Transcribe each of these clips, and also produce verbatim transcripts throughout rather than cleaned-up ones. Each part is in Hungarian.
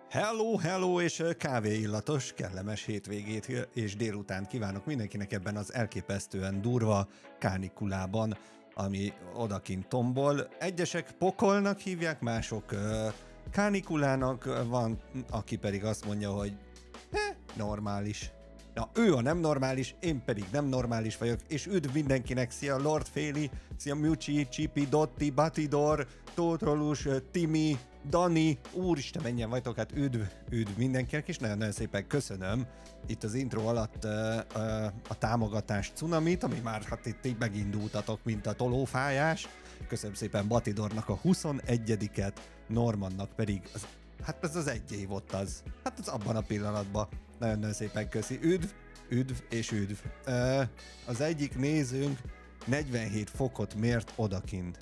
Hello, hello és kávéillatos, kellemes hétvégét és délután kívánok mindenkinek ebben az elképesztően durva kánikulában, ami odakint tombol. Egyesek pokolnak hívják, mások uh, kánikulának, van, aki pedig azt mondja, hogy he, normális. Na, ő a nem normális, én pedig nem normális vagyok, és üdv mindenkinek, szia Lord Féli, szia Mucsi, Csipi, Dotti, Batidor, Tótrolus, Timi, Dani, úristen, mennyien vagytok, hát üdv, üdv mindenkinek, és nagyon-nagyon szépen köszönöm itt az intro alatt uh, uh, a támogatás cunamit, ami már hát itt így megindultatok, mint a tolófájás. Köszönöm szépen Batidornak a huszonegyediket, Normannak pedig, az, hát ez az egy év ott az, hát az abban a pillanatban. Nagyon-nagyon szépen köszi, üdv, üdv és üdv. Uh, az egyik nézőnk negyvenhét fokot mért odakint.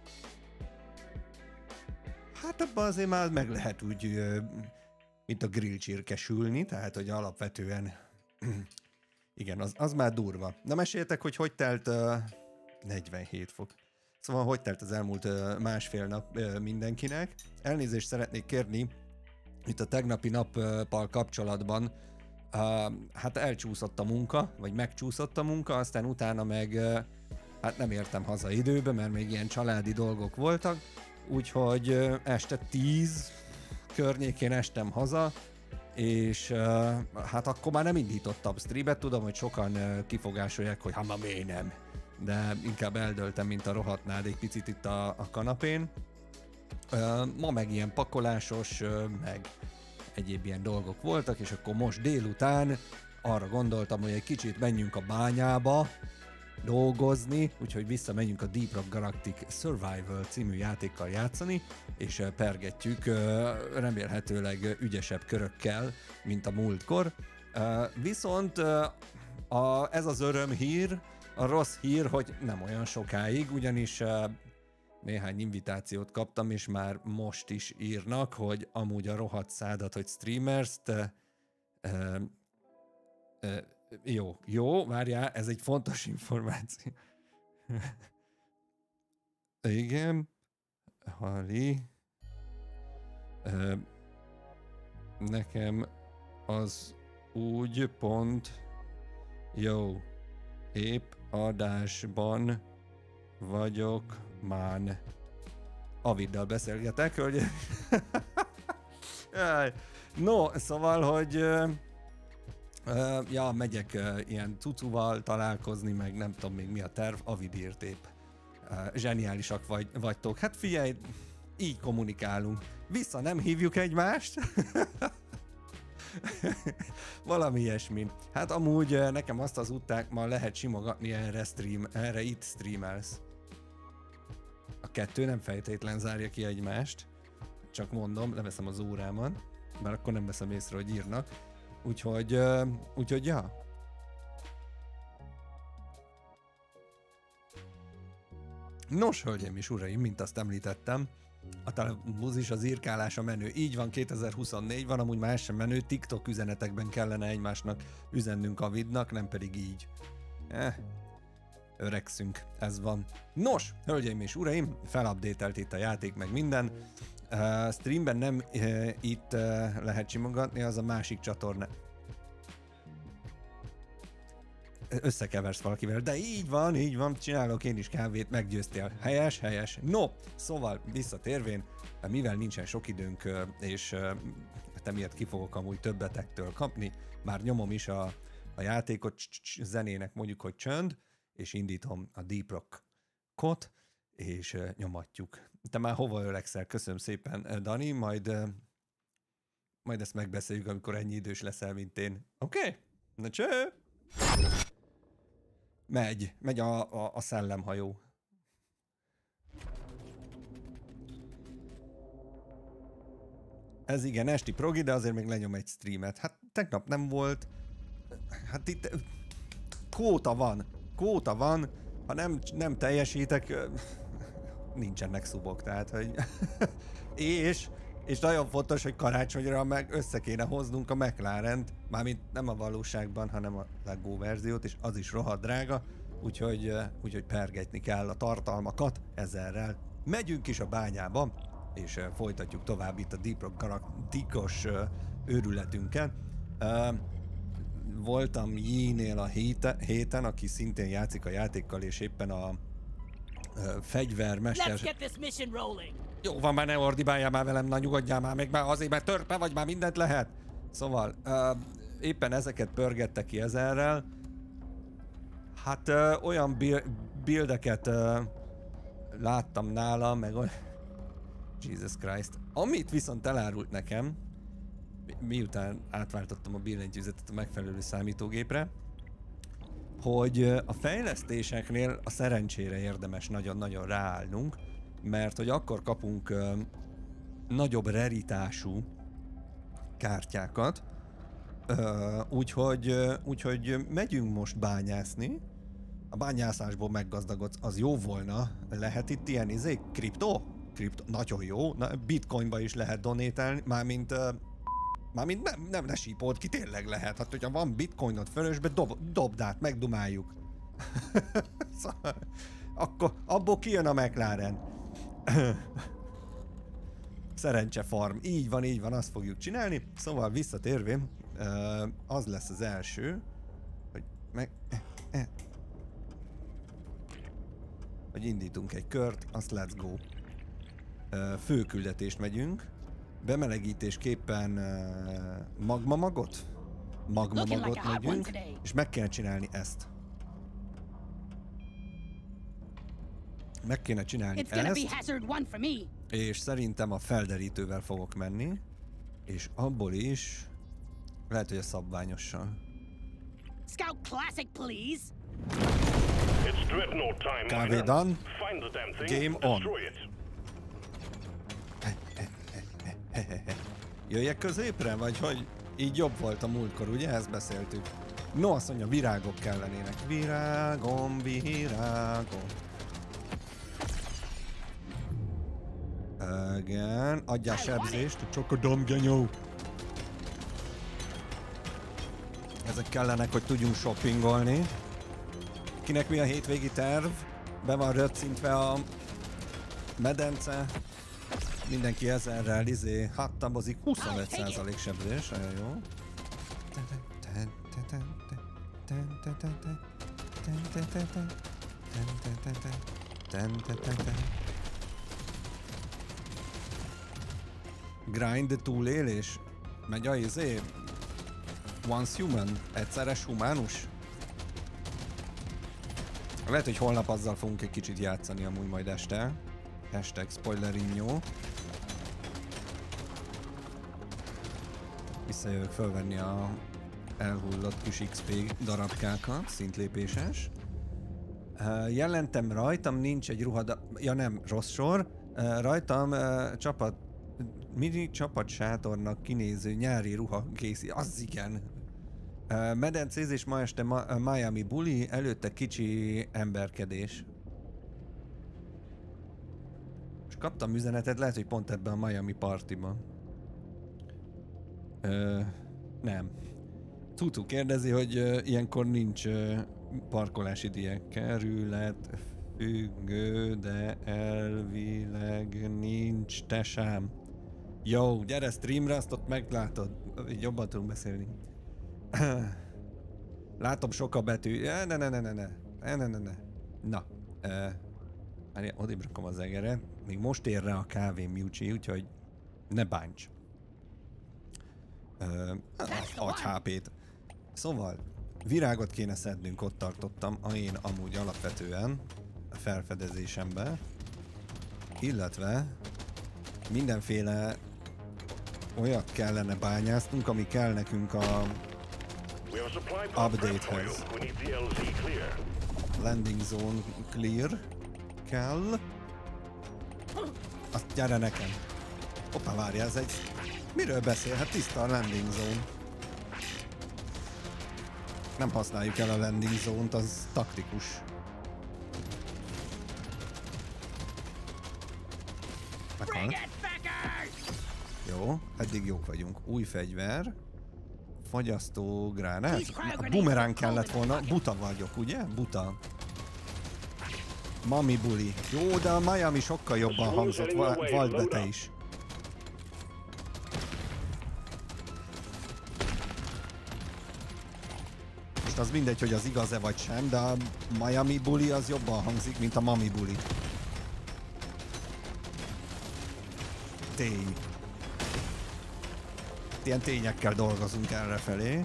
Hát abban azért már meg lehet úgy, mint a grillcsirke sülni, tehát hogy alapvetően, igen, az, az már durva. Na meséljetek, hogy hogy telt uh, negyvenhét fok. Szóval hogy telt az elmúlt uh, másfél nap uh, mindenkinek. Elnézést szeretnék kérni, itt a tegnapi nappal kapcsolatban, uh, hát elcsúszott a munka, vagy megcsúszott a munka, aztán utána meg uh, hát nem értem haza időbe, mert még ilyen családi dolgok voltak, úgyhogy uh, este tíz környékén estem haza, és uh, hát akkor már nem indítottam streamet, tudom, hogy sokan uh, kifogásolják, hogy ha ma miért nem, de inkább eldöltem, mint a rohadtnád egy picit itt a, a kanapén. Uh, ma meg ilyen pakolásos, uh, meg egyéb ilyen dolgok voltak, és akkor most délután arra gondoltam, hogy egy kicsit menjünk a bányába dolgozni, úgyhogy visszamegyünk a Deep Rock Galactic Survival című játékkal játszani, és uh, pergetjük uh, remélhetőleg ügyesebb körökkel, mint a múltkor. Uh, viszont uh, a, ez az örömhír, a rossz hír, hogy nem olyan sokáig, ugyanis uh, néhány invitációt kaptam, és már most is írnak, hogy amúgy a rohadt szádat, hogy streamers-t... Uh, uh, uh, jó, jó, várjál, ez egy fontos információ. Igen, Hali... Uh, nekem az úgy pont... Jó, épp adásban vagyok, mán. Aviddal beszélgetek, hogy... No, szóval, hogy... Uh, uh, ja, megyek uh, ilyen cucuval találkozni, meg nem tudom még mi a terv, Avid írt épp. Uh, zseniálisak vagy, vagytok. Hát figyelj, így kommunikálunk. Vissza nem hívjuk egymást. Valami ilyesmi. Hát amúgy uh, nekem azt az utták ma lehet simogatni erre, stream, erre itt streamelsz. A kettő nem feltétlen zárja ki egymást, csak mondom, leveszem az órámon, mert akkor nem veszem észre, hogy írnak. Úgyhogy, uh, úgyhogy ja. Nos, hölgyeim és uraim, mint azt említettem, a telebuzis, az írkálása menő. Így van, kétezer-huszonnégy van, amúgy más sem menő, TikTok üzenetekben kellene egymásnak üzennünk a vidnak, nem pedig így. Eh. Öregszünk, ez van. Nos, hölgyeim és uraim, felupdatelt itt a játék, meg minden. Uh, streamben nem uh, itt uh, lehet simogatni, az a másik csatorna. Összekeversz valakivel, de így van, így van, csinálok én is kávét, meggyőztél. Helyes, helyes. No, szóval visszatérvén, mivel nincsen sok időnk, uh, és uh, emiatt ki fogok amúgy többetektől kapni, már nyomom is a, a játékot, zenének mondjuk, hogy csönd, és indítom a Deep Rock-ot, és uh, nyomatjuk. Te már hova öregszel? Köszönöm szépen, Dani, majd, uh, majd ezt megbeszéljük, amikor ennyi idős leszel, mint én. Oké? Okay? Na cső! Megy, megy a, a, a szellemhajó. Ez igen, esti progi, de azért még lenyom egy streamet. Hát tegnap nem volt. Hát itt kóta van. Kóta van, ha nem, nem teljesítek, nincsenek szubok, tehát, hogy... és, és nagyon fontos, hogy karácsonyra meg össze kéne hoznunk a McLarent, mármint nem a valóságban, hanem a Lego verziót, és az is rohadt drága, úgyhogy, úgyhogy pergetni kell a tartalmakat ezerrel. Megyünk is a bányába, és folytatjuk tovább itt a Deep Rock galaktikus őrületünket. Voltam Yee-nél a héten, aki szintén játszik a játékkal, és éppen a fegyvermester... Jó van, már ne ordibáljál már velem, na nyugodjál már, még már azért, mert törpe vagy, már mindent lehet. Szóval uh, éppen ezeket pörgette ki ezerrel. Hát uh, olyan buildeket uh, láttam nála, meg olyan... Jesus Christ. Amit viszont elárult nekem, miután átváltottam a billentyűzetet a megfelelő számítógépre, hogy a fejlesztéseknél a szerencsére érdemes nagyon-nagyon ráállnunk, mert hogy akkor kapunk uh, nagyobb raritású kártyákat, uh, úgyhogy, uh, úgyhogy megyünk most bányászni. A bányászásból meggazdagodsz, az jó volna. Lehet itt ilyen izé, kriptó? Kriptó, nagyon jó. Na, bitcoinba is lehet donételni, mármint, uh, mármint nem, nem ne sípold ki, tényleg lehet. Hát, hogyha van bitcoinod fölösbe, dob, dobd át, megdumáljuk. Szóval, akkor abból kijön a McLaren. Szerencse farm. Így van, így van, azt fogjuk csinálni. Szóval visszatérvén, az lesz az első, hogy meg... hogy indítunk egy kört, azt let's go. Főküldetést megyünk. Bemelegítésképpen magma magot? Magma magot megyünk, és meg kell csinálni ezt. Meg kéne csinálni ezt, és szerintem a felderítővel fogok menni, és abból is lehet, hogy a szabványossal. Kávé done. Game on. Jöjjek középre, vagy hogy így jobb volt a múltkor, ugye? Ezt beszéltük. No, azt mondja, virágok kellenének. Virágom, virágom. Igen, adjál sebzést, csak a domgenyó. Ezek kellenek, hogy tudjunk shoppingolni. Kinek mi a hétvégi terv? Be van röccintve a medence. Mindenki ezerrel izé hattabozik, huszonöt százalék sebzés, nagyon jó. Grind túlélés. Megy a izé. Once human. Egyszeres humánus. Lehet, hogy holnap azzal fogunk egy kicsit játszani amúgy majd este. Hashtag spoilerinho. Visszajövök fölvenni a elhullott kis iksz pé darabkákat, szintlépéses. Uh, jelentem rajtam, nincs egy ruhada... Ja nem, rossz sor. Uh, rajtam uh, csapat... Mini csapatsátornak kinéző nyári ruha készít. Az igen. Uh, medencézés ma este ma Miami buli, előtte kicsi emberkedés. És kaptam üzenetet, lehet, hogy pont ebben a Miami partiban. Uh, nem. Tutu kérdezi, hogy uh, ilyenkor nincs uh, parkolási díj. Kerület függő, de elvileg nincs, tesám. Jó, gyere streamre, azt ott meglátod. Jobban tudunk beszélni. Látom sok a betű. Ne, ne, ne, ne, ne, ne, ne, ne, ne. Na. Uh, odébb rakom az egere. Még most ér rá a kávém Miucsi, úgyhogy ne bánts. Uh, adj há pét. Szóval, virágot kéne szednünk, ott tartottam, a én amúgy alapvetően a felfedezésembe. Illetve mindenféle olyat kellene bányásznunk, ami kell nekünk a update-hez. Landing zone clear kell. Azt gyere nekem. Hoppá, várjál, ez egy... Miről beszél? Hát tiszta a landing zone. Nem használjuk el a landing zone-t, az taktikus. Meghalt. Jó, eddig jók vagyunk. Új fegyver. Fagyasztó gránát. A bumerán kellett volna. Buta vagyok, ugye? Buta. Mami Bully. Jó, de a Miami sokkal jobban hangzott, Vault be te is. Most az mindegy, hogy az igaz-e vagy sem, de a Miami Bully az jobban hangzik, mint a Mami Bully. Tény. Ilyen tényekkel dolgozunk errefelé.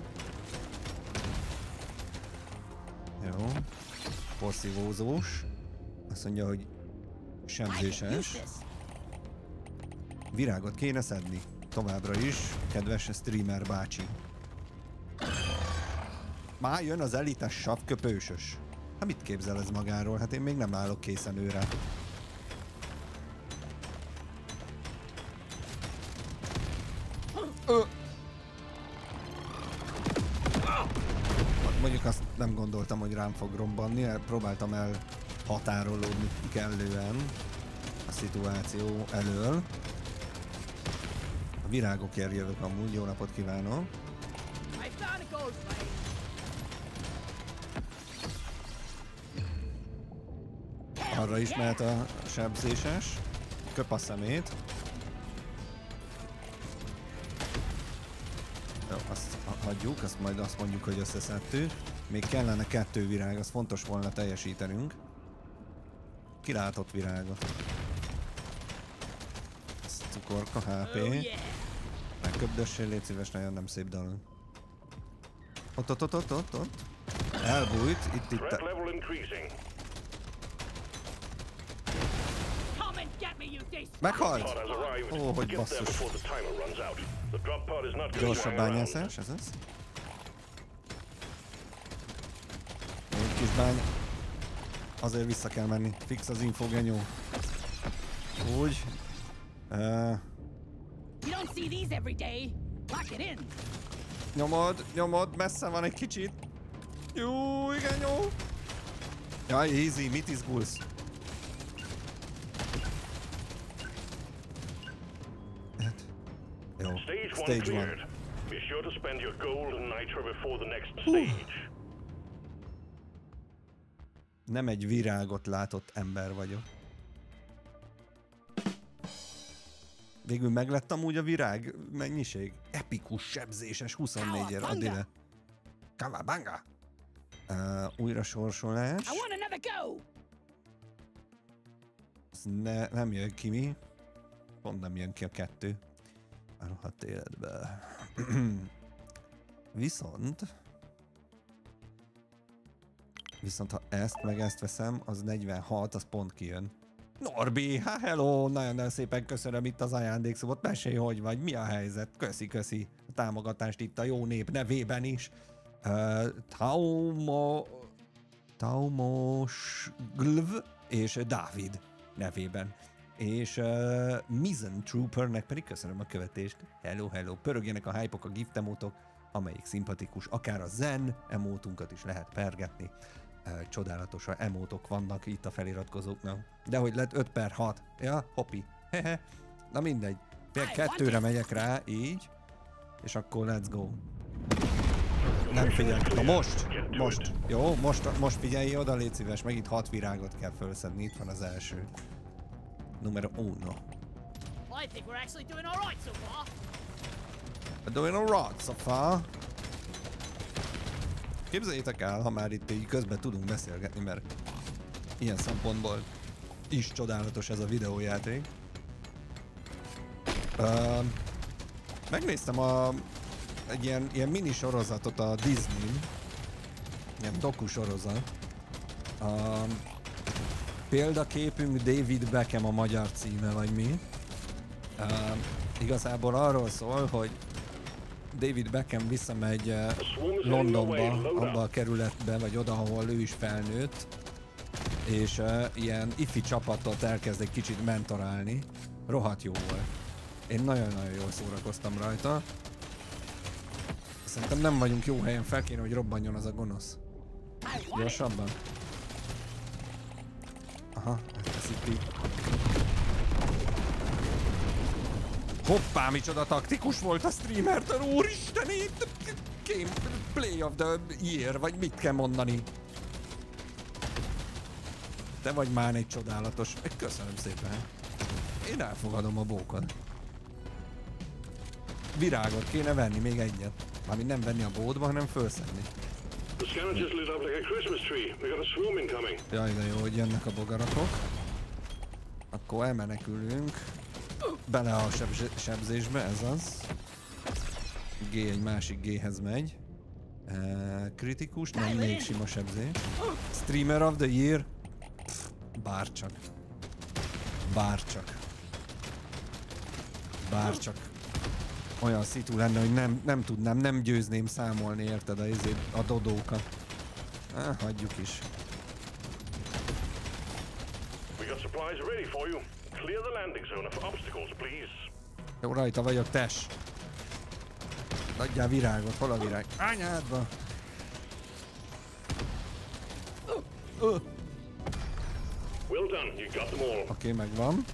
Jó. Porszívózós. Azt mondja, hogy sebzéses. Virágot kéne szedni. Továbbra is, kedves streamer bácsi. Már jön az elites savköpősös. Hát mit képzel ez magáról? Hát én még nem állok készen őre. Ö. Mondjuk azt nem gondoltam, hogy rám fog robbanni, próbáltam el határolódni kellően a szituáció elől. A virágokért jövök amúgy, jó napot kívánok! Arra is mehet a sebzéses, köp a szemét. Jó, azt hagyjuk, azt majd azt mondjuk, hogy összeszedtük. Még kellene kettő virág, az fontos volna teljesítenünk. Kilátott virágot. Ez cukorka, há pé. Megköbdössél, légy szíves, nagyon nem szép dolog. Ott, ott, ott, ott, ott, ott. Elbújt, itt, itt. Meghalt! Ó, oh, hogy basszus. Gyorsabb bányászás, ez az? Egy kis bány. Azért vissza kell menni. Fix az infogenyó. Úgy. Uh. Nyomod, nyomod, messze van egy kicsit. Jó, igen, jó. Jaj, easy, mit izgulsz? Jó, stage one. Be sure to spend your gold and nitro before the next stage. Nem egy virágot látott ember vagyok. Végül meglett amúgy a virág mennyiség. Epikus sebzéses huszonnégyért, add ide. Kawabanga! Uh, újra sorsolás. Ne, nem jön ki mi. Pont nem jön ki a kettő. A rohadt életbe. Viszont... Viszont ha ezt meg ezt veszem, az negyvenhat, az pont kijön. Norbi, ha hello, nagyon-nagyon szépen köszönöm itt az ajándékszót, mesélj, hogy vagy, mi a helyzet? Köszi, köszi a támogatást itt a jó nép nevében is. Uh, Taumo... Taumos... Glv és Dávid nevében. És uh, Mizen Troopernek pedig köszönöm a követést. Hello, hello, pörögjenek a hype-ok, a gift emotok, amelyik szimpatikus, akár a zen emótunkat is lehet pergetni. Uh, csodálatos emótok vannak itt a feliratkozóknak. De hogy lett öt per hat. Ja, hopi. Hehe. Na mindegy. Fél kettőre megyek rá, így. És akkor let's go. Nem figyelj. Na most! Most. Jó, most, most figyelj oda, légy szíves. Megint hat virágot kell felszedni. Itt van az első. Numero uno. I think we're actually doing all right so far. We're doing all right so far. Képzeljétek el, ha már itt így közben tudunk beszélgetni, mert ilyen szempontból is csodálatos ez a videójáték. Uh, megnéztem a, egy ilyen, ilyen mini sorozatot a Disney, ilyen doku sorozat. Uh, Példaképünk David Beckham a magyar címe, vagy mi. Uh, igazából arról szól, hogy David Beckham visszamegy uh, Londonba, abba a kerületbe, vagy oda, ahol ő is felnőtt, és uh, ilyen ifi csapatot elkezd egy kicsit mentorálni. Rohadt jó volt. Én nagyon-nagyon jól szórakoztam rajta. Szerintem nem vagyunk jó helyen, fel kéne, hogy robbanjon az a gonosz. Gyorsabban. Aha, ez itt így. Hoppá, micsoda taktikus volt a streamertől, úristen, itt game play of the year, vagy mit kell mondani? Te vagy már egy csodálatos. Köszönöm szépen. Én elfogadom a bókot. Virágot kéne venni, még egyet. Mármint nem venni a bódba, hanem felszedni. Jaj, de jó, hogy jönnek a bogarakok. Akkor elmenekülünk. Bele a seb sebzésbe, ez az. G egy másik G-hez megy. Uh, kritikus, nem még sima sebzés. Streamer of the Year. Bárcsak. Bárcsak. Bárcsak. Olyan szitu lenne, hogy nem, nem tudnám, nem győzném számolni, érted, a, a dodókat. Ah, hagyjuk is. Jó, rajta vagyok, tes. Adjál virágot, hol a virág? Anyádba! Oké, okay, megvan.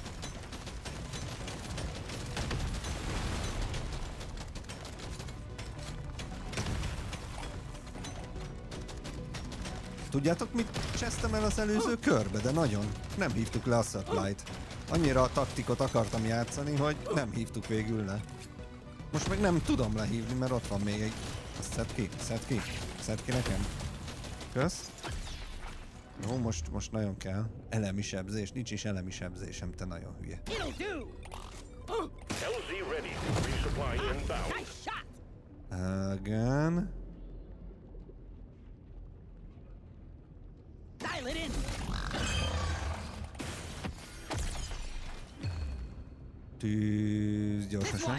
Tudjátok, mit csesztem el az előző körbe, de nagyon. Nem hívtuk le a supply-t. Annyira a taktikot akartam játszani, hogy nem hívtuk végül le. Most meg nem tudom lehívni, mert ott van még egy... Azt szedd ki, szedd ki, szedd ki nekem. Kösz. Jó, most, most nagyon kell. Elemi sebzés, nincs is elemi sebzésem, te nagyon hülye. Igen. Tűz gyorsasan.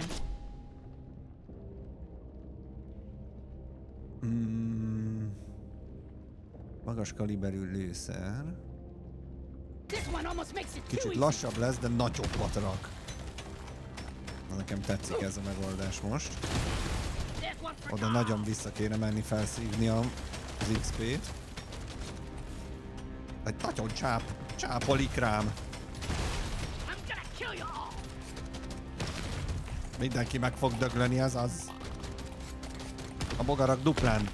Mm. Magas kaliberű lőszer. Kicsit lassabb lesz, de nagyobbat rak. Na, nekem tetszik ez a megoldás most. Oda nagyon vissza kéne menni felszívni az iksz pét. Egy nagyon csáp, csápolik rám. Mindenki meg fog dögleni, ez az. A bogarak duplán.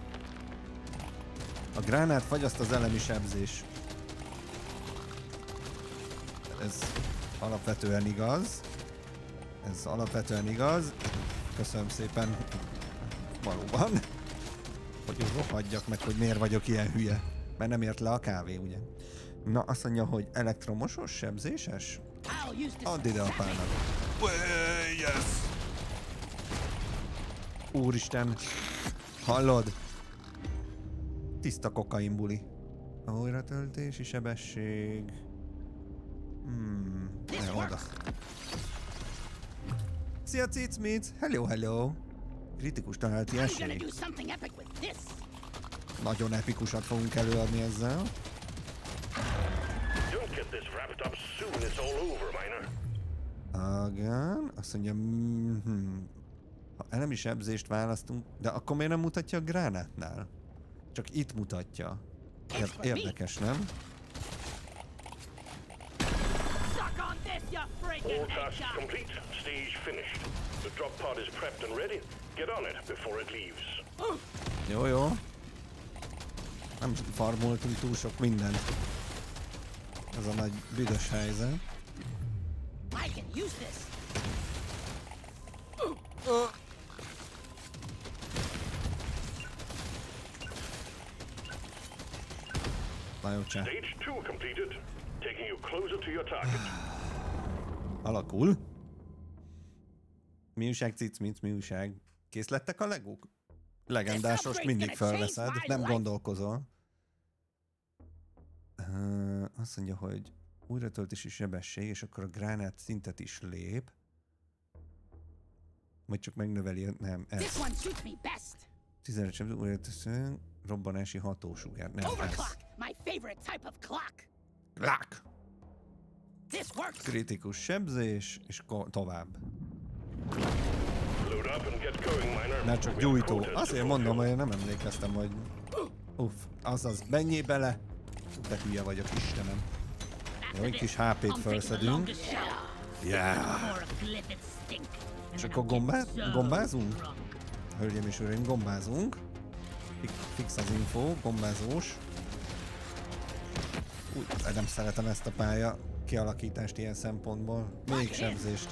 A gránát fagyaszt az elemi sebzés. Ez alapvetően igaz. Ez alapvetően igaz. Köszönöm szépen. Valóban. Hogy rohadjak meg, hogy miért vagyok ilyen hülye. Mert nem ért le a kávé, ugye? Na, azt mondja, hogy elektromosos, sebzéses? Add ide a pának. Yes! Úristen! Hallod? Tiszta kokain buli. Újratöltési sebesség. Hmm, ne oda. Szia Cicmic! Hello, hello! Kritikus találati esély. Nagyon epikusat fogunk előadni ezzel. Igen, azt mondja, mm-hmm. Ha elemi sebzést választunk, de akkor miért nem mutatja a gránátnál? Csak itt mutatja. Ér érdekes, nem? All tasks complete. Stage finished. The drop pod is prepped and ready. Get on it before it leaves. Jó, jó. Nem farmoltunk túl sok mindent. Ez a nagy büdös helyzet. I can use this. Uh. Na jó, csá. Stage two completed. Taking you closer to your target. Alakul. Mi újság, Cicmic, mi újság? Kész lettek a legók? Legendásos, mindig felveszed, nem gondolkozol. Uh, azt mondja, hogy újratöltési sebesség, és akkor a gránát szintet is lép. Vagy csak megnöveli, nem, ez. tizenöt sebző, újratöltési, robbanási hatósugár, nem, ez. Clock! Kritikus sebzés, és tovább. Ne csak gyújtó. Azért mondom, hogy nem emlékeztem, hogy... Uff, azaz, menjél bele! De hülye vagyok, Istenem. Jó, egy kis há pét felszedünk. Yeah! És akkor gombá gombázunk? Hölgyeim és uraim, gombázunk. Fix az info, gombázós. Úgy, nem szeretem ezt a pálya kialakítást ilyen szempontból. Még sebzést.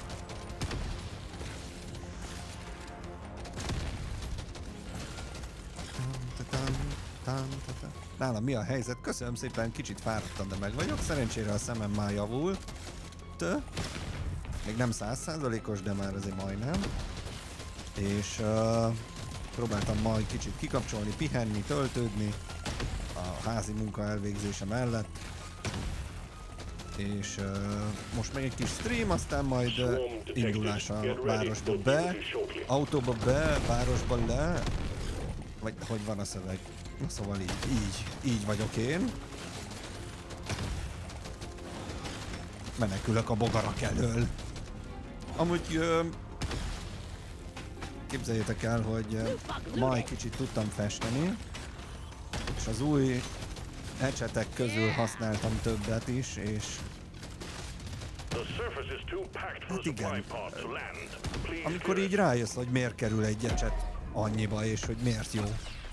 Nálam mi a helyzet? Köszönöm szépen, kicsit fáradtam, de meg vagyok. Szerencsére a szemem már javult. Tö. Még nem száz százalékos, de már azért majdnem. És uh, próbáltam majd kicsit kikapcsolni, pihenni, töltődni a házi munka elvégzése mellett. És uh, most meg egy kis stream, aztán majd uh, indulás a városba be, autóba be, városba le. Vagy hogy van a szöveg? Na szóval így, így, így vagyok én. Menekülök a bogarak elől. Amúgy uh, képzeljétek el, hogy uh, ma egy kicsit tudtam festeni, és az új ecsetek közül használtam többet is, és hát igen, amikor így rájössz, hogy miért kerül egy ecset annyiba, és hogy miért jó.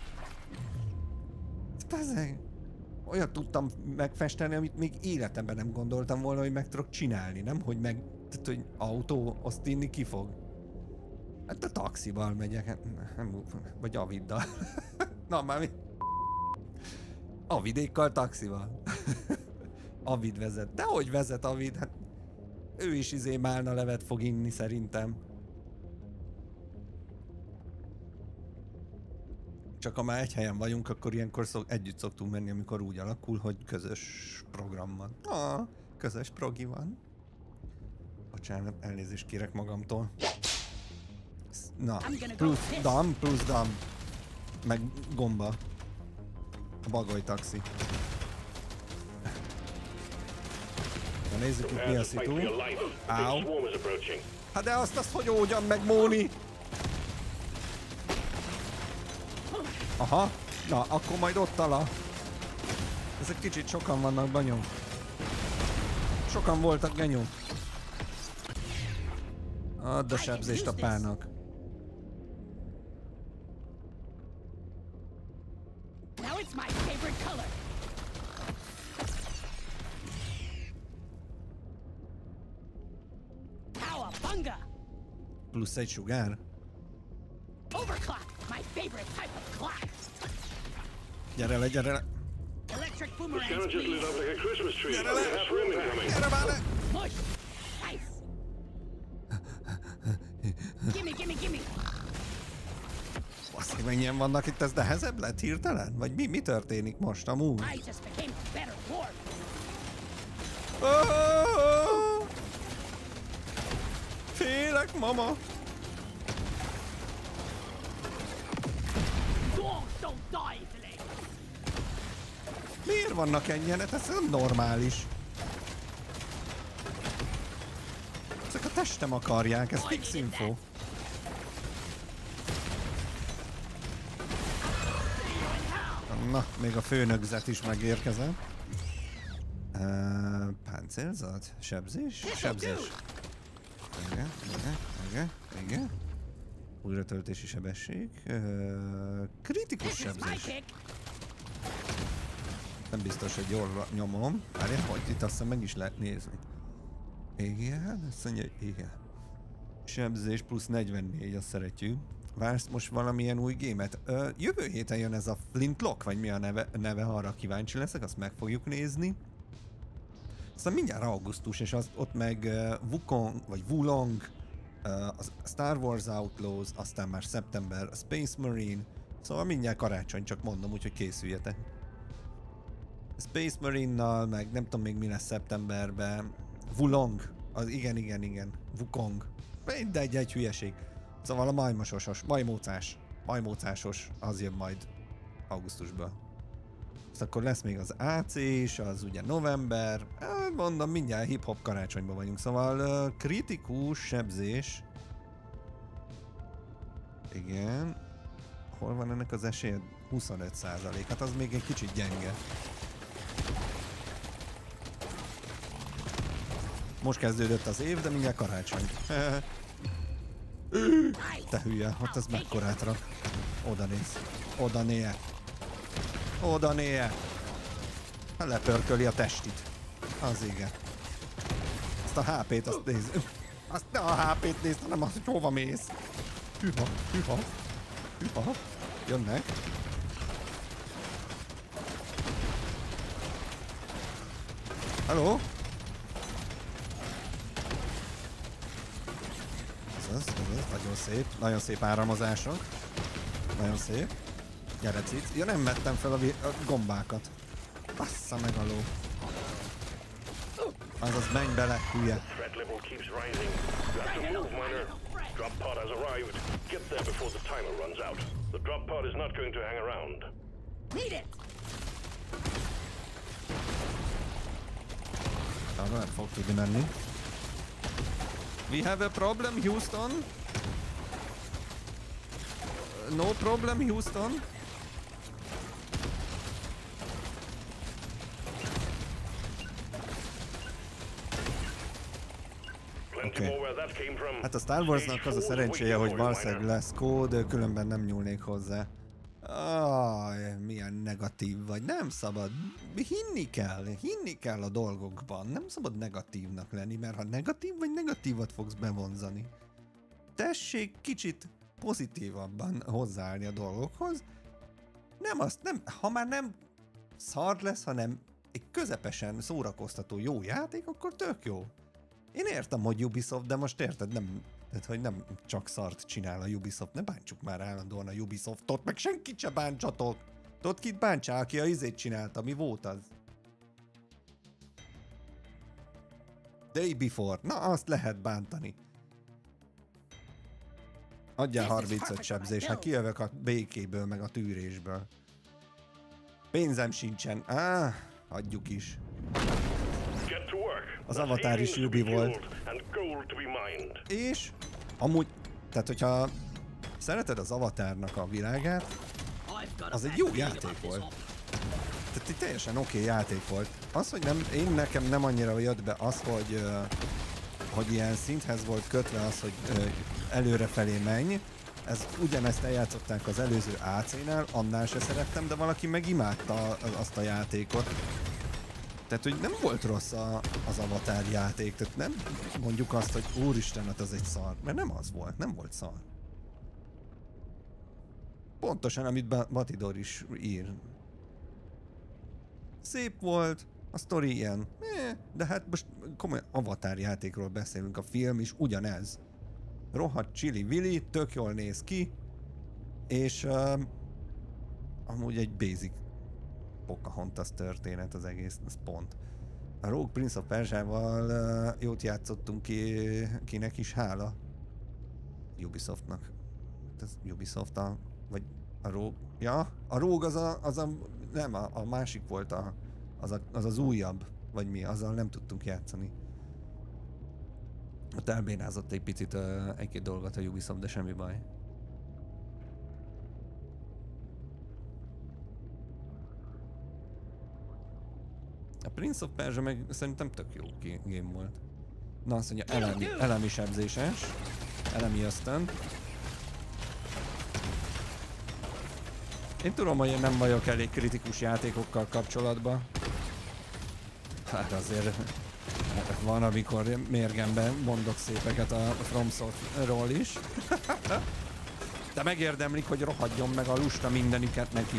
Ezek, olyat tudtam megfesteni, amit még életemben nem gondoltam volna, hogy meg tudok csinálni, nem? Hogy meg, tehát, hogy autó, azt inni kifog. Hát a taxival megyek, hát, nem, vagy Aviddal. Na már mi? Avidékkal taxival. Avid vezet. De hogy vezet Avid? Hát ő is izé málna levet fog inni szerintem. Csak ha már egy helyen vagyunk, akkor ilyenkor szok, együtt szoktunk menni, amikor úgy alakul, hogy közös program van. Ah, közös progi van. Bocsánat, elnézést kérek magamtól. Na, plusz dam, plusz dam. Meg gomba. Bagoly taxi. Na nézzük itt mi a szitu. Áú. Hát de azt, azt hogy ógyam meg, Móni? Aha, na akkor majd ott ala. Ezek kicsit sokan vannak, banyom. Sokan voltak, genyó. Add a sebzést a pának. Plusz egy sugár. Gyere le, gyere le! Gyere le! Gyere már le! Basszik, mennyien vannak itt, ez nehezebb lett hirtelen? Vagy mi, mi történik most amúgy? Oh! Félek, mama! Miért vannak ennyien? Ez nem normális. Ezek a testem akarják, ez fix info. Na, még a főnökzet is megérkezett. Uh, páncélzat? Sebzés? Sebzés. Igen, igen, igen, igen. Újratöltési sebesség. Uh, kritikus sebzés. Nem biztos, hogy jól nyomom. Várjál, hogy itt azt hiszem meg is lehet nézni. Igen, azt mondja, hogy igen. Sebzés plusz negyvennégy, azt szeretjük. Vársz most valamilyen új gémet? Ö, jövő héten jön ez a Flintlock, vagy mi a neve, neve, arra kíváncsi leszek, azt meg fogjuk nézni. Aztán mindjárt augusztus, és az, ott meg uh, Wukong, vagy Wulong, uh, a Star Wars Outlaws, aztán már szeptember a Space Marine, szóval mindjárt karácsony, csak mondom, úgyhogy készüljetek. Space Marine-nal, meg nem tudom még mi lesz szeptemberben. Wulong, az igen, igen, igen. Wukong. Mindegy, egy hülyeség. Szóval a majmososos, majmócás, majmócásos, az jön majd augusztusban. Szóval akkor lesz még az á cé is, az ugye november. Hát mondom, mindjárt hip-hop karácsonyban vagyunk. Szóval uh, kritikus sebzés. Igen. Hol van ennek az esélye? huszonöt százalék. Hát az még egy kicsit gyenge. Most kezdődött az év, de mindjárt karácsony. Te hülye, ott ez mekkorát rak. Oda néz. Oda néje. Oda néje. Ha lepörköli a testit. Az igen. Azt a há pét azt nézd. Azt ne a há pét nézd, hanem azt, hogy hova mész. Hűha, hűha, hűha. Jönnek. Halló? Ez az, ez az, nagyon szép, nagyon szép áramozások. Nagyon szép. Gyere, cic. Ja, nem vettem fel a, a gombákat. Bassza meg a ló. Azaz, menj bele, hülye. Arra nem fog tudni menni. We have a problem, Houston. No problem, Houston. Okay. Hát a Star Warsnak az a szerencséje, hogy valószínűleg lesz kód, különben nem nyúlnék hozzá. Ah, milyen negatív vagy. Nem szabad. Hinni kell. Hinni kell a dolgokban. Nem szabad negatívnak lenni, mert ha negatív vagy, negatívat fogsz bevonzani. Tessék kicsit pozitívabban hozzáállni a dolgokhoz. Nem azt, nem, ha már nem szar lesz, hanem egy közepesen szórakoztató jó játék, akkor tök jó. Én értem, hogy Ubisoft, de most érted, nem, tehát, hogy nem csak szart csinál a Ubisoft, ne bántsuk már állandóan a Ubisoftot, meg senkit se bántsatok. Tudod, kit bántsál, aki a izét csinálta, mi volt az? Day Before, na azt lehet bántani. Adjál harmincöt sebzést, hát kijövök a békéből, meg a tűrésből. Pénzem sincsen, áh, hagyjuk is. Az Avatar is Ubi volt. És amúgy, tehát hogyha szereted az Avatarnak a világát, az egy jó játék volt. Tehát egy teljesen oké okay játék volt. Az, hogy nem, én nekem nem annyira jött be az, hogy, uh, hogy ilyen szinthez volt kötve az, hogy uh, előrefelé menj. Ez, ugyanezt eljátszották az előző á cé-nál, annál se szerettem, de valaki meg imádta azt a játékot. Tehát, hogy nem volt rossz a, az Avatar játék, tehát nem mondjuk azt, hogy úristen, hát az egy szar, mert nem az volt, nem volt szar. Pontosan, amit Batidor is ír. Szép volt, a sztori ilyen, de hát most komoly Avatar játékról beszélünk, a film is ugyanez. Rohadt csili-vili, tök jól néz ki, és uh, amúgy egy basic Pocahontas történet az egész, az pont. A Rogue Prince of Persia-val uh, jót játszottunk ki, kinek is hála? Ubisoftnak. Ez Ubisoft a, vagy a Rogue, ja? A Rogue az a, az a nem, a, a másik volt a, az, a, az az újabb, vagy mi, azzal nem tudtunk játszani. Ott elbénázott egy picit uh, egy-két dolgot a Ubisoft, de semmi baj. A Prince of Persia meg szerintem tök jó game volt. Na azt mondja, elemi, elemi sebzéses, elemi ösztön. Én tudom, hogy én nem vagyok elég kritikus játékokkal kapcsolatban. Hát azért van, amikor mérgemben mondok szépeket a From Software-ról is. De megérdemlik, hogy rohadjon meg a lusta mindenüket neki.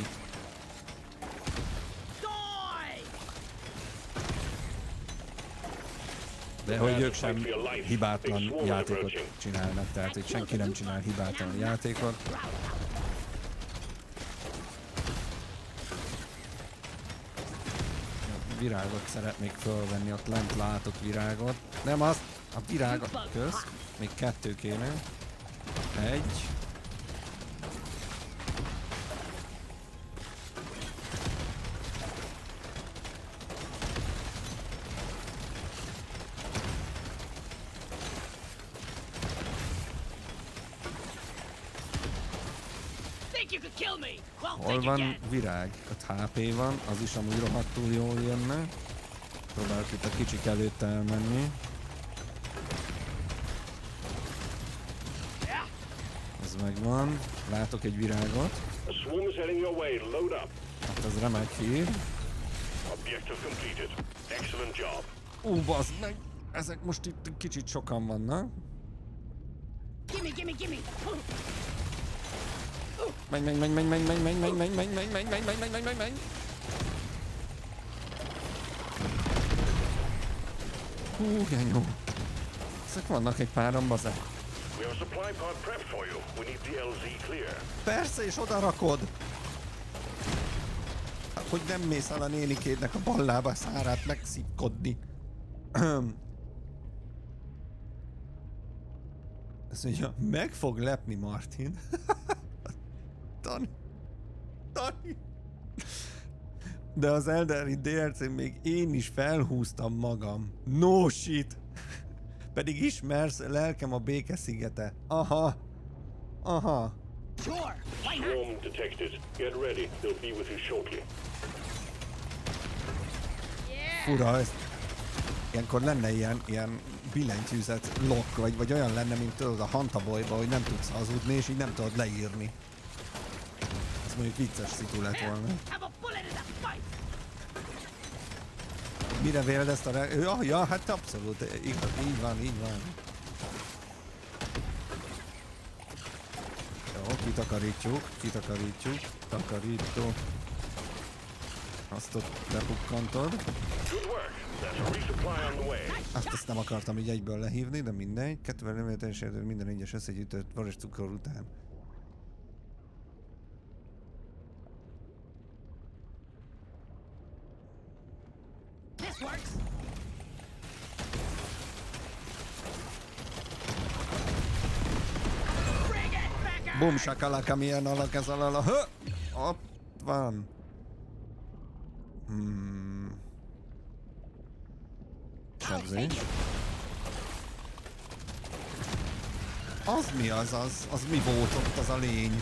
De hogy ők sem hibátlan játékot csinálnak, tehát hogy senki nem csinál hibátlan játékot. Virágot szeretnék fölvenni, ott lent látok virágot. Nem azt, a virágot köz, még kettő kéne. Egy. Hol van virág? Ott há pé van, az is amúgy rohadtul jól jönne. Próbálok itt a kicsik előtt elmenni. Ez megvan. Látok egy virágot. Hát az remek hír. Objective completed. Excellent job. Ú, bazd meg! Ezek most itt kicsit sokan vannak. Gimme, gimme, gimme. Menj, menj, menj, menj, menj, menj, menj, menj, menj, menj, menj, menj, menj, menj, menj, menj, menj. Hú, genyó. Ezek vannak egy páran, bazeg. We have a supply pod prepped for you. We need the L Z clear. Persze, és oda rakod. Hogy nem mész el a nénikédnek a ballába szárát megszipkodni. Azt mondja, meg fog lepni Martin. Tani. Tani. De az Elden Ring dé el cén még én is felhúztam magam. No shit. Pedig ismersz, lelkem a békeszigete. Aha. Aha. Sure, why not? Swarm detected. Get ready. They'll be with you shortly. Fura, ez... Ilyenkor lenne ilyen, ilyen billentyűzet lock, vagy, vagy olyan lenne, mint tudod a Hantaboyba, hogy nem tudsz hazudni, és így nem tudod leírni. Ez mondjuk vicces szitu lett volna. Have a bullet in the fight. Mire véled ezt a... Re... Ja, ja, hát abszolút. Igaz, így van, így van. Jó, kitakarítjuk, kitakarítjuk, takarító. Azt ott lepukkantod. Good work. There's a resupply on the way. Azt, azt nem akartam így egyből lehívni, de mindegy. Kettővel nem értelmesedő minden egyes összegyűjtött varos cukor után. This works. Bring it back. Bum, sakalaka, milyen alak ez alala. Hö! Ott van. Hmm. Sebzés. Az mi az, az? Az mi volt ott az a lény?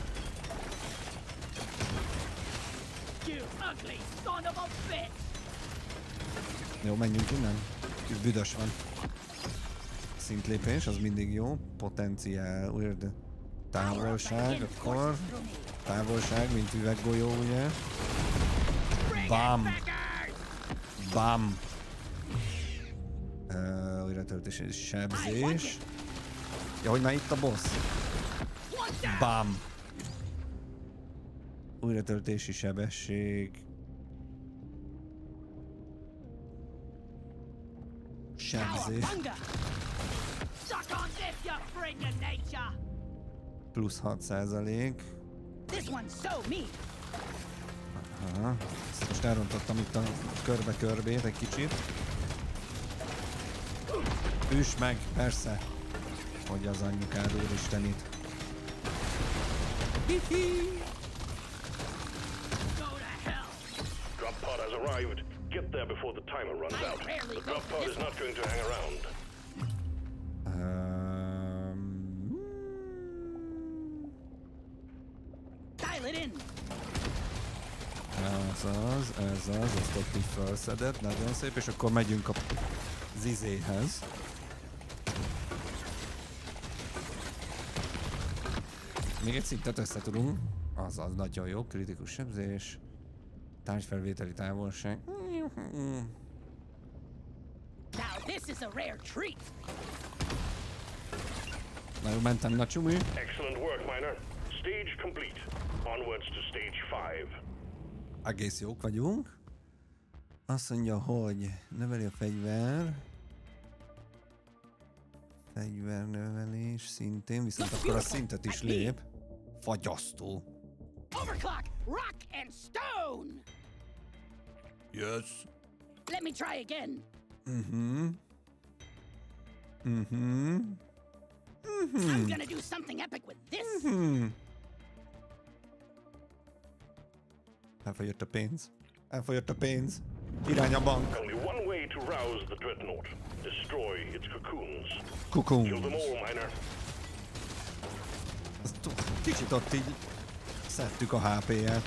You ugly son of a bitch. Jó, menjünk innen. Itt büdös van. Szintlépés, az mindig jó. Potenciál, weird. Távolság, akkor. Távolság, mint üveggolyó, ugye? Bam! Bam! Uh, újratöltés és sebzés. Ja, hogy már itt a boss. Bam! Újratöltési sebesség. Sebzés. Suck on this, you freak of nature. Plusz hat százalék. This one's so me. Aha. Ezt most elrontottam itt a körbe-körbét egy kicsit. Üss meg, persze. Hogy az anyukád úristenit. Hihi. Go to hell. Drop pod has arrived. Get there before the timer runs I out. rarely The go drop for pod this is not going to hang around. Um... Dial it in. Ez az, ez az, ezt ott így felszedett, nagyon szép, és akkor megyünk a zizéhez. Még egy szintet össze tudunk, azaz nagyon jó, kritikus sebzés, tárgyfelvételi távolság. Now this is a rare treat. Na jó, mentem na csumi. Excellent work, Miner. Stage complete. Onwards to stage five. Egész jók vagyunk. Azt mondja, hogy növeli a fegyver. Fegyvernövelés szintén, viszont akkor a szintet is lép. Fagyasztó. Overclock, rock and stone. Yes. Let me try again. Mhm. Mhm. I'm gonna do something epic with this. Hmm. Elfogyott a pénz. Elfogyott a pénz. Irány a bank. Only one way to rouse the dreadnought. Destroy its cocoons. Kukunk. Kill them all, Miner. Kicsit ott így szedtük a há pé-et.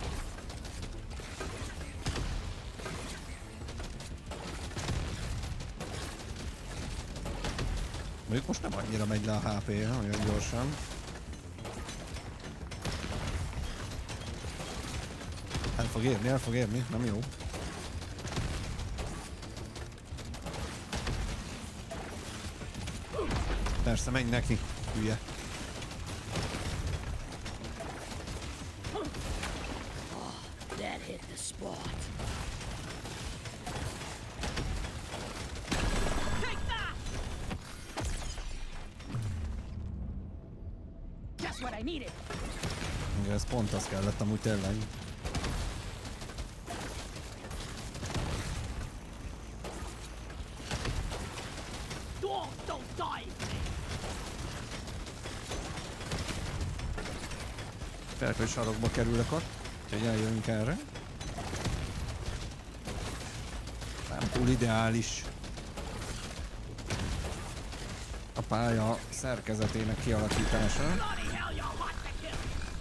Mondjuk most nem annyira megy le a há pé-je, olyan gyorsan. El fog érni, el fog érni, nem jó. Persze, menj neki, hülye. That hit the spot. Take that! Just what I needed. Igen, ez pont az kellett amúgy tényleg. Oh, don't die! Félek, hogy sarokba kerülök ott, úgyhogy eljövünk erre. Nem túl ideális a pálya szerkezetének kialakítása. Bloody hell, you're hot to kill!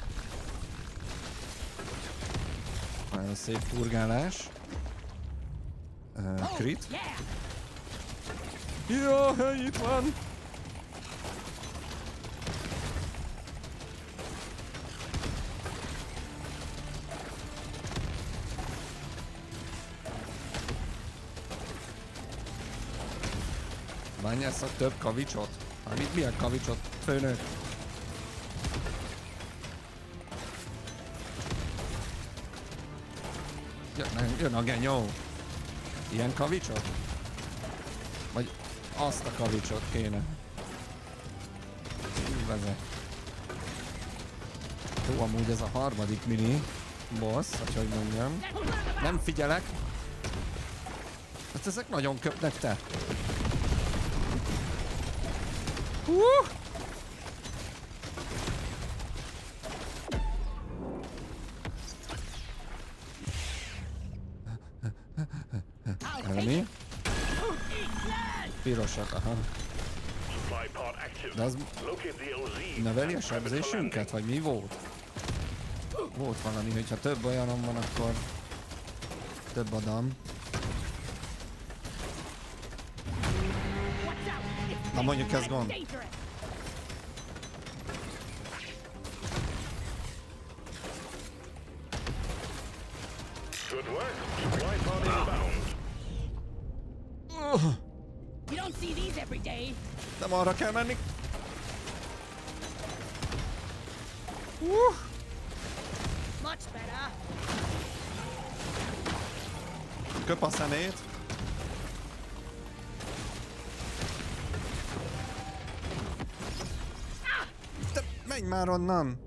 Nagyon szép furgálás. Uh, crit. Yeah! Jó, hely, itt van! Bányászok több kavicsot? Hát mit, milyen kavicsot, főnök? Jön, jön a genyó. Ilyen kavicsot? Vagy azt a kavicsot kéne. Vezet. Jó, amúgy ez a harmadik mini boss, vagy hogy mondjam. Nem figyelek. Hát ezek nagyon köpnek, te. Uh! Mi? Pirosak, aha. De az növeli a sebzésünket, vagy mi volt? Volt valami, hogyha több olyanom van, akkor több adam. Na mondjuk ez gond. Good work. Supply pod inbound. You don't see these every day. Nem arra kell menni. Uh. Much better. Köp a szemét. Te menj már onnan.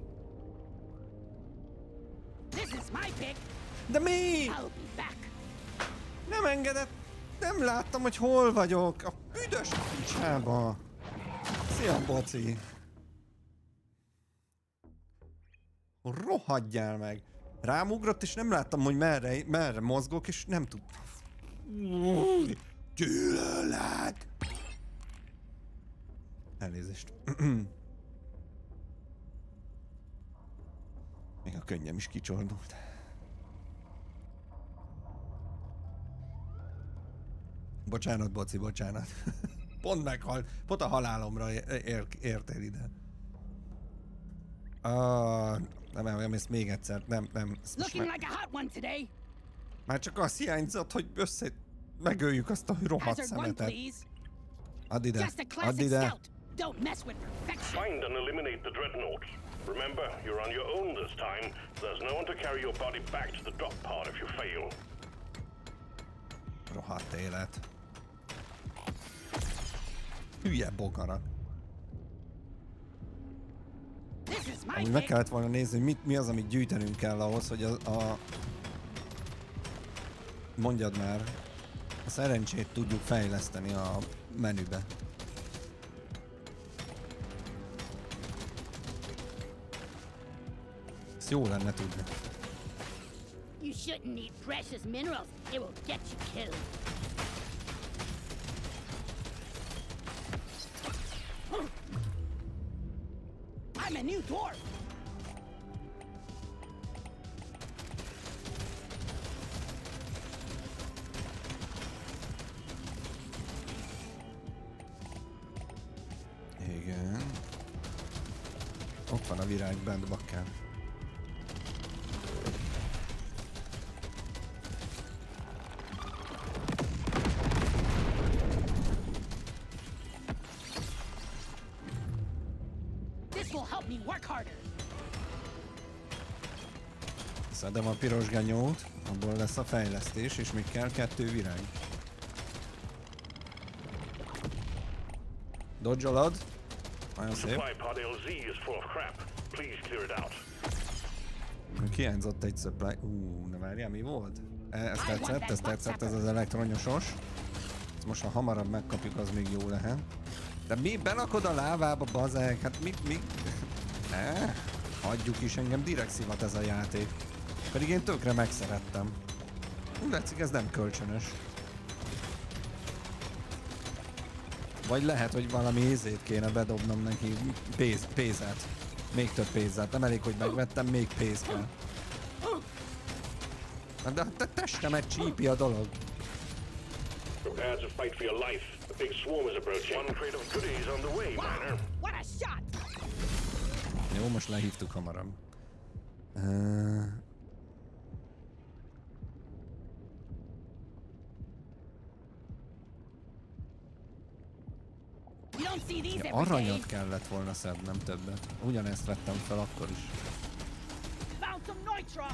This is my pick. De mi? I'll be back. Nem engedett. Nem láttam, hogy hol vagyok. A büdös picsába. Szia, boci. Rohadjál meg. Rám ugrott, és nem láttam, hogy merre, merre mozgok, és nem tud. Gyűlöllek. Elnézést. Még a könnyem is kicsordult. Bocsánat, boci, bocsánat. Pont meghalt. Pont a halálomra ér értél ide. Uh, nem, nem, ezt még egyszer. Nem, nem. Looking like a hot one today. Már csak azt hiányzott, hogy össze... megöljük azt a rohadt Hazard one, szemetet. please. Add ide, Just a add classic ide. scout. Don't mess with perfection. Find and eliminate the dreadnought. Remember, you're on your own this time. There's no one to carry your body back to the drop pod if you fail. Rohadt élet. Hülye bogarak. This is my Amúgy meg pick. kellett volna nézni, hogy mit, mi az, amit gyűjtenünk kell ahhoz, hogy a... a... Mondjad már. A szerencsét tudjuk fejleszteni a menübe. Ez jó lenne tudni. You shouldn't need precious minerals. It will get you killed. I'm a new dwarf. Igen. Ott van a virág bent, bakker. will help me work harder. Szedem a piros genyót, abból lesz a fejlesztés, és még kell kettő virág. Dodge-olod. Nagyon szép. Supply pod L Z is full of crap. Please clear it out. Kiányzott egy supply... Ú, na várjál, mi volt? Ez tetszett, ez tetszett, ez az elektronyosos. Ezt most ha hamarabb megkapjuk, az még jó lehet. De mi belakod a lávába, bazeg? Hát mit, mi? Ne, hagyjuk is, engem direkt szivat ez a játék. Pedig én tökre megszerettem. Úgy látszik, ez nem kölcsönös. Vagy lehet, hogy valami ízét kéne bedobnom neki, pénz, pénzet. Még több pénzet. Nem elég, hogy megvettem, még pénz kell. De a testemet csípi a dolog. Prepare to fight for your life. A big swarm is approaching. One crate of goodies on the way, miner. What a shot! Jó, most lehívtuk hamarabb. Uh... You don't see these every day. Aranyat kellett volna szednem többet. Ugyanezt vettem fel akkor is. Found some nitro.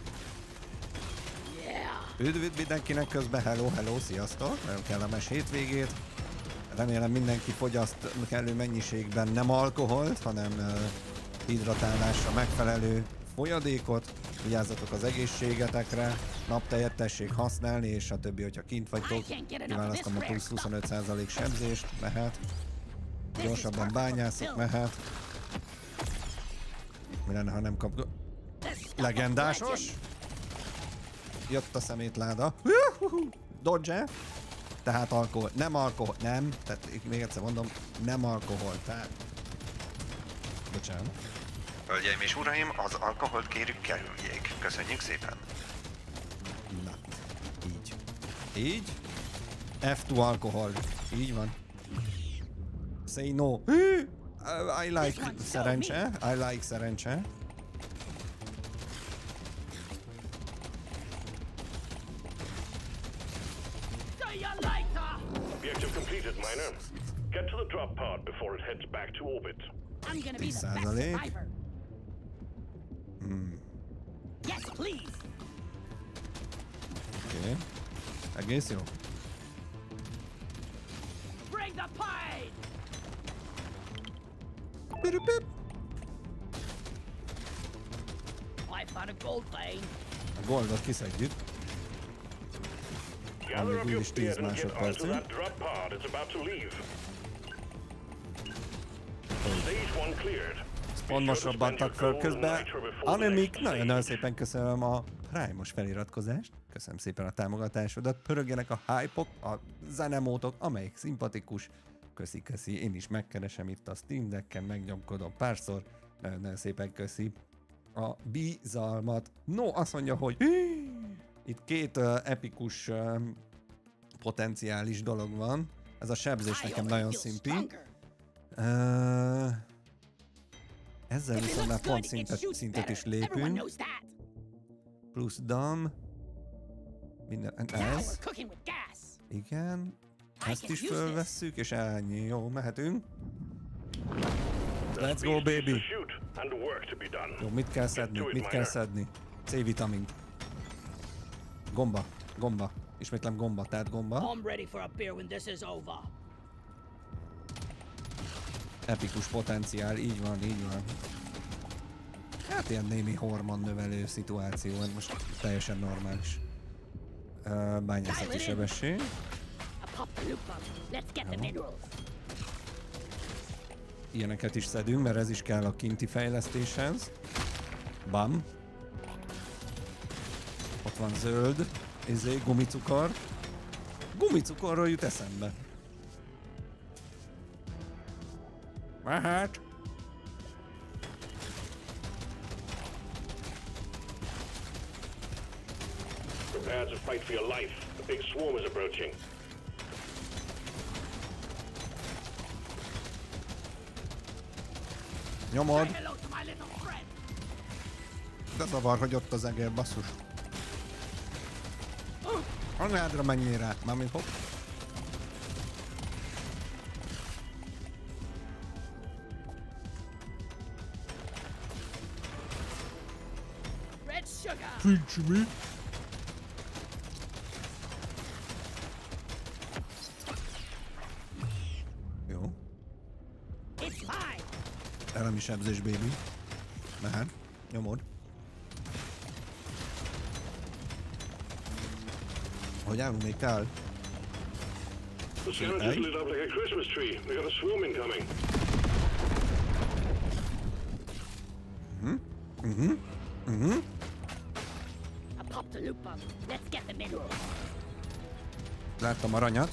Yeah. Üdv, üdv mindenkinek közben, hello, hello, sziasztok! Nagyon kellemes hétvégét. Remélem mindenki fogyaszt kellő mennyiségben nem alkoholt, hanem uh, hidratálásra megfelelő folyadékot. Vigyázzatok az egészségetekre, naptejet tessék használni, és a többi, hogyha kint vagytok. Kiválasztom a plusz huszonöt százalék sebzést, mehet. Gyorsabban bányászok, mehet. Mi lenne, ha nem kap... Legendásos! Jött a szemétláda. Dodge! Tehát alkohol. Nem alkohol. Nem. Tehát még egyszer mondom, nem alkohol. Tehát... Bocsánat. Hölgyeim és uraim, az alkoholt kérjük kerüljék. Köszönjük szépen. Na. Így. Így. F kettő alkohol. Így van. Say no. I like szerencse. I like szerencse. Objective completed, miner. Get to the drop pod before it heads back to orbit. I'm gonna be the best survivor. Hmm. Yes, please. Oké. Okay. Egész jó. Bring the pie. I found a gold vein. A goldot kiszedjük. Gather up your speed and get onto that drop pod. It's about to leave. Stage one cleared. Pont most robbantak föl közben. Anemik, nagyon-nagyon szépen köszönöm a Prime-os feliratkozást. Köszönöm szépen a támogatásodat. Pörögjenek a hype-ok, a zenemótok, amelyik szimpatikus. Köszi, köszi. Én is megkeresem itt a Steam Decken, megnyomkodom párszor. Nagyon-nagyon szépen köszi a bizalmat. No, azt mondja, hogy itt két uh, epikus uh, potenciális dolog van. Ez a sebzés nekem nagyon szimpi. Uh, ezzel viszont már pont szintet, szintet is lépünk. Plusz dam. Minden, ez. Igen. Ezt is fölvesszük, és ennyi. Jó, mehetünk. Let's go, baby! Jó, mit kell szedni? Mit kell szedni? C-vitamin. Gomba, gomba. Ismétlem gomba, tehát gomba. Epikus potenciál, így van, így van. Hát ilyen némi hormon növelő szituáció, ez most teljesen normális. Uh, bányászati sebesség. Ilyeneket is szedünk, mert ez is kell a kinti fejlesztéshez. Bam. Ott van zöld. Izé, gumicukor. Gumicukorról jut eszembe. Mehet. Prepare to fight for your life. A big swarm is approaching. Nyomod. De zavar, hogy ott az egér, basszus. Anyádra menjél rá, mármint hopp. Pincs mi? Jó. Elemi sebzés, baby. Mehet. Nyomod. Hogy állunk még kell? The scanner just lit up like a Christmas tree. We got a swarm incoming. Mhm. Mhm. Mhm. I popped the loop up. Let's get the mineral. Láttam aranyat.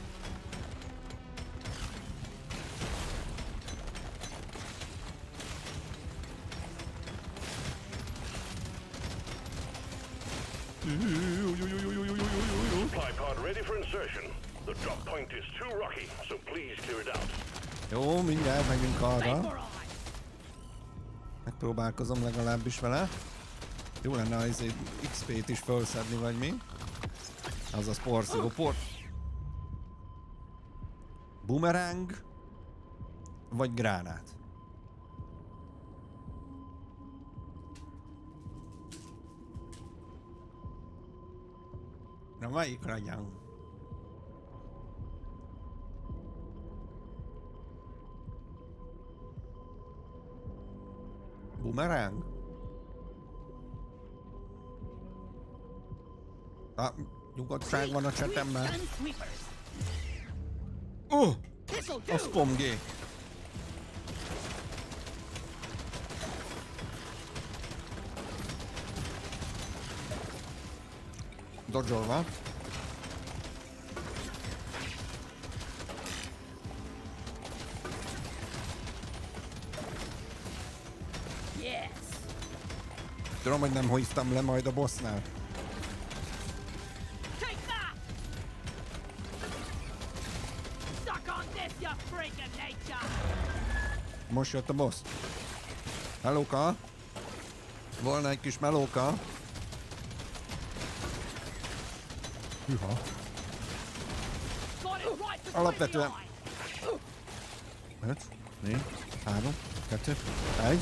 Supply pod ready for insertion. The drop point is too rocky, so please clear it out. Jó, mindjárt megyünk arra. Vaporize. Megpróbálkozom legalábbis vele. Jó lenne az iksz pét is felszedni, vagy mi. Azaz porszívó port. Boomerang. Vagy gránát. Na, melyik legyen? Boomerang? Ah, nyugodtság van a csetemben. Ó! Oh, a spomgé! Dodge-olva. Yes. Tudom, hogy nem hívtam le majd a bossnál. Take that. Suck on this, you freak of nature. Most jött a boss. Melóka. Volna egy kis melóka. Hűha. Alapvetően... öt, négy, három, kettő, egy.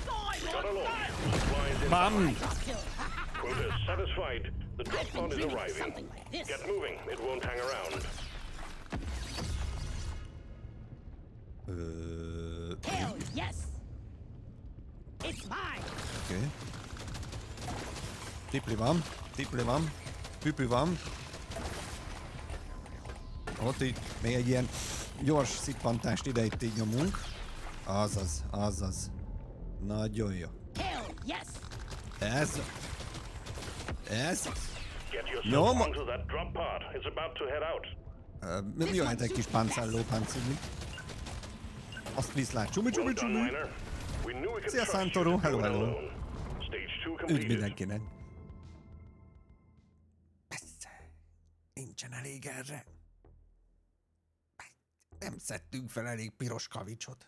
Bam! Quota satisfied. The drop pod is arriving. Get moving. It won't hang around. Ö... Hell yes. It's mine. Oké. Okay. Tipli van, tipli van, püpü van. Ott így még egy ilyen gyors szippantást ide itt így nyomunk. Azaz, azaz. Nagyon jó. Hell yes. Ez. Ez. Get yourself Nyom. onto that drop pod. It's about to head out. Uh, jöhet egy kis páncelló páncélni. Azt viszlát. Csumi, csumi, Well done, csumi. miner. We knew we could Szia, trust you Santoro. to Hello, do it hello. alone. Stage two Üdv completed. mindenkinek. Persze. Nincsen elég erre. Nem szedtünk fel elég piros kavicsot.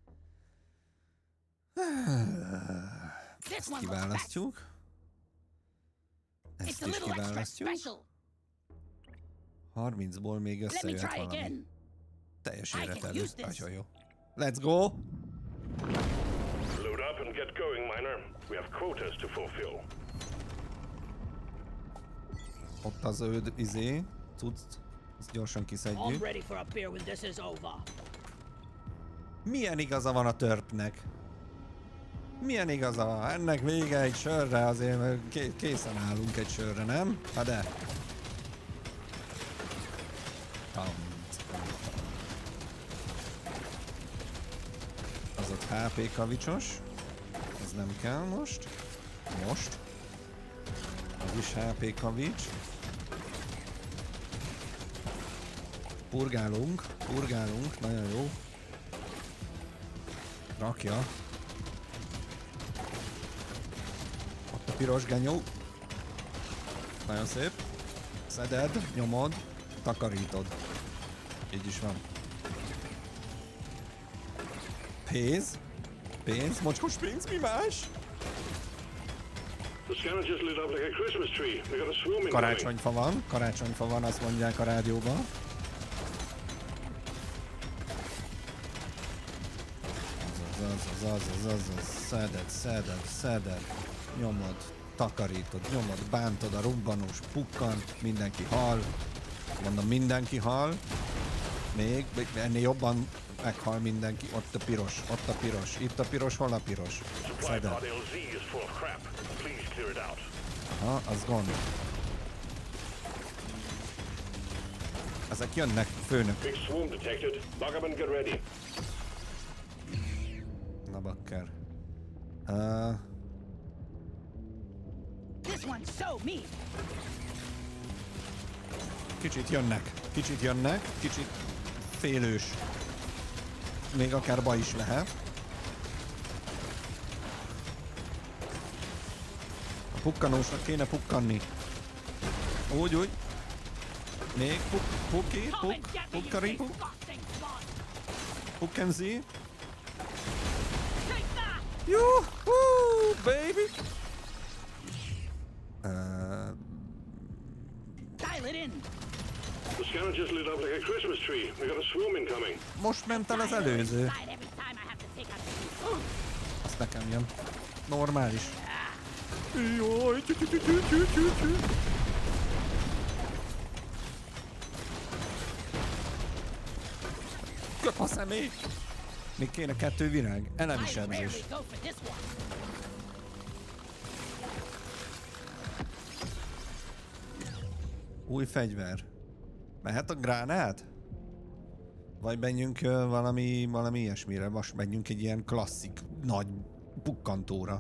Ezt kiválasztjuk. It's Ezt a is little extra kiválasztjuk. special. harmincból még Let me összejöhet try valami. again. Teljes I can életelő. use this. Nagyon jó. Let's go! Load up and get going, miner. We have quotas to fulfill. Ott az öd izé, cucc. Ezt gyorsan I'm kiszedjük. ready for a beer when this is over. Milyen igaza van a törpnek? Milyen igaza van? Ennek vége egy sörre, azért ké- készen állunk egy sörre, nem? Ha de. Az ott há pé kavicsos. Ez nem kell most. Most. Az is há pé kavics. Purgálunk, purgálunk, nagyon jó. Rakja. Ott a piros genyó. Nagyon szép. Szeded, nyomod, takarítod. Így is van. Pénz. Pénz, mocskos pénz, mi más? The scanner just lit up like a Christmas tree. We got a swarm incoming. Karácsonyfa van, karácsonyfa van, azt mondják a rádióban. Az az az az az az az szeded, szeded, szeded, nyomod, takarítod, nyomod, bántod, a robbanós pukkan, mindenki hal. Mondom, mindenki hal. Még, még ennél jobban meghal mindenki. Ott a piros, ott a piros, itt a piros, hol a piros? Szeded. Aha, az gond. Ezek jönnek, főnök. Na bakker. Uh, kicsit jönnek, kicsit jönnek, kicsit félős. Még akár baj is lehet. A pukkanósnak kéne pukkanni. Úgy, úgy. Még puk, puki, puk, pukkari, puk. Pukkenzi. Yoo-hoo, baby! Uh, Dial it in. The scanner just lit up like a Christmas tree. We got a swarm incoming. most ment el az előző. Azt nekem jön. Normális. Jaj, csü csü csü csü csü csü csü. Köp a személy! Még kéne kettő virág. Elemi sebzés. Új fegyver. Mehet a gránát? Vagy menjünk uh, valami, valami ilyesmire. Most menjünk egy ilyen klasszik, nagy pukkantóra.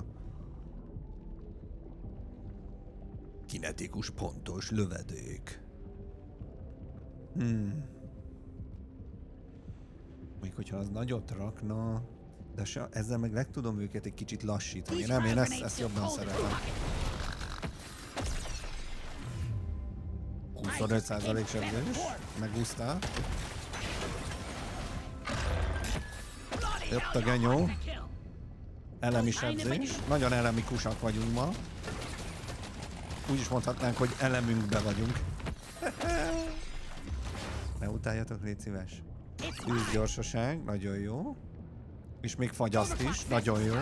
Kinetikus pontos lövedék. Hmm. Még hogyha az nagyot rakna, de se, ezzel meg meg tudom őket egy kicsit lassítani. Nem, én ezt, ezt jobban szeretem. huszonöt százalék sebzés. Megúsztál. Jött a genyó. Elemi sebzés. Nagyon elemikusak vagyunk ma. Úgy is mondhatnánk, hogy elemünkbe vagyunk. Ne utáljatok, légy szíves. Tűz gyorsaság, nagyon jó. És még fagyaszt is, nagyon jó.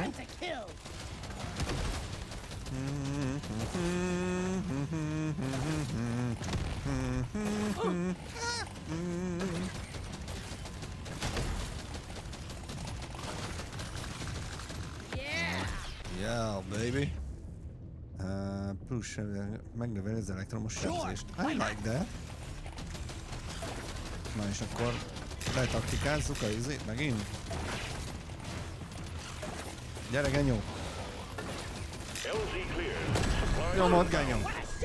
Yeah, baby. Uh, plusz megnöveli az elektromos sebzést. I like that. Na és akkor letaktikázzuk a izét megint. Gyere, genyó! Nyomod, genyó!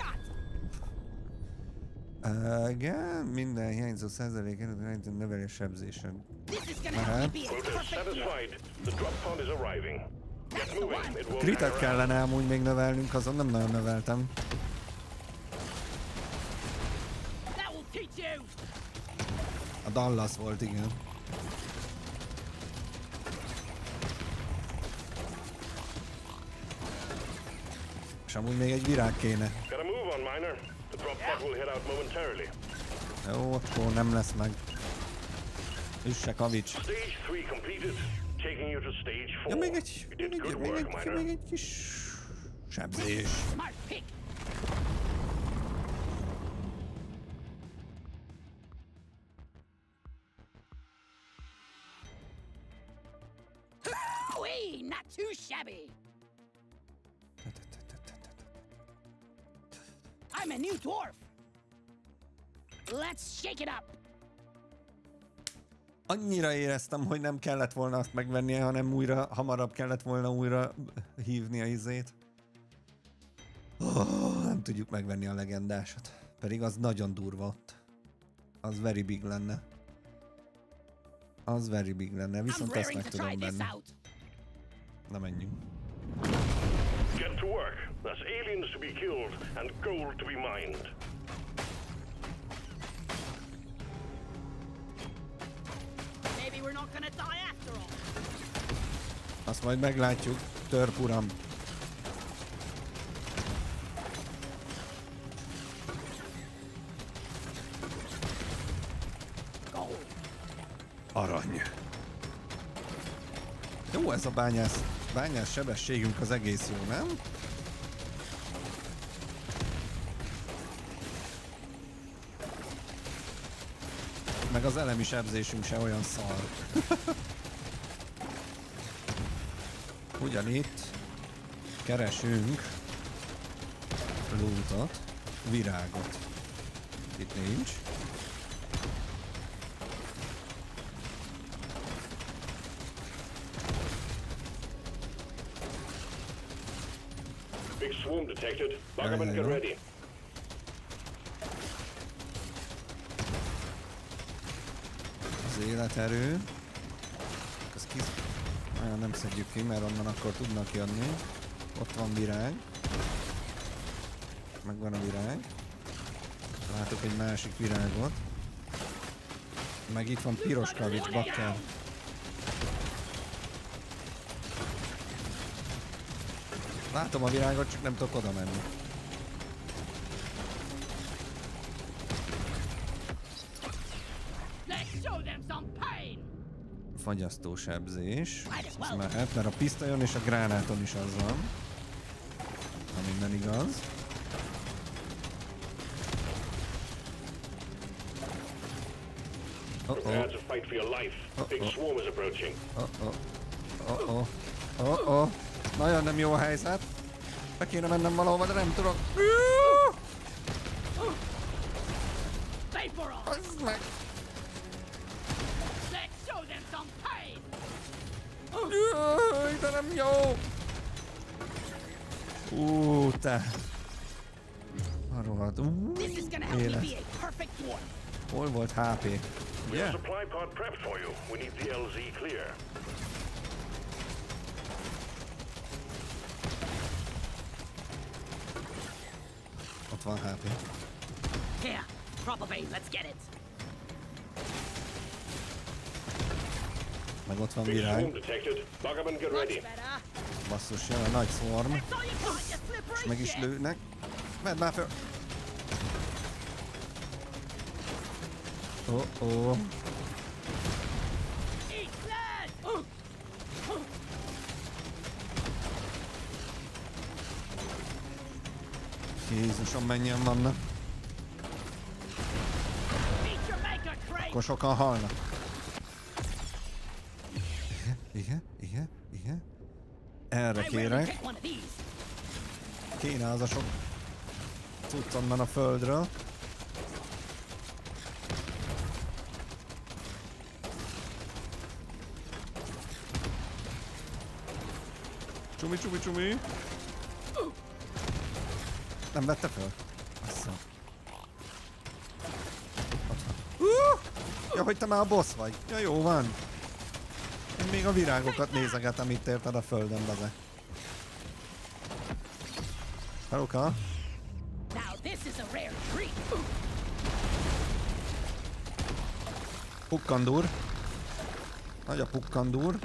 Uh, igen, minden hiányzó százalék előtt növeli a sebzésen. Mehet. Kritet kellene amúgy még növelnünk, azon nem nagyon növeltem. A Dallas volt, igen. És amúgy még egy virág kéne. Jó, akkor nem lesz meg. Üsse kavics. Ja, még egy, még egy, még egy, még egy kis sebzés. Not too shabby. I'm a new dwarf. Let's shake it up. Annyira éreztem, hogy nem kellett volna azt megvennie, hanem újra, hamarabb kellett volna újra hívni a izét. Oh, nem tudjuk megvenni a legendásat. Pedig az nagyon durva ott. Az very big lenne. Az very big lenne, viszont ezt meg tudom venni. Na menjünk. Get to work. There's aliens to be killed and gold to be mined. Maybe we're not gonna die after all. Azt majd meglátjuk, törp uram. Arany. Jó ez a bányász. Bányás sebességünk az egész jó, nem? meg az elemi sebzésünk se olyan szar. Ugyanitt keresünk lootot, virágot. Itt nincs. Big swarm detected. Buggerman, get ready. Az életerő. Ez kis... Nagyon nem szedjük ki, mert onnan akkor tudnak jönni. Ott van virág. Megvan a virág. Látok egy másik virágot. Meg itt van piros kavics, bakker. Látom a virágot, csak nem tudok oda menni. Fagyasztó sebzés. Ez mehet, mert a pisztolyon és a gránáton is az van. Ha minden igaz. Oh oh. Oh oh. Oh oh. Oh oh. Nagyon nem jó a helyzet. Be kéne mennem valahova, de nem tudok. Bazd meg! Jaj, de nem jó! Ú, te! A rohadt. Ú, élet. Hol volt há pé? Ugye? Ott van há pé. Here, crop of aid, let's get it. Meg ott van virág. Basszus, jön a nagy swarm. És meg is lőnek. Vedd már fel! Oh oh. Jézusom, mennyien vannak. Akkor sokan halnak. Igen, igen, igen. Erre kérek. Kéne az a sok cucc onnan a földről. Csumi, csumi, csumi. Nem vette fel? Assza. Uh! Ja, hogy te már a boss vagy. Ja, jó van. Én még a virágokat nézegetem, itt érted a földön, baze. Helloka. Pukkandúr. Nagy a pukkandúr.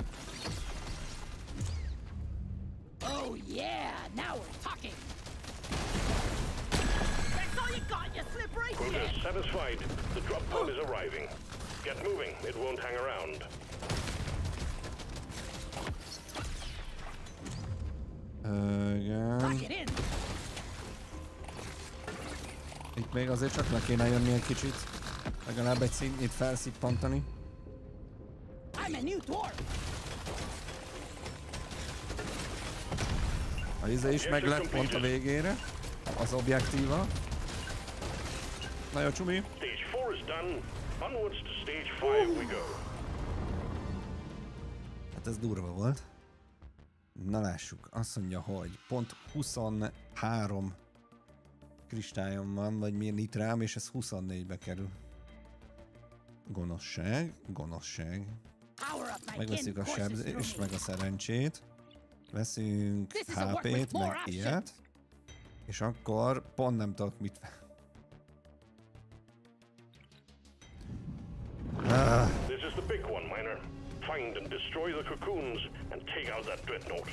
Oh yeah, now we're talking. That's all you got, you slippery Quota satisfied. The drop pod is arriving. Get moving. It won't hang around. Igen. Itt még azért csak le kéne jönni egy kicsit. Legalább egy szintnyit felszippantani. A izé is meg lett pont a végére. Az objektíva. Na jó, csumi. Hát ez durva volt. Na lássuk, azt mondja, hogy pont huszonhárom kristályom van, vagy milyen nitrám, és ez huszonnégybe kerül. Gonoszság, gonoszság. Megveszünk a sebzést, meg a szerencsét. Veszünk há pét, meg ilyet. És akkor pont nem tudok mit... Ah. This is the big one, miner. Find and destroy the cocoons and take out that dreadnought.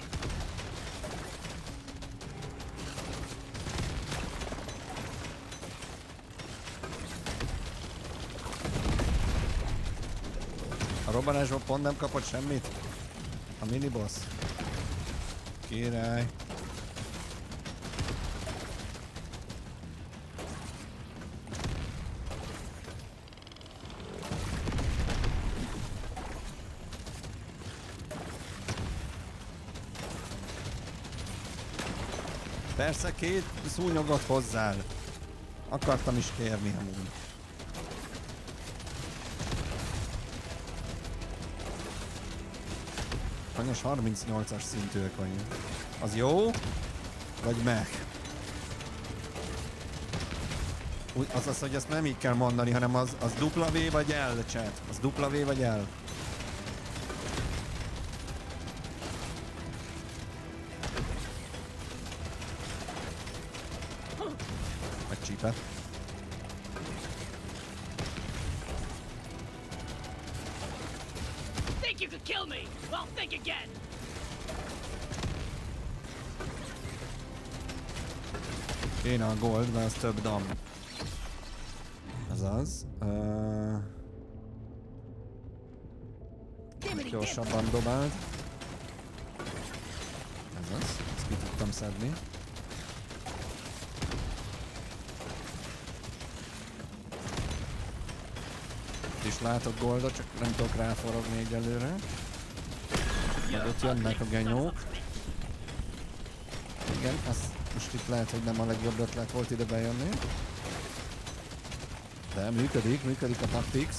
A robbanásban pont nem kapott semmit? A miniboss? Király. Persze két szúnyogot hozzál. Akartam is kérni amúgy. Kanyos harmincnyolcas szintűek vagyunk. Az jó? Vagy meg? Úgy, az az, hogy ezt nem így kell mondani, hanem az, az W vagy L, chat. Az W vagy L. Vagy csípet. Think you could kill me? Well, think again. Kéne a gold, mert az több dam. Azaz. Uh, gyorsabban dobáld. Azaz. Ezt ki tudtam szedni. És látok goldot, csak nem tudok ráforogni egyelőre. Meg ott jönnek a genyók. Igen, ez most itt lehet, hogy nem a legjobb ötlet volt ide bejönni. De működik, működik a tactics.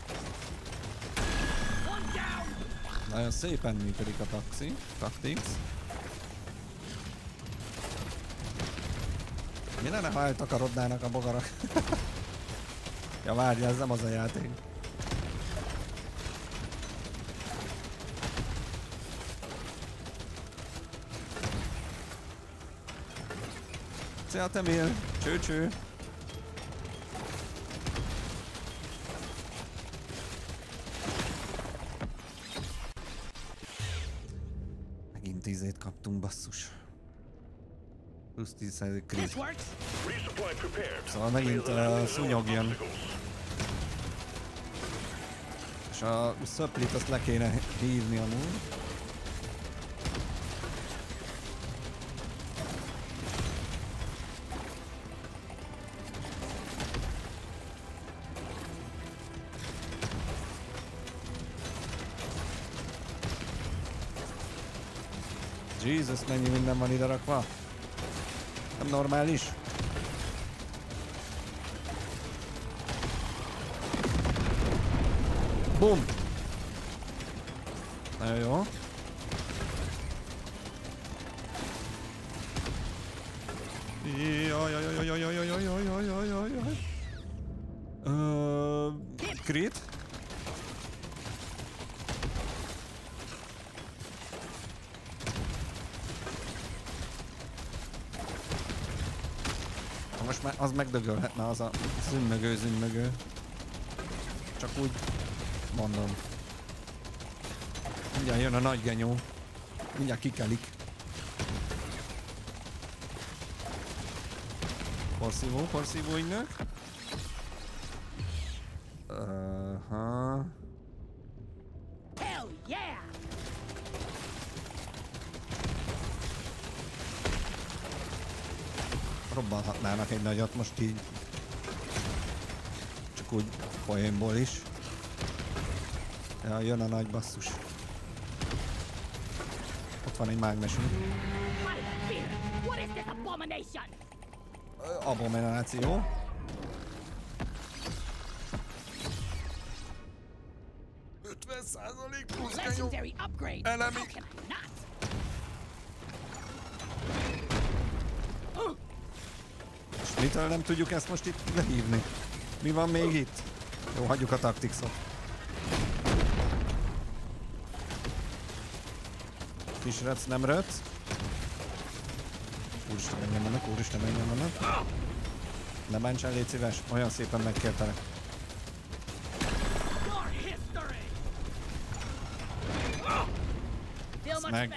Nagyon szépen működik a taxi, tactics. Mi lenne, ha eltakarodnának a bogarak? Ja várj, ez nem az a játék. Szia Temil! Cső-cső! Megint tízét kaptunk, basszus. Plusz tíz százalék crit. Szóval megint uh, szúnyog jön. És a szöplit azt le kéne hívni amúgy. Jézus, mennyi minden van ide rakva. Nem normális. Bum! Nagyon jó. Jaj, jaj, jaj, jaj, jaj, jaj, jaj, jaj, jaj, jaj, jaj. Ö, crit. Most már az megdögölhetne, az a zümmögő, zümmögő. Csak úgy mondom. Mindjárt jön a nagy genyó. Mindjárt kikelik. Porszívó, porszívó ügynök. Aha. Hell yeah! Robbanhatnának egy nagyot most így. Csak úgy poénból is. Ja, jön a nagy basszus. Ott van egy mágnesünk. What is this abomination? Abomináció. ötven százalék plusz genyó. Enemy. És mitől nem tudjuk ezt most itt lehívni? Mi van még itt? Jó, hagyjuk a tacticsot. Kis röc, nem röc. Úristen, menjen vannak, úristen, menjen vannak. Ne bántsál, légy szíves, olyan szépen megkértelek. Ezt meg.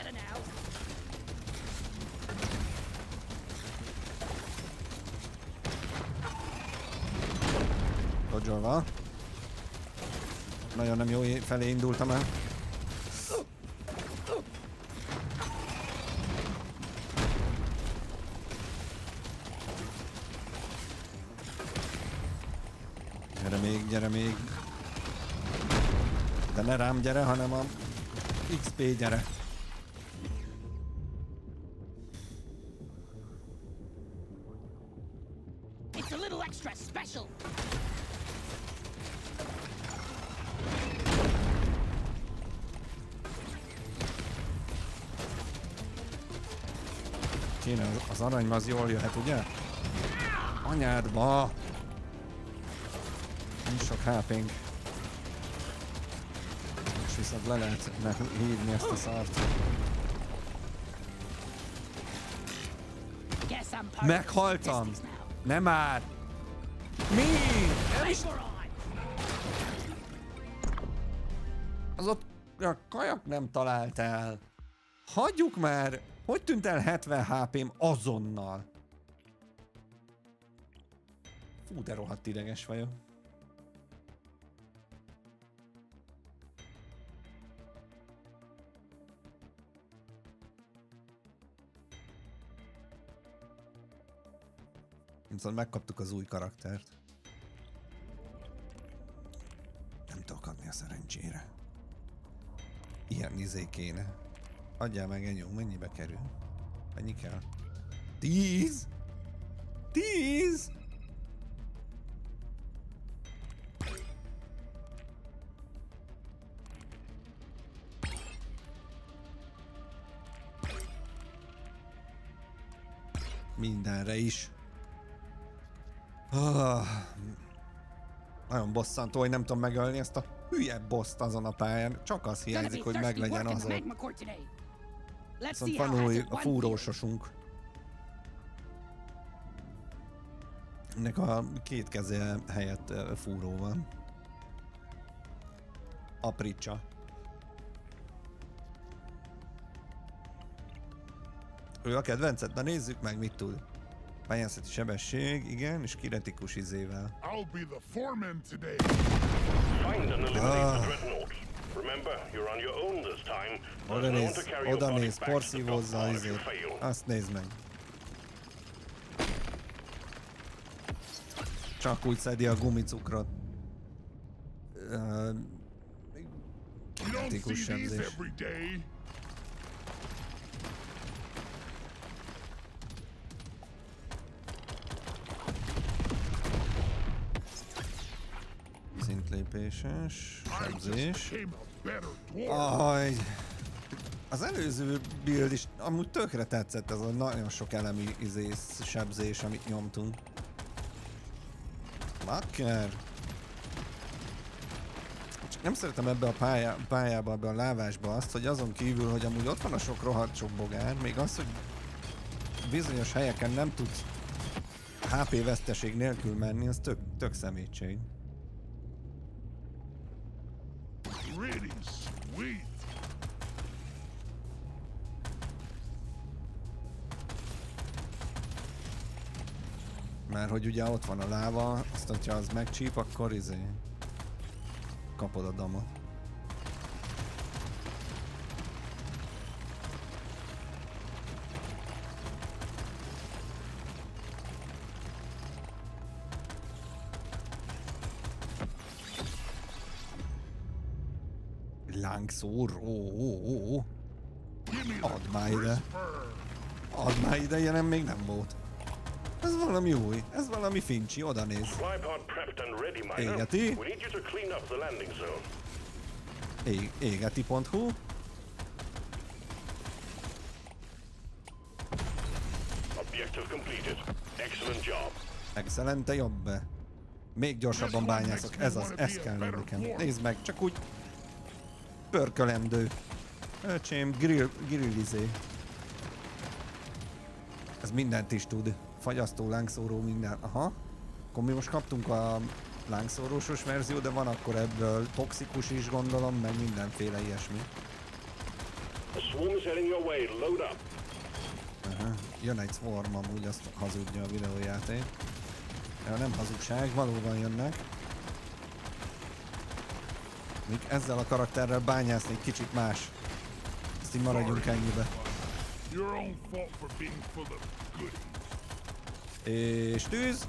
Dodge-olva. Nagyon nem jó felé indultam el. Gyere még, gyere még. De ne rám gyere, hanem a iksz pé gyere. kéne, az, az arany az jól jöhet, ugye? Anyádba! Nincs sok há pénk. Most viszont le lehet hívni ezt a szart. Meghaltam! Nem már! Mi? Nem is... Az ott a kajak nem talált el. Hagyjuk már! Hogy tűnt el hetven há pém azonnal? Fú, de rohadt ideges vagyok. Viszont megkaptuk az új karaktert. Nem tudok adni a szerencsére. Ilyen izé kéne. Adjál meg, Enyó, mennyibe kerül? Mennyi kell? Tíz? Tíz? Mindenre is. Ah, nagyon bosszantó, hogy nem tudom megölni ezt a hülye boszt azon a pályán. Csak az hiányzik, hogy meglegyen azon. Viszont van új, a fúrósosunk. Ennek a két keze helyett fúró van. Apricsa. Ő a kedvenced? Na nézzük meg, mit tud. Pályázati sebesség, igen, és kinetikus izével. I'll be the foreman today. Find and eliminate the dreadnought. Remember, you're on your own this time. Oda néz, oda néz, porszívózza az izét. Azt nézd meg. Csak úgy szedi a gumicukrot. Uh, kinetikus sebzés. Szintlépéses, sebzés. Aj, az előző build is amúgy tökre tetszett, ez a nagyon sok elemi izé, sebzés, amit nyomtunk. Makker. Csak nem szeretem ebbe a pályá, pályába, ebbe a lávásba azt, hogy azon kívül, hogy amúgy ott van a sok rohadt sok bogár, még az, hogy bizonyos helyeken nem tudsz há pé veszteség nélkül menni, az tök, tök szemétség. Really sweet. Mert hogy ugye ott van a láva, azt hogyha az megcsíp, akkor izé kapod a damot. Lángszór, ó, ó, ó. Add már ide. Add már ide, ilyen még nem volt. Ez valami új, ez valami fincsi, oda néz. Égeti. É, égeti pont hú. Excellente, jobb. Még gyorsabban bányászok, ez az, ez kell nekem. Nézd meg, csak úgy pörkölendő. Öcsém, grill, grillizé. Ez mindent is tud. Fagyasztó, lángszóró, minden. Aha. Akkor mi most kaptunk a lángszórósos verzió, de van akkor ebből toxikus is, gondolom, meg mindenféle ilyesmi. Aha. Jön egy swarm, amúgy azt hazudja a videójáték. Ja, nem hazugság, valóban jönnek. Még ezzel a karakterrel bányászni egy kicsit más. Ezt így maradjunk ennyibe. És tűz!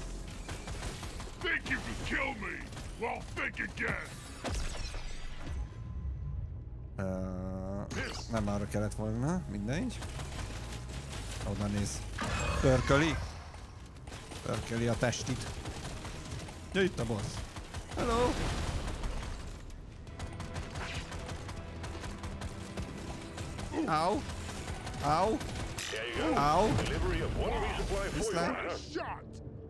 Uh, nem arra kellett volna, mindegy. Oda néz. Pörköli! Pörköli a testit. Ja, itt a boss. Hello! Au! Au! There you go. Ow. Delivery of one resupply for you, Viszlát. Miner. Shot!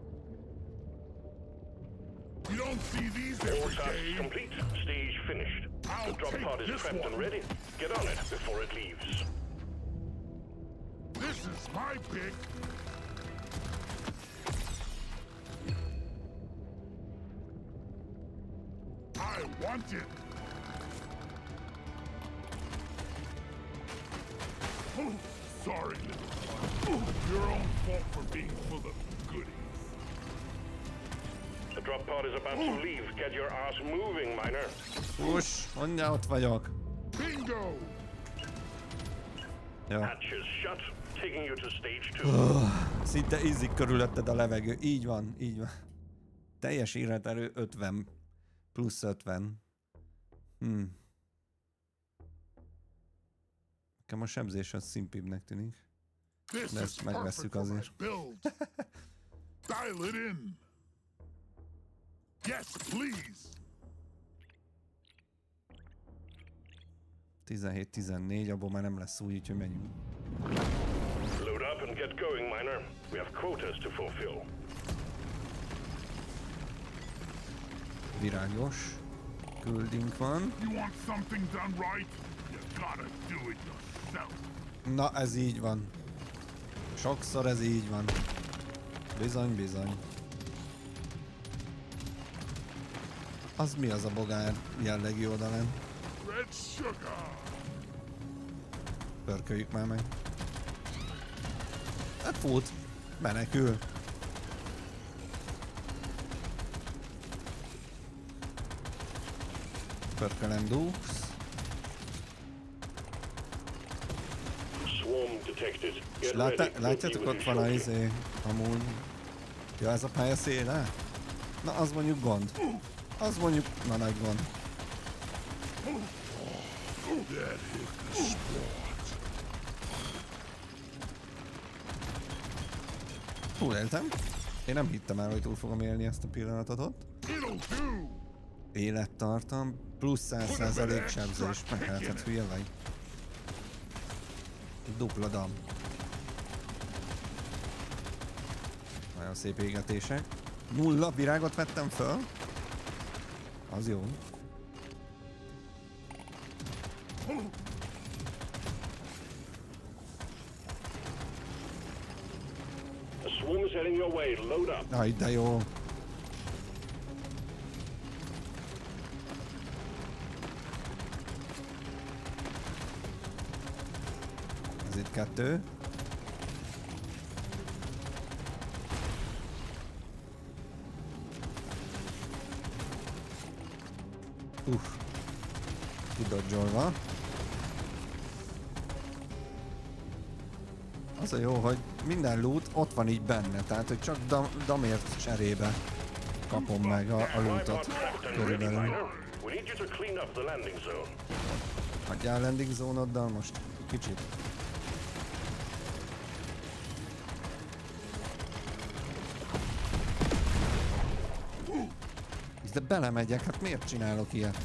You don't see these All every tasks day. complete. Stage finished. I'll The drop take pod is this prepped and one. ready. Get on it before it leaves. This is my pick. I want it. Oh, sorry, little one. Your own fault for being full of goodies. The drop pod is about to leave. Get your ass moving, Miner. Hús, mondja, ott vagyok. Bingo! Jó. Hatches shut, taking you to stage two. Szinte izzik körülötted a levegő. Így van, így van. Teljes életerő ötven. Plusz ötven. Hmm. Nekem a sebzés az szimpibbnek tűnik. This De is ezt megvesszük perfect for my azért. build. Dial it in. Yes, please. tizenhét tizennégy, abból már nem lesz új, úgyhogy menjünk. Load up and get going, Miner. We have quotas to fulfill. Virágos. Küldünk van. You want something done right? You gotta do it yourself. Na, ez így van. Sokszor ez így van. Bizony, bizony. Az mi az a bogár jellegű oldalán? Red sugar. Pörköljük már meg. Hát fut. Menekül. Pörkölem dúsz. Swarm detected. És Get lát, ready. látjátok, ott van a izé, amúgy. Ja, ez a pálya széle? Na, az mondjuk gond. Az mondjuk, na nagy gond. That hit the spot. Túléltem. Én nem hittem el, hogy túl fogom élni ezt a pillanatot ott. It'll do. Élettartam, plusz száz százalék sebzés. Mehet, hát hülye vagy. Dupla dam. Nagyon szép égetések. Nulla virágot vettem föl. Az jó. A swarm is heading your way. Load up. Aj, de jó. Ez itt kettő. Uff. Kidodzsolva. Az a jó, hogy minden loot ott van így benne, tehát hogy csak dam damért cserébe kapom meg a, a Fly lootot pod prepped and ready, körülbelül. Miner. We need you to clean up the landing zone. Hagyjál landing zónoddal most kicsit. De belemegyek, hát miért csinálok ilyet?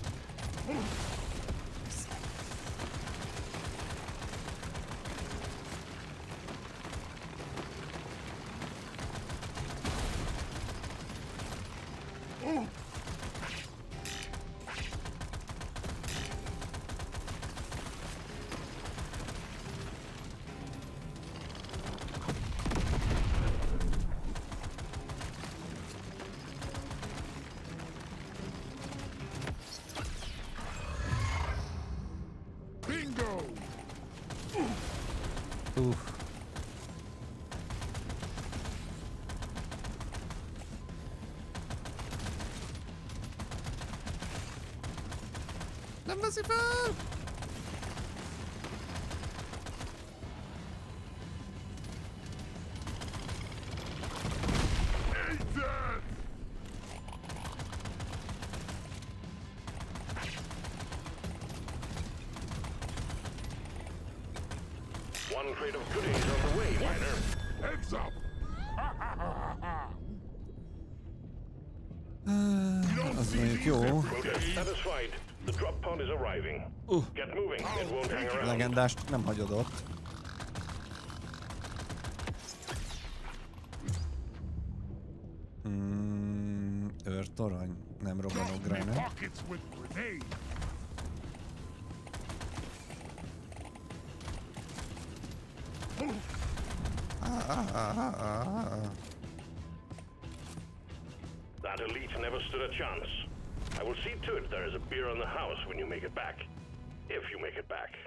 Bingo. Uff. Nem veszi fel! Ain't that? One crate of goodies on the way, Miner. Heads up. Az mondjuk jó. Quota satisfied. The drop pod is arriving. Uh. Get moving. It won't hang around. Legendást nem hagyod ott. Mm, őrtorony, nem robbanó Stuff my gránát. pockets with grenades. Ah, ah, ah, ah, ah. That elite never stood a chance. I will see to it there is a beer on the house when you make it back. If you make it back.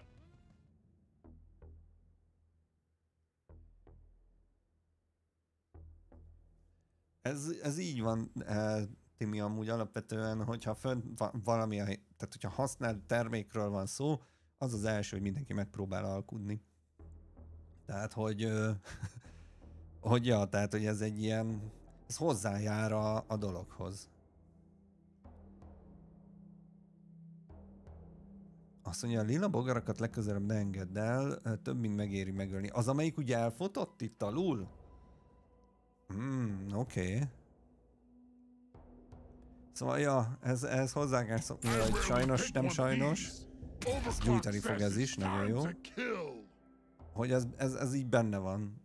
Ez, ez így van, eh, Timi, amúgy alapvetően, hogyha fönn va- valami, a- tehát hogyha használt termékről van szó, az az első, hogy mindenki megpróbál alkudni. Tehát, hogy, ö, hogy ja, tehát, hogy ez egy ilyen, ez hozzájár a, a dologhoz. Azt mondja, a lila bogarakat legközelebb ne engedd el, több mint megéri megölni. Az, amelyik ugye elfotott itt alul? Hmm, oké. Okay. Szóval, ja, ez, ez hozzá kell szokni, hogy sajnos, nem sajnos. Ezt gyújtani fog ez is, nagyon jó. Hogy ez, ez, ez így benne van.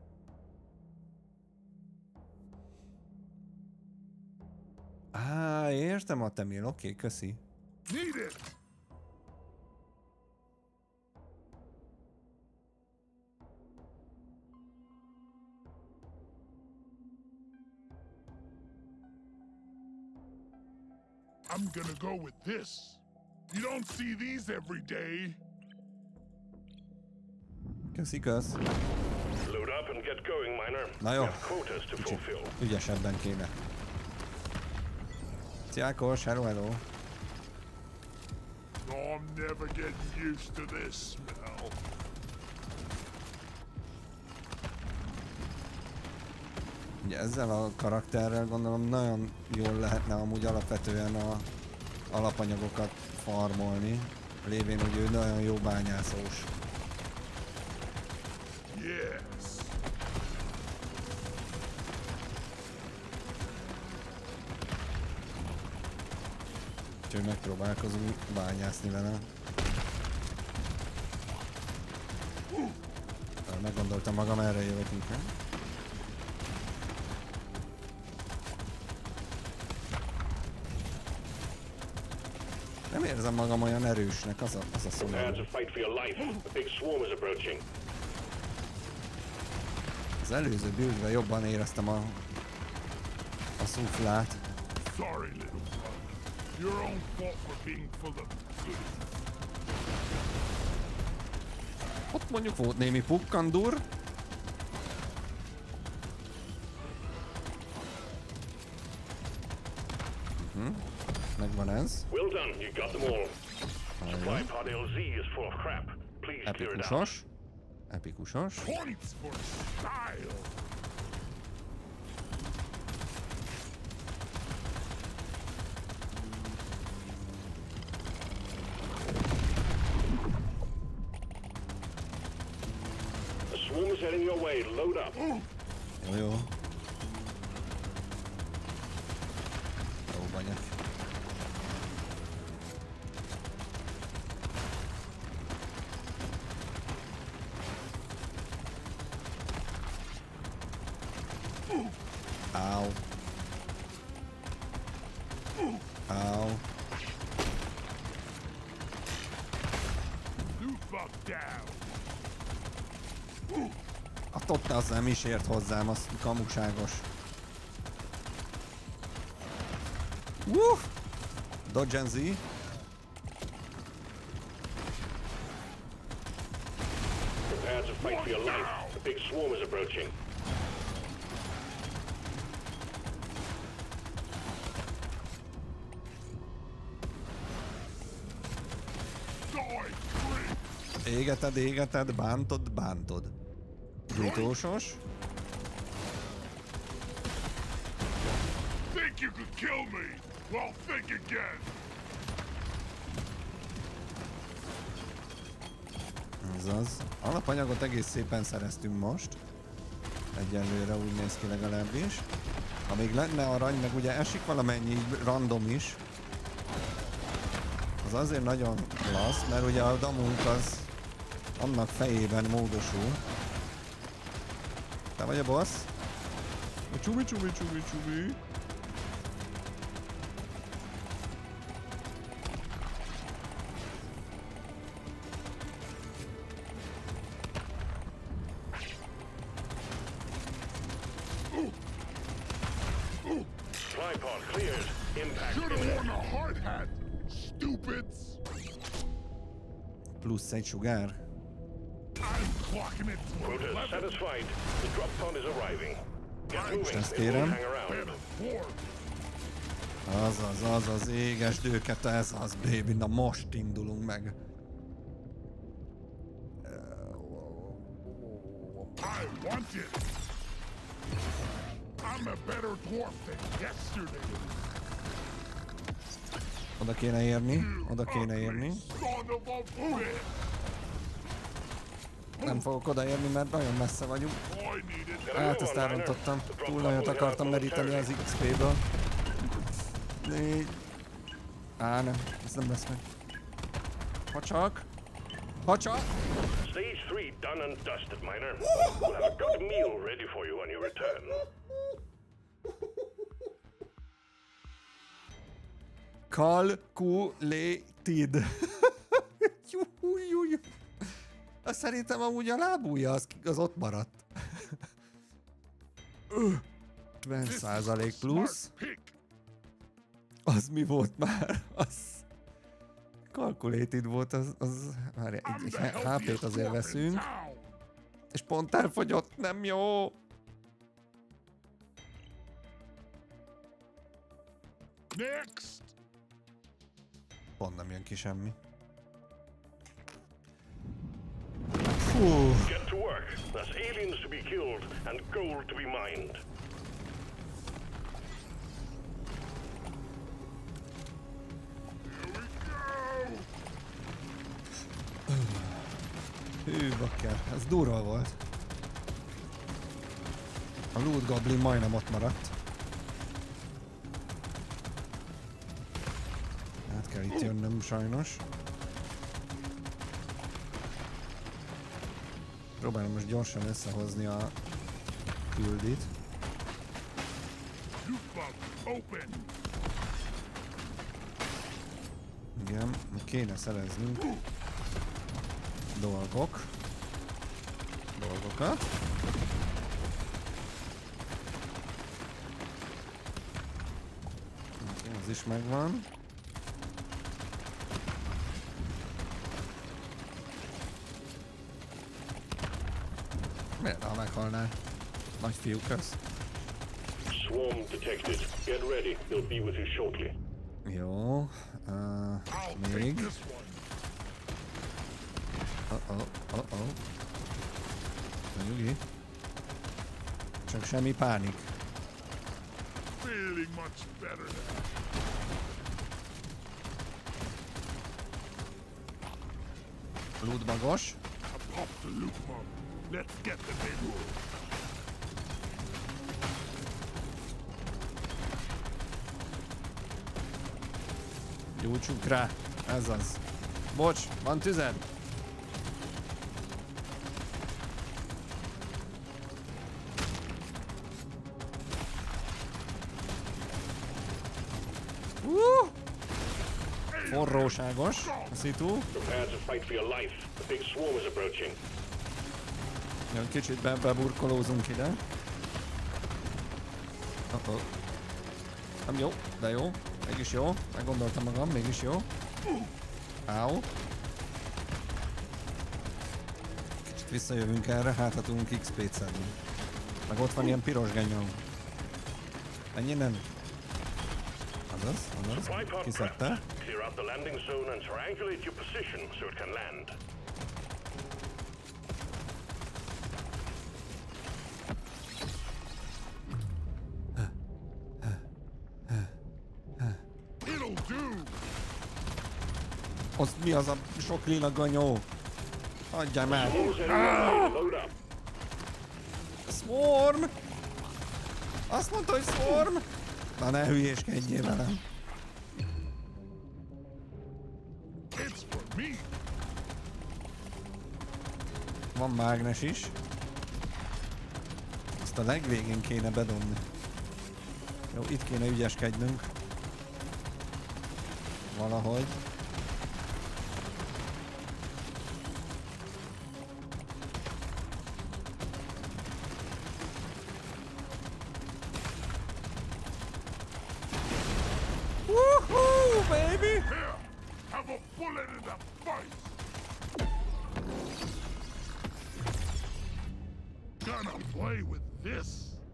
Á, értem a Temil, oké, okay, köszi. Need it. I'm gonna go with this. You don't see these every day. Köszi, kösz. Load up and get going, miner. Na jó. We have quotas to fulfill. Ügyesebben kéne. Sziákos, hello, hello. Oh, I'm never getting used to this smell. Ugye ezzel a karakterrel gondolom nagyon jól lehetne amúgy alapvetően a alapanyagokat farmolni, lévén, hogy ő nagyon jó bányászós. Yes. Úgyhogy megpróbálkozunk bányászni vele. Meggondoltam magam, erre jövök inkább. Nem érzem magam olyan erősnek, az a, az a szó. Prepare to fight for your life. A big swarm is approaching. Az előző buildben jobban éreztem a, a szuflát. Sorry, little brother. Your own fault for being full of good. Ott mondjuk volt némi pukkandur. Uh-huh. Megvan ez. Well done, you got them all. Supply pod L Z is full of crap. Please clear it out. Epikusos. Epikusos. Points for style. The swarm is heading your way. Load up. Jó, jó. Jó banyag. Ow. Ow. You fuck down. A totta az nem is ért hozzám, az kamuságos. Woo! Dodge and Z. Prepare to fight for your life. A big swarm is approaching. Die, creep. Égeted, égeted, bántod, bántod. Gyújtósos. Think you could kill me? Well, think again. Azaz. Alapanyagot egész szépen szereztünk most. Egyelőre úgy néz ki legalábbis. Ha még lenne arany, meg ugye esik valamennyi így random is. Az azért nagyon klassz, mert ugye a damunk az annak fejében módosul. Te vagy a boss? Csumi, csumi, csumi, csumi. Tripod cleared. Impact Should have imminent. worn a hard hat, stupids. Plusz egy sugár. I'm clocking it to Quota eleven. satisfied. The drop pod is arriving. Get moving. Ezt It won't kérem. hang around. Better port. Azaz, azaz, éges dőket, ez az, baby. Na most indulunk meg. I want it. I'm a better dwarf than yesterday. Oda kéne érni, oda kéne érni. Son of a bitch. Nem fogok odaérni, mert nagyon messze vagyunk. I needed Hát ezt elrontottam. Túl nagyot akartam meríteni az iksz pé-ből. Négy. Á, nem. Ez nem lesz meg. Ha csak. Ha csak. Stage three done and dusted, miner. We'll have a good meal ready for you on your return. Calculated. Jú, jú, jú. Azt szerintem amúgy a lábúja az, az ott maradt. ötven százalék plusz. pick. Az mi volt már? Az... Calculated volt, az... az... Várjál, I'm egy, the egy há pét healthiest azért dwarf in veszünk. town. És pont elfogyott, nem jó. Next. Pont nem jön ki semmi. Fú. Get to work. There's aliens to be killed and gold to be mined. Hű, bakker, ez durva volt. A loot goblin majdnem ott maradt. Át kell itt jönnöm sajnos. Próbálom most gyorsan összehozni a küldit. Jukebox open. Igen, kéne szereznünk dolgok. Dolgokat. Oké, az is megvan. Miért, ha meghalnál? Nagy fiú, kösz. Swarm detected. Get ready. They'll be with you shortly. Jó. Uh, I'll take még. this one. Uh-oh, uh-oh. Na nyugi. Csak semmi pánik. Feeling much better now. Lootbagos. I popped the loot mug. Let's get the big one. Gyújtsunk rá. Ez az. Bocs, van tüzed? Uh! Forróságos a szitu. Prepare to fight for your life. The big swarm is approaching. Jön, kicsit be, beburkolózunk ide. Uh-oh. Nem jó, de jó. Mégis jó. Meggondoltam magam, mégis jó. Áó. Kicsit visszajövünk erre, hát ha tudunk iksz pét szedni. Meg ott van ilyen piros genyó. Ennyi nem? Azaz, azaz. Supply pod Kiszedte. prepped. Clear out the landing zone and triangulate your position so it can land. It'll do. Az mi az a sok lila ganyó? Adjál már! Swarm's enemy. Load up. Swarm! Azt mondta, hogy Swarm! Na ne hülyéskedjél velem. It's for me. Van mágnes is. Azt Ezt a legvégén kéne bedobni. Jó, itt kéne ügyeskednünk. Valahogy. Woohoo, baby! Here, have a bullet in the face. Gonna play with this.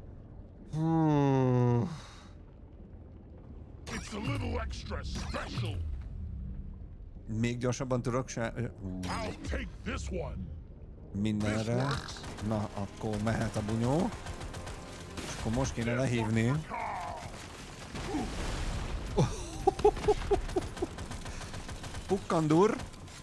Hmm. It's a little extra special. Még gyorsabban tudok se... Uh, I'll take this one. mindenre. Na, akkor mehet a bunyó. És akkor most kéne lehívni. Pukkandur.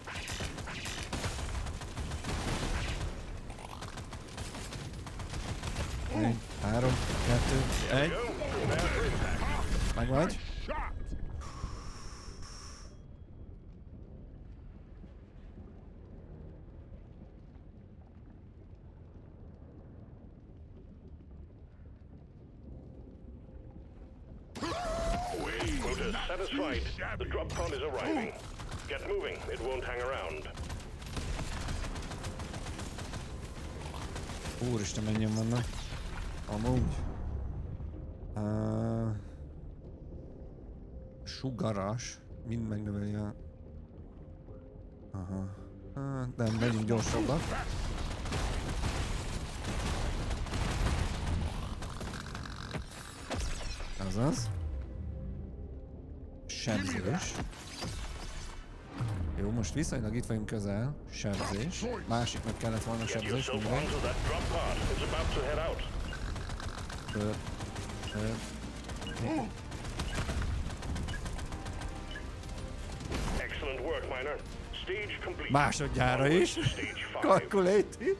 Egy, három, kettő, egy. Meg vagy? Shot. Quota satisfied. The drop pod is arriving. Get moving. It won't hang around. Úristen, mennyien vannak. Amúgy. Uh, sugaras. Mind megnöveli a... Aha. Uh, nem, megyünk gyorsabbak. Azaz. Sebzés. Jó, most viszonylag itt vagyunk közel. Sebzés. Másiknak kellett volna Get sebzés, yourself mindegy. onto that drop pod. It's about to head out. Ö, ö, Excellent work, Miner. Stage complete. Másodjára is. Stage five. Calculate.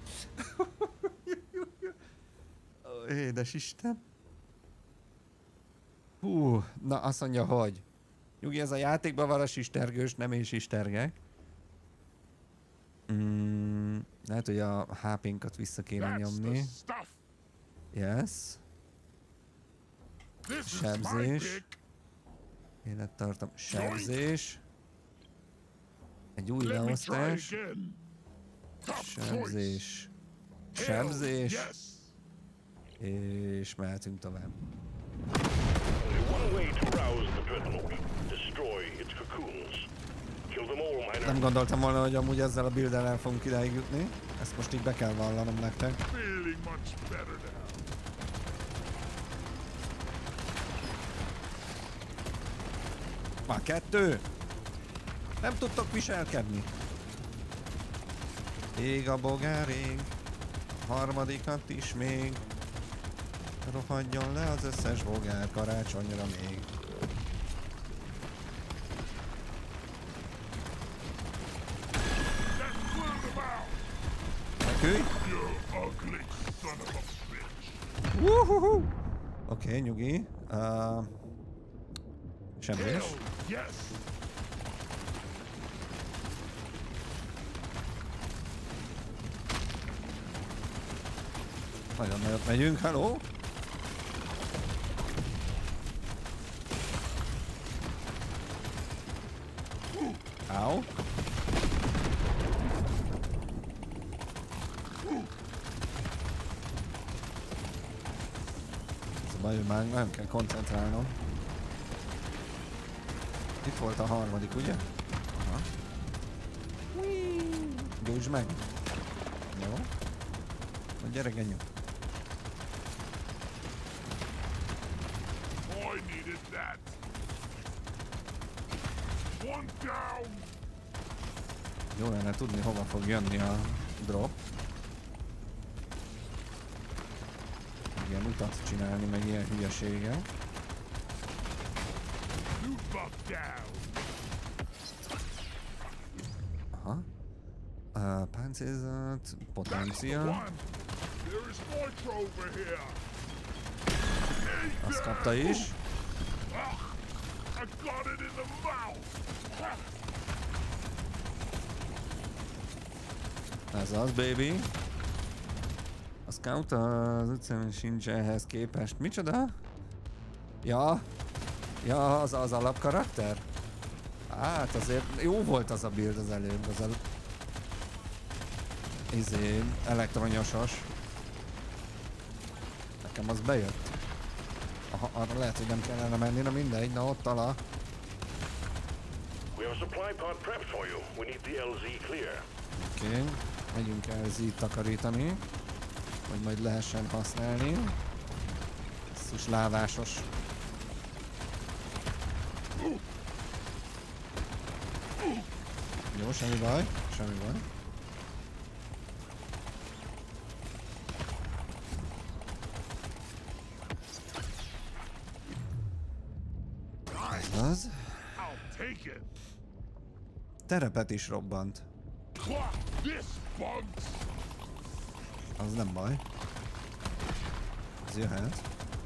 Ó, édes Isten. Hú, na azt mondja, hogy Nyugi, ez a játékban van a sistergős, nem én sistergek. Mm, lehet, hogy a há pénkat vissza kéne That's the nyomni. stuff. Yes. This is my Sebzés. pick. Élettartam. Sebzés. Egy új Let me try leosztás. again. Top choice. Sebzés. Hell, Sebzés. yes. És mehetünk tovább. Only one way to rouse the dreadnought. Destroy its cocoons. Kill them all, Miner. Nem gondoltam volna, hogy amúgy ezzel a builddel el fogunk idáig jutni. Ezt most így be kell vallanom nektek. Feeling much better now. Már kettő? Nem tudtok viselkedni. Ég a bogár, ég. Harmadikat is még. Rohadjon le az összes bogár karácsonyra még. Let's clear them out. Nekülj? You ugly son of a bitch. Woohoo! Oké, okay, nyugi. Uh, sebzés. Hell, yes. Nagyon nagyot megyünk, hello! Áó! Ez a baj, hogy már nem kell koncentrálnom. Itt volt a harmadik, ugye? Aha. Gyújtsd meg! Jó. Na gyere, genyó. I needed that. One down. Jó lenne tudni, hova fog jönni a drop. Igen, utat csinálni, meg ilyen hülyeséggel. You buck down. Aha. Uh, páncélzat, potencia. One. There is nitro over here. Azt kapta is. Ah, I got it in the mouth. Ez az, baby. Az Scout az utcán sincs ehhez képest. Micsoda? Ja. Ja, az az alapkarakter? Hát azért jó volt az a build az előbb, az a... Izé, elektronyosos. Nekem az bejött. Aha, arra lehet, hogy nem kellene menni, na mindegy, na ott alá. We have a supply pod prepped for you. We need the L Z clear. Oké, okay. Megyünk el Z takarítani, hogy majd lehessen használni. Szus lávásos. Jó, semmi baj, semmi baj. Ez az. Terepet is robbant. Az nem baj. Ez jöhet.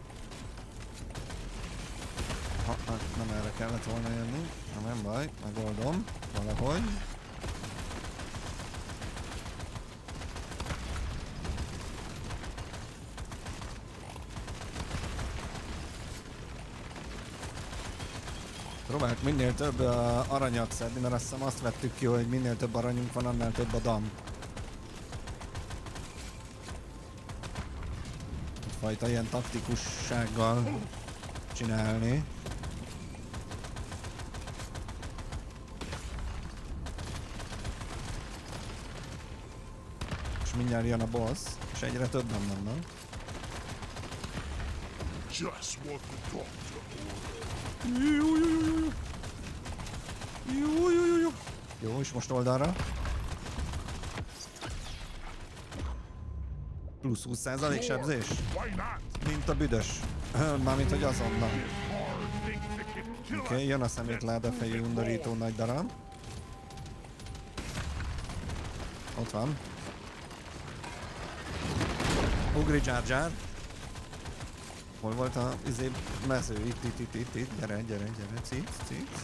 Ha, hát nem erre kellett volna jönni. Na nem baj, megoldom valahogy. Próbáljuk minél több uh, aranyat szedni, mert azt hiszem azt vettük ki, hogy minél több aranyunk van, annál több a dam. Egyfajta ilyen taktikussággal csinálni. És mindjárt jön a boss, és egyre többen vannak. Just what the doctor ordered. Jó, jó, jó, jó. Jó, jó, jó, jó. Jó, és most oldalra. Plusz húsz százalék sebzés. Mint a büdös. Mármint, hogy azonnal. Oké, okay, jön a szemétláda fejű undorító nagy darab. Ott van. Ugri Jar Jar. Hol volt a izé mező? Itt, itt, itt, itt, itt. Gyere, gyere, gyere. Cic, cic.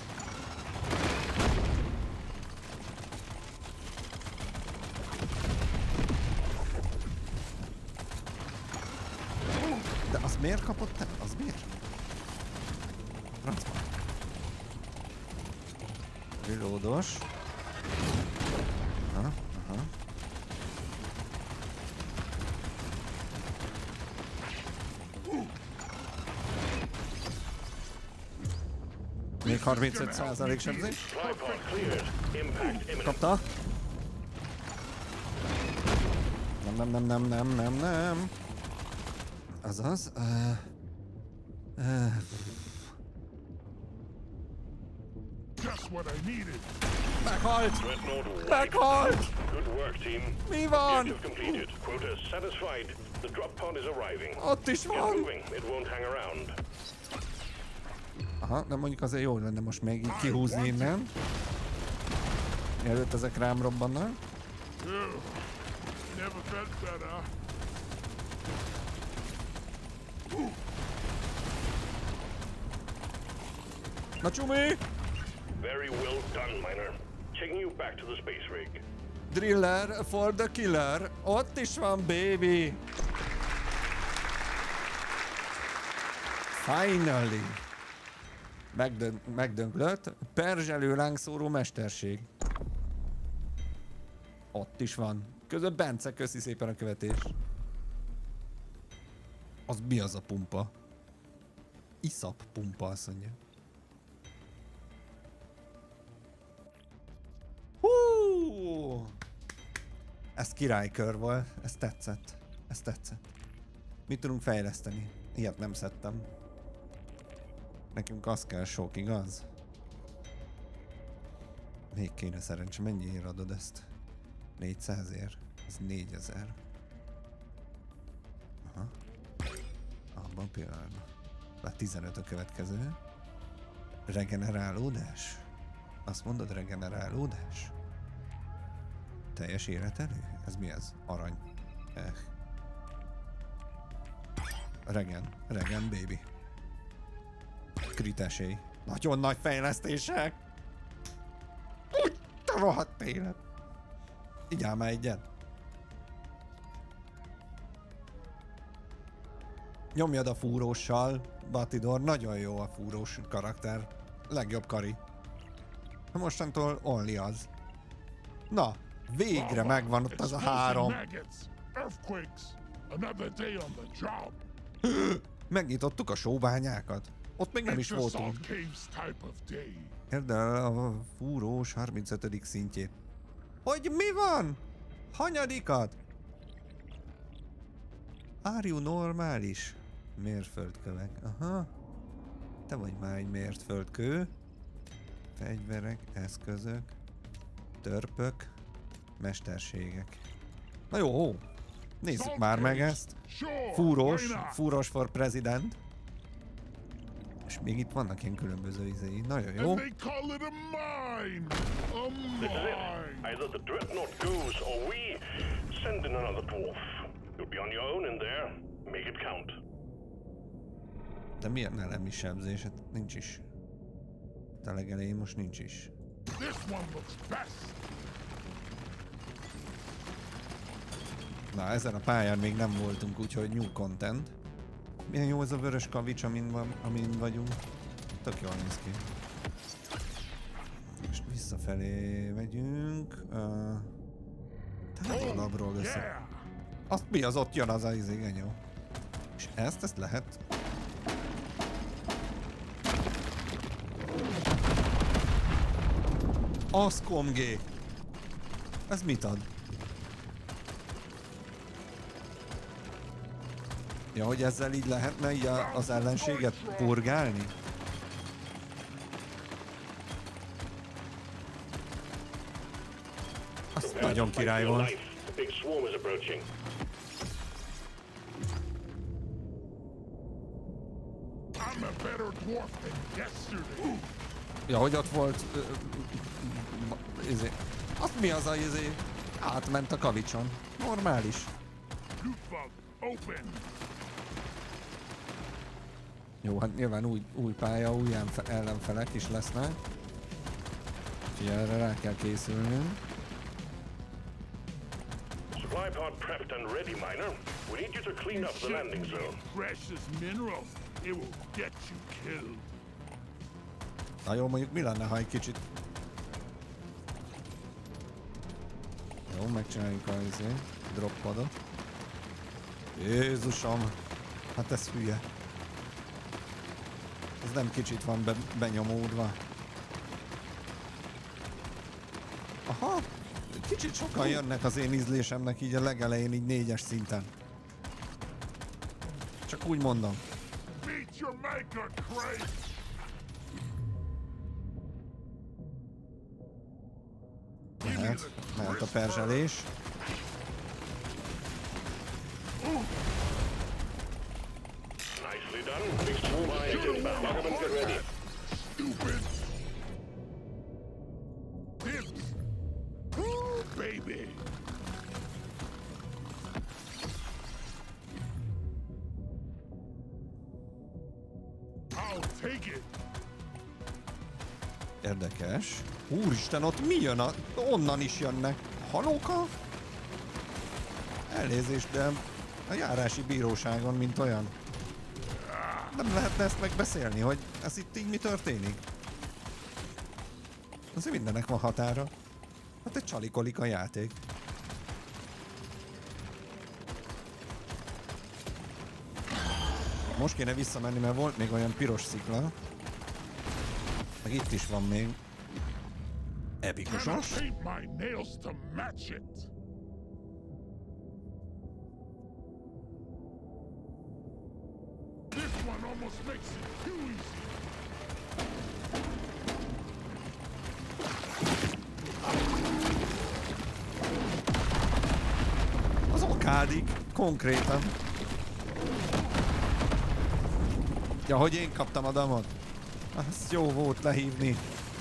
De az miért kapott el? Az miért? Francba. Reloados. Aha, aha. Még harmincöt százalék sebzés. Kapta. Nem, nem, nem, nem, nem, nem, nem. Azaz. Uh, uh. Meghalt! Meghalt! Mi van? Ott is van! Aha, de mondjuk azért jó lenne most még így kihúzni innen. Mielőtt ezek rám robbannak. Na csumi! Very well done, miner. Taking you back to the space rig. Driller for the killer. Ott is van, baby! Finally! Megdön megdönklött. Perzselő lángszóró mesterség. Ott is van. Közben Bence, köszi szépen a követést. Az mi az a pumpa? Iszap pumpa, azt mondja. Hú! Ez királykör volt. Ez tetszett. Ez tetszett. Mit tudunk fejleszteni? Ilyet nem szedtem. Nekünk az kell sok, igaz? Még kéne szerencsé. Mennyiért adod ezt? négyszázért? Ez négyezer. Aha. Abban pillanatban. Már tizenöt a következő. Regenerálódás? Azt mondod, regenerálódás? Teljes életerő? Ez mi ez? Arany. Eh. Regen. Regen, baby. Crit esély. Nagyon nagy fejlesztések. Úgy te rohadt élet. Így áll már egyet. Nyomjad a fúróssal, Batidor, nagyon jó a fúrós karakter. Legjobb kari. Mostantól only az. Na, végre megvan ott az a három. Megnyitottuk a sóbányákat. Ott még nem is voltunk. Érd el a fúrós harmincötödik szintjét. Hogy mi van? Hanyadikat? Are you normális? Mérföldkövek. Aha. Te vagy már egy mérföldkő. Fegyverek, eszközök, törpök, mesterségek. Na jó, nézzük már meg ezt. Fúrós, fúrós for president. És még itt vannak ilyen különböző izéi. Nagyon jó. This is it. Either the dreadnought goes or we send in another dwarf. You'll be on your own in there. Make it count. De miért ne lemi sebzés? Hát nincs is. A legelején most nincs is. Na, ezen a pályán még nem voltunk, úgyhogy new content. Milyen jó ez a vörös kavics, amin, van, amin vagyunk. Tök jól néz ki. Most visszafelé megyünk. Uh, Távolabbról össze. Azt mi az, ott jön az a izé, igen jó. És ezt, ezt lehet... Aszkomgé! Ez mit ad? Ja, hogy ezzel így lehetne így a, az ellenséget purgálni? Az nagyon király volt. Ja, hogy ott volt... Izé. Azt mi az a izé? Átment a kavicson. Normális. Jó, hát nyilván új, új pálya, új ellenfelek is lesznek. Úgyhogy erre rá kell készülnünk. Supply pod prepped and ready, miner. We need you to clean up the landing zone. Precious minerals. It will get you killed. Na jó, mondjuk mi lenne, ha egy kicsit... Jó, megcsináljuk a izé, droppadot. Jézusom! Hát ez hülye. Ez nem kicsit van be, benyomódva. Aha! Kicsit sokan jönnek az én ízlésemnek így a legelején, így négyes szinten. Csak úgy mondom. Mehet, mehet a perzselés. Nicely done. Big swarm engine. Buggerman, get ready. Stupid. Tips. Ooh, baby. I'll take it. Érdekes. Úristen, ott mi jön? A... Onnan is jönnek. Halóka? Elnézést, de a járási bíróságon, mint olyan. Nem lehetne ezt megbeszélni, hogy ez itt így mi történik? Azért mindennek van határa. Hát egy csalikolik a játék. Most kéne visszamenni, mert volt még olyan piros szikla. Meg itt is van még. Epikusos. Az okádik, konkrétan. Ja, hogy én kaptam a damot. Az jó volt lehívni.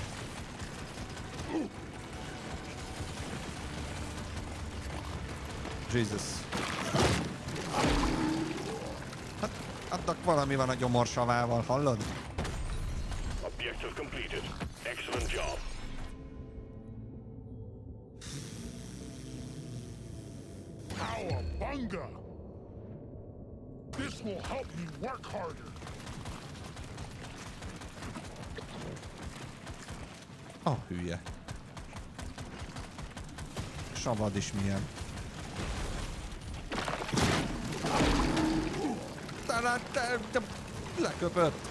Jesus. Hát, adnak valami van a gyomorsavával, hallod? Objective completed. Excellent job. Cowabunga! This This will help you work harder. Ah, hülye. Savad is milyen. Talán te, te leköpött.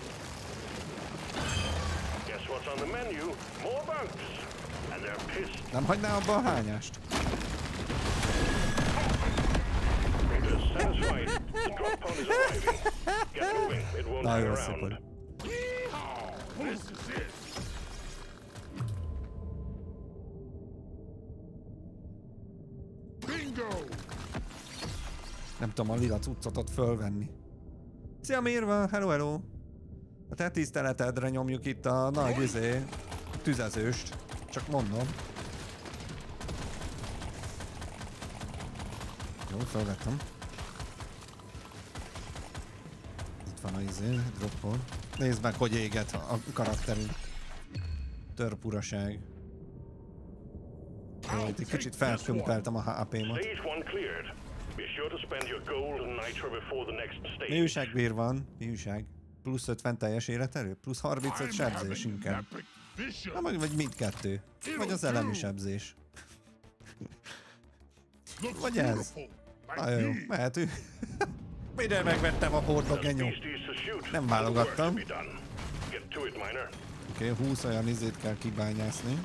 Guess what's on the menu? More bugs. And they're pissed. Nem hagyná abba a hányást? They're satisfied. The drop pod is arriving. Get moving. It won't hang Nagyon szép. around. Yeehaw! This is it. Bingo! Nem tudom a lila cuccot ott fölvenni. Szia Mirva, hello hello! A te tiszteletedre nyomjuk itt a nagy izé, tüzezőst. Csak mondom. Jó, felvettem. Itt van a izé, droppol. Nézd meg, hogy éget a karakterünk. Törpuraság. Jó, itt egy kicsit felpümpeltem a há pé-mat. Stage one cleared. Be sure to spend your gold and nitro before the next stage. Mi újságbír van? Mi újság? Plusz ötven teljes életerő? Plusz harmincöt sebzés inkább. Na, vagy, vagy mindkettő. Vagy az elemi sebzés. Vagy ez. Na jó, mehetünk. Minden megvettem a hordogenyó. Nem válogattam. Oké, okay, húsz olyan izét kell kibányászni.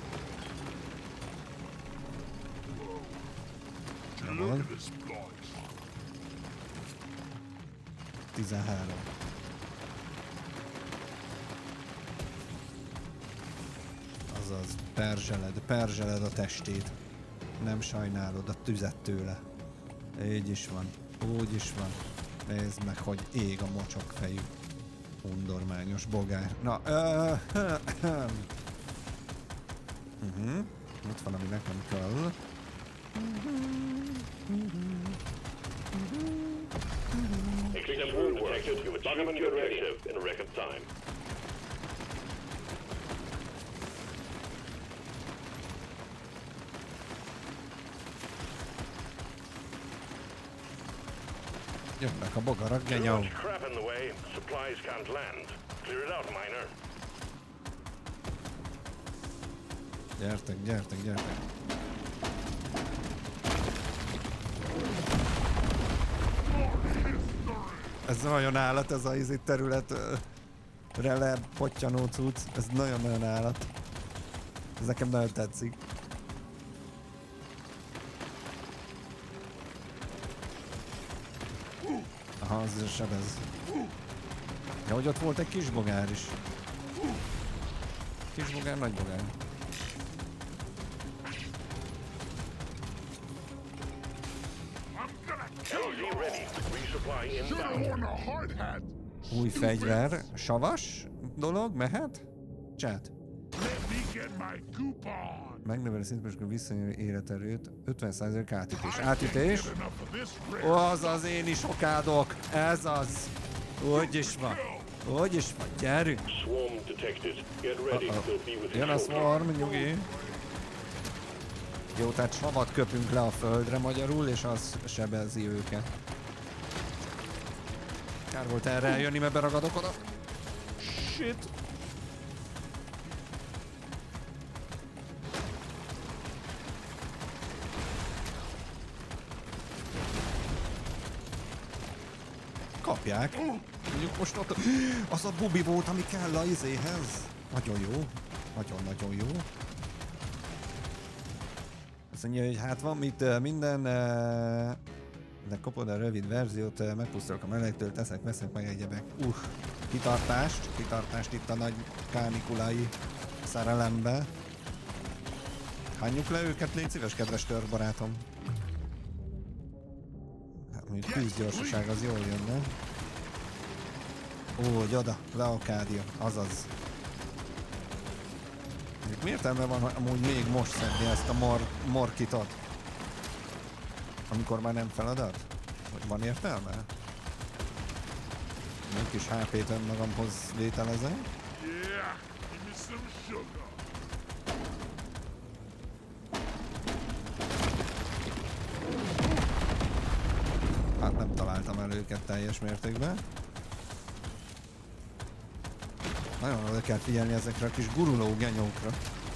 Van. tizenhárom. Azaz, perzseled, perzseled a testét. Nem sajnálod a tüzet tőle. Így is van, úgy is van. Nézd meg, hogy ég a mocsokfejű. Undormányos bogár. Na, uh, uh-huh. Ott van, ami nekem kell. Exemplar detected. You achieved your objective in record time. Jönnek a bogarak, genyó. Too much crap in the way. Supplies can't land. Clear it out, miner. Gyertek, gyertek, gyertek. Ez nagyon állat, ez a izé területre lepottyanó cucc. Ez nagyon-nagyon állat. Ez nekem nagyon tetszik. Aha, az is sebez. Ja, hogy ott volt egy kis bogár is. Kis bogár, nagy bogár. Új fegyver, savas dolog, mehet? Chat. Megnöveli szintességű visszanyerő életerőt, ötven százalék átütés. Átütés? Ó, az az én is okádok, ez az. Úgy is van. Úgy is van, gyerünk. Uh-oh. Jön a swarm, nyugi. Jó, tehát savat köpünk le a földre magyarul, és az sebezi őket. Kár volt erre eljönni, mert beragadok oda. Shit. Kapják. Mondjuk most ott... Az a bubi volt, ami kell a izéhez. Nagyon jó. Nagyon-nagyon jó. Azt mondja, hogy hát van mit minden... De kapod a rövid verziót, megpusztulok a melegtől, teszek, veszek meg egyebek. Uh, kitartást, kitartást itt a nagy kánikulai szerelembe. Hányjuk le őket, légy szíves, kedves törbarátom. Hát mondjuk tűzgyorsaság az jól jönne. Ó, hogy oda, Leokádia, azaz. Mi értelme van amúgy még most szedni ezt a mor morkitot? Amikor már nem feladat? Vagy van értelme? Egy kis há pét önmagamhoz vételezem. Hát nem talál. találtam el őket teljes mértékben. Nagyon oda kell figyelni ezekre a kis guruló genyókra.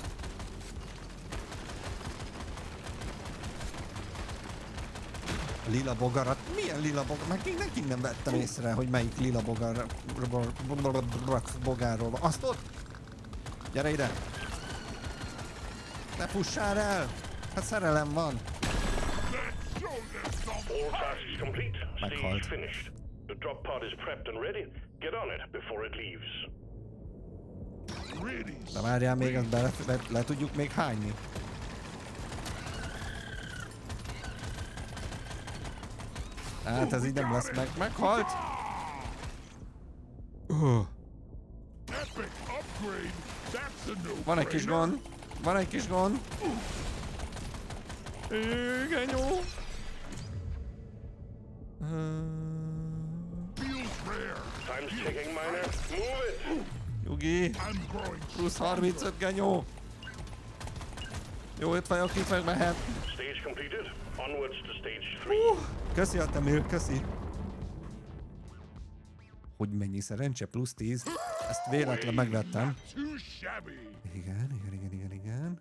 Lila bogarat? Milyen lila bogarat? Már neki nem vettem észre, hogy melyik lila bogar... bogárról van. Azt ott! Gyere ide! Ne fussál el! Hát szerelem van! All tasks complete. Meghalt. Stage finished. The drop pod is prepped and ready. Get on it before it leaves. De várjál még, ezt be, le, le tudjuk még hányni. Hát ez így nem lesz meg. Meghalt! Uh. Van egy kis gond. Van egy kis gond. Igen, jó. Time's ticking, Miner. Move it! Nyugi. Plusz harmincöt genyó. Jó, itt vagyok, itt meg mehet. Stage completed. Onwards to stage three. Uh, köszi Atemir, köszi. Hogy mennyi szerencse, plusz tíz. Ezt véletlen megvettem. Igen, igen, igen, igen, igen.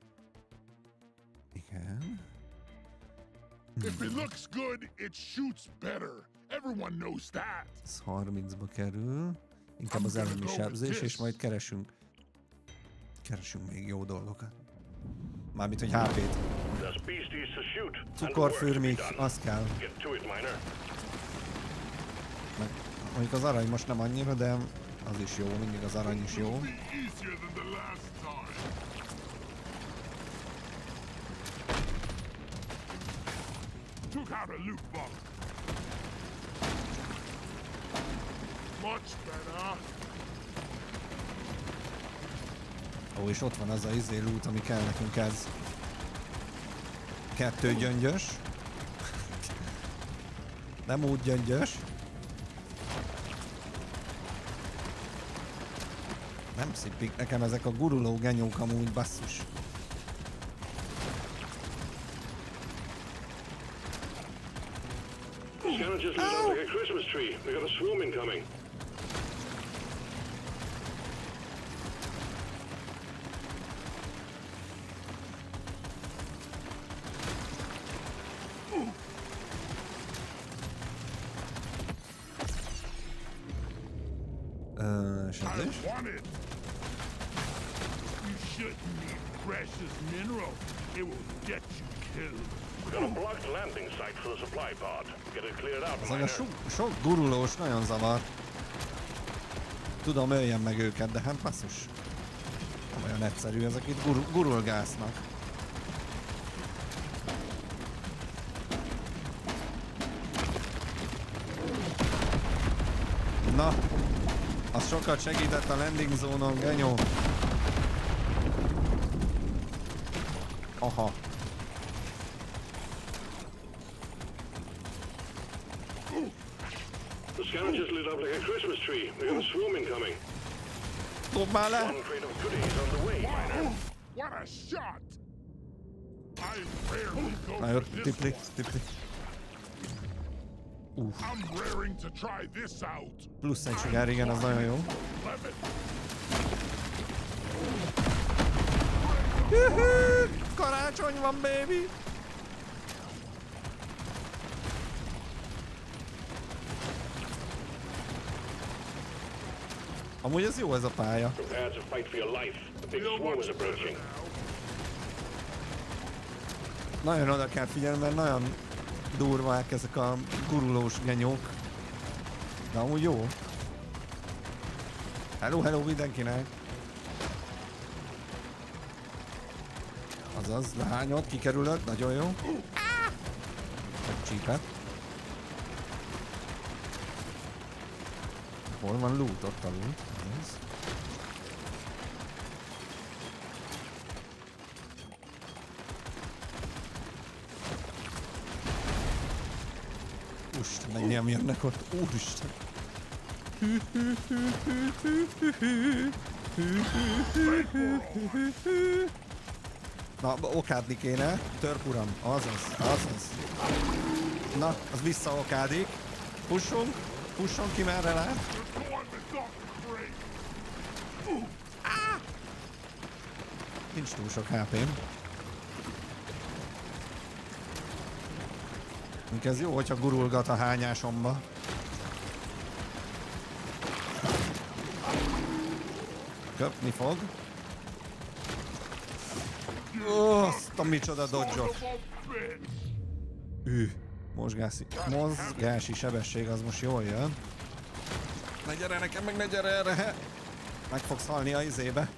Igen. If it looks good, it shoots better. Everyone knows that. Ez harmincba kerül. Inkább az elemi sebzés, és majd keresünk. Keresünk még jó dolgokat. Mármint, hogy há pét. Cukorfürmik, az kell. Meg, mondjuk az arany most nem annyira, de az is jó, mindig az arany is jó. Took out a loot box. Much better. Ó, és ott van az a izé loot, ami kell nekünk ez. Kettő gyöngyös. Nem úgy gyöngyös. Nem szippik nekem ezek a guruló genyók amúgy, basszus. Scavengers lit up like a Christmas tree. We got a swarm incoming. Uh, sebzés? You shouldn't need precious mineral. It will get you killed. We got a blocked landing site for the supply pod. Get it cleared out, Ez a Miner. sok, sok gurulós nagyon zavar. Tudom, öljem meg őket, de hát basszus. Nem olyan egyszerű, ezek itt gur gurulgásznak. Na, az sokat segített a landing zónon, genyó. Aha. The scavengers lit up like a Christmas tree. We got a swarm incoming. Dob már le! One crate of goodies on the way, Miner. What a shot! I rarely go Na for jó, this tipli, one. tipli. Uff. I'm raring to try this out. Plusz egy sugár, igen, az nagyon jó. Juhu! Karácsony van, baby! Amúgy ez jó ez a pálya. Prepare to fight for your life. A big swarm is approaching. Nagyon oda kell figyelni, mert nagyon durvák ezek a gurulós genyók. De amúgy jó. Hello, hello mindenkinek! Azaz, lehányod, kikerülök, nagyon jó. Csípet. Hol van loot? Ott a loot. Ez. Úristen, mennyien jönnek ott. Úristen. Na, okádni kéne. Törp uram. Azaz, azaz. Na, az visszaokádik. Pussunk, pussunk ki merre lát. You're going to dump the crate. Nincs túl sok há pém. Ez jó, hogyha gurulgat a hányásomba. Köpni fog. Ó, azt a micsoda dodge-ok. Ű, mozgási, mozgási sebesség az most jól jön. Ne gyere nekem, meg ne gyere erre! Meg fogsz halni a izébe.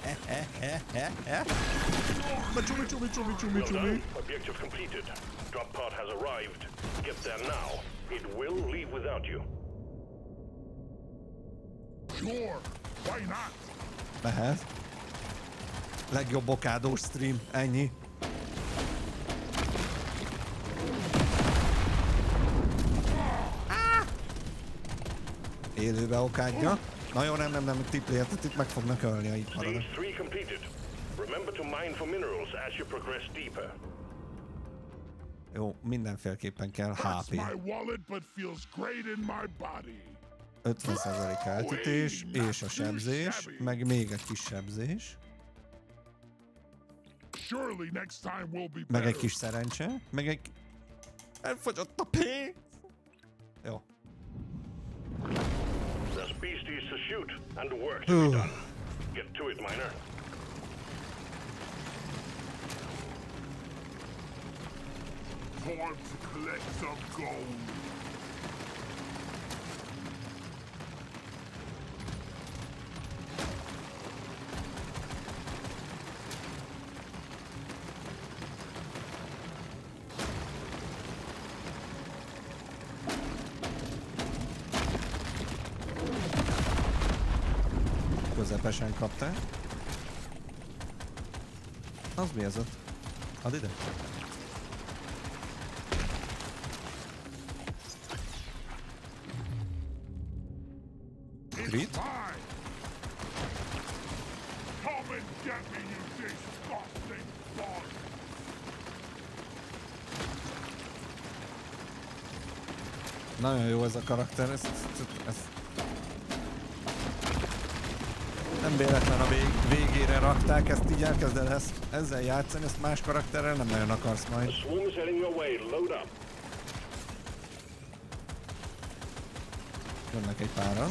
Na csumi, csumi, csumi, csumi, Well csumi. done. Objective completed. Drop pod has arrived. Get there now. It will leave without you. Sure, why not? Lehet. Legjobb okádós stream, ennyi. Élőbe okádja. Na jó, nem, nem, nem, tippléletet itt meg fognak ölni, ha itt maradok. Stage three completed. Remember to mine for minerals as you progress deeper. Jó, mindenféleképpen kell há That's pé. my wallet, but feels great in my body. ötven százalék eltütés, és a sebzés, meg még egy kis sebzés, Surely next time will be meg better. egy kis szerencse, meg egy... Elfogyott a pénz! Jó. There's beasties to shoot and work to be done. Get to it, miner. Time to collect some gold. Közepesen kaptál. Az mi ez ott? Add ide. It's Crit? mine. Come and get me, you disgusting bug. Nagyon jó ez a karakter, ezt, ezt, ezt. Nem véletlen a vég, végére rakták, ezt így elkezded ezt, ezzel játszani, ezt más karakterrel nem nagyon akarsz majd. The swarm is heading your way. Load up. Jönnek egy páran.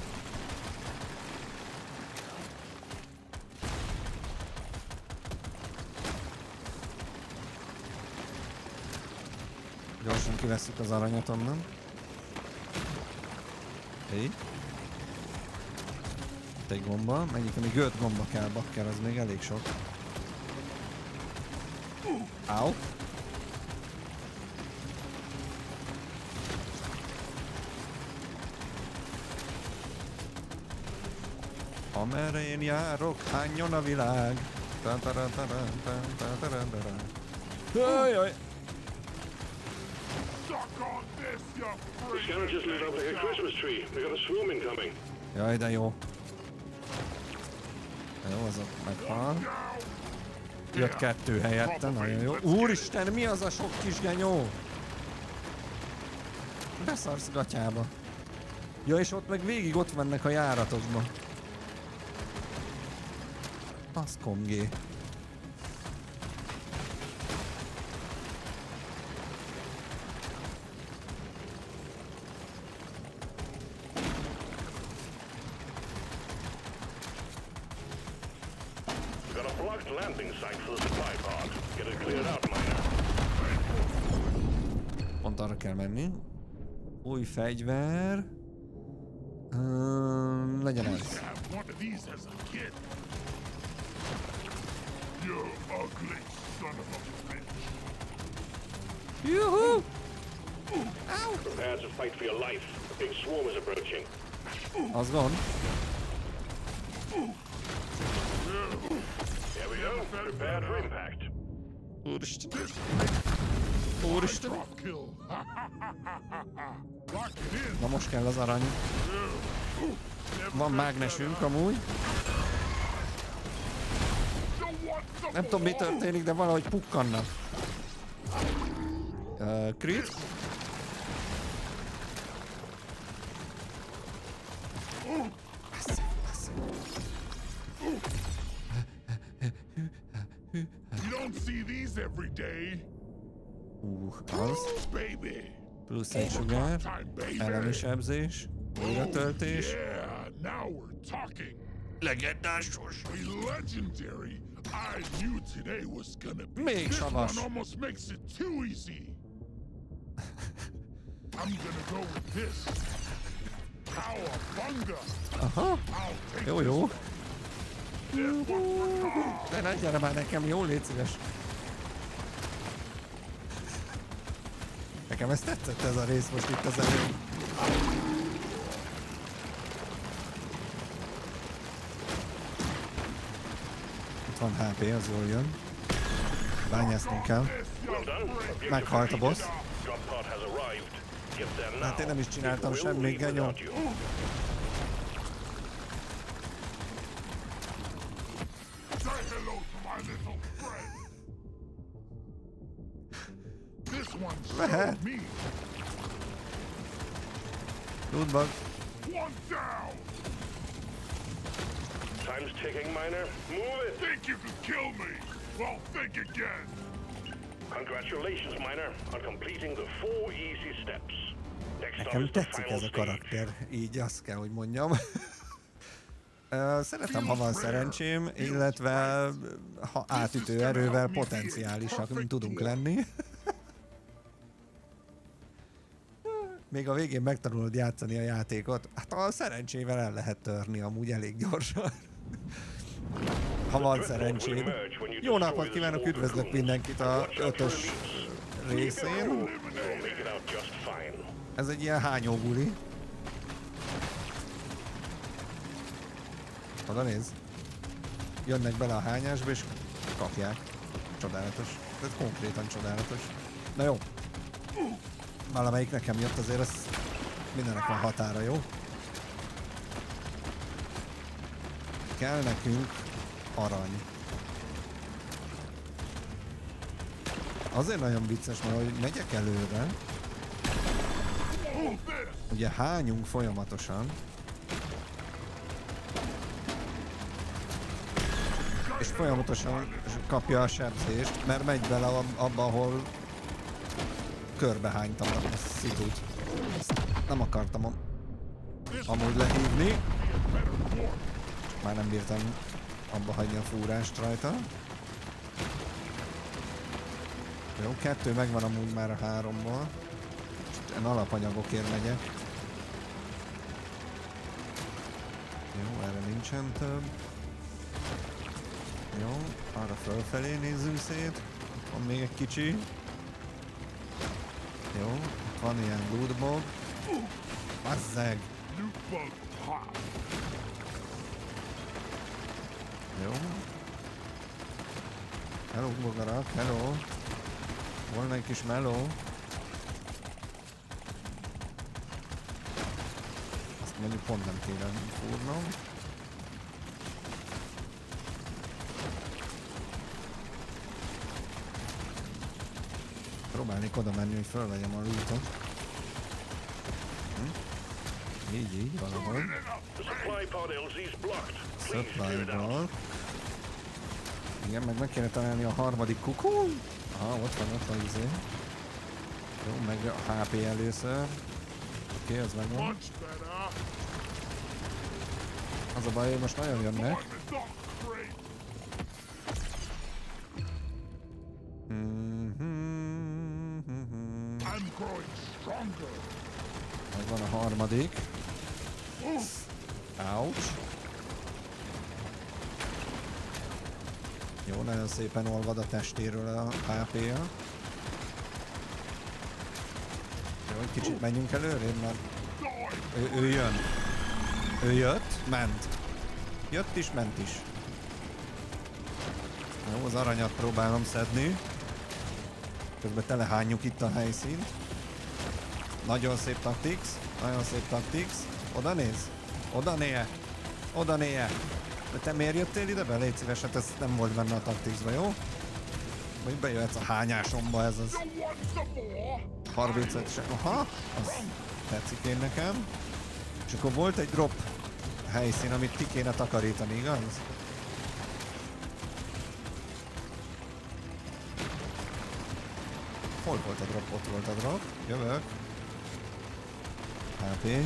Gyorsan kivesszük az aranyat onnan. Hé. Itt egy gomba. Menjünk, ami göt gomba kell, bakker, az még elég sok. Au. Amerre én járok, hányjon a világ. Jaj, Suck on this, you The freak. scanner just lit up like a Christmas tree. We got a swarm incoming. Jaj, de jó. Jó, az ott meghal. Jött kettő helyette, nagyon jó. Úristen, mi az a sok kis genyó? Beszarsz gatyába. Ja, és ott meg végig ott vannak a járatokban. Az komgé. We got a blocked landing site for the supply pod. Get it cleared out, miner. Pont arra kell menni. Új fegyver. Um, legyen ez. Have one of these as a kid. You ugly son of a bitch. Juhu! Prepare to fight for your life. A big swarm is approaching. Az gond. Here we go. Prepare for impact. Úristen. Úristen. Drop kill. Lock it in. Na most kell az arany. Van mágnesünk amúgy. You want some Nem tudom mi történik, de valahogy pukkannak. Uh, crit. You don't see these every day. Uh, az. Baby. Plusz egy sugár. Time, baby. Elemi sebzés. Újratöltés. Yeah, now we're talking. Legendásos. A legendary. I knew today was gonna be. Még This savas. one almost makes it too easy. I'm gonna go with this. Cowabunga. Aha. I'll take Jó, jó. this one for Carl. De ne gyere már nekem, jó, légy szíves. Nekem ez tetszett ez a rész most itt az előbb. Itt van há pé, az jól jön. Bányásznunk kell. Well done. Objective Meghalt a boss. Drop pod has arrived. Get there now. Hát én nem is csináltam It will semmit, leave genyó. without you. Say hello to my little friend. This one showed me. Lootbag. One down. Time's ticking, Miner. Move it. Think you could kill me? Well, think again. Congratulations, Miner, on completing the four easy steps. Next up Nekem is the tetszik final ez a stage. karakter, így azt kell, hogy mondjam. Ö, Szeretem, ha van szerencsém, illetve ha átütő erővel potenciálisak tudunk lenni. Még a végén megtanulod játszani a játékot, hát a szerencsével el lehet törni amúgy elég gyorsan. Ha van szerencséd. Jó napot kívánok, üdvözlök mindenkit a ötös részén. You'll make it out just fine. Ez egy ilyen hányó buli. Oda nézd. Jönnek bele a hányásba és kapják. Csodálatos. Ez konkrétan csodálatos. Na jó. Valamelyik nekem jött, azért ez mindennek van határa, jó? Kell nekünk arany. Azért nagyon vicces, mert hogy megyek előre, ugye hányunk folyamatosan, és folyamatosan kapja a sebzést, mert megy bele abba, ahol körbehánytam a szitút. Nem akartam am amúgy lehívni. Már nem bírtam abba hagyni a fúrást rajta. Jó, kettő megvan amúgy már a háromból. Én alapanyagokért megyek. Jó, erre nincsen több. Jó, arra fölfelé nézzünk szét. Van még egy kicsi. Jó, itt van ilyen lootbog. Bazzeg! Jó. Hello, bogarak, hello. Volna egy kis meló. Azt mondjuk pont nem kéne fúrnom. Próbálnék oda menni, hogy fölvegyem a lootot. Hm? Így, így, valahogy. Supply pod L Z's blocked. Please Supply clear it out. block. Igen, meg meg kéne találni a harmadik kukun. Aha, ott van, ott van izé. Jó, meg a há pé először. Oké, okay, az megvan. Much better. Az a baj, hogy most nagyon jönnek. I'm growing stronger. Megvan a harmadik. Ouch. Jó, nagyon szépen olvad a testéről a há pé-ja. Jó, egy kicsit menjünk előrébb, mert ő, ő jön. Ő jött, ment. Jött is, ment is. Jó, az aranyat próbálom szedni. Közben telehányjuk itt a helyszínt. Nagyon szép taktics, nagyon szép taktics. Oda néz, oda néje, oda néje. De te miért jöttél ide be? Légy szíves, hát ez nem volt benne a takticsba, jó? Vagy bejöhetsz a hányásomba, ez az harmincöt se. Aha, az tetszik én nekem. És akkor volt egy drop helyszín, amit ki kéne takarítani, igaz? Hol volt a drop? Ott volt a drop. Jövök. há pé.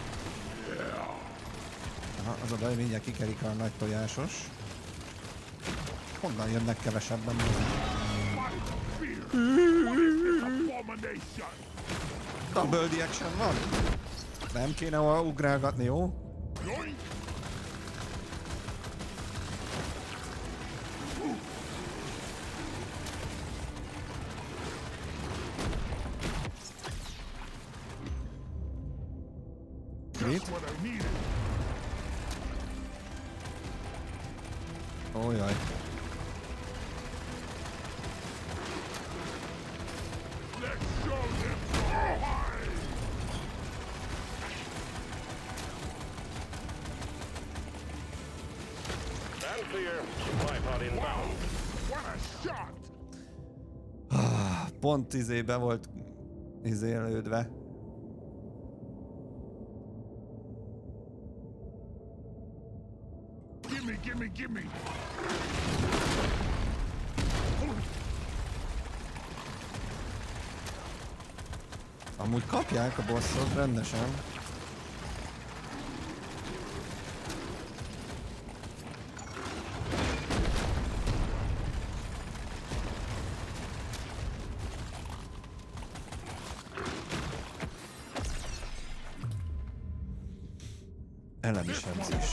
Aha, az a baj, mindjárt kikerik a nagy tojásos. Honnan jönnek kevesebben? Double action van? Nem kéne ugrálgatni, jó? Mit? Ó, jaj. Stand clear. Supply pod inbound. What a shot! Ah, pont izébe volt izélődve. Gimme, gimme, gimme! Amúgy kapják a bosszot rendesen. Elemi sebzés.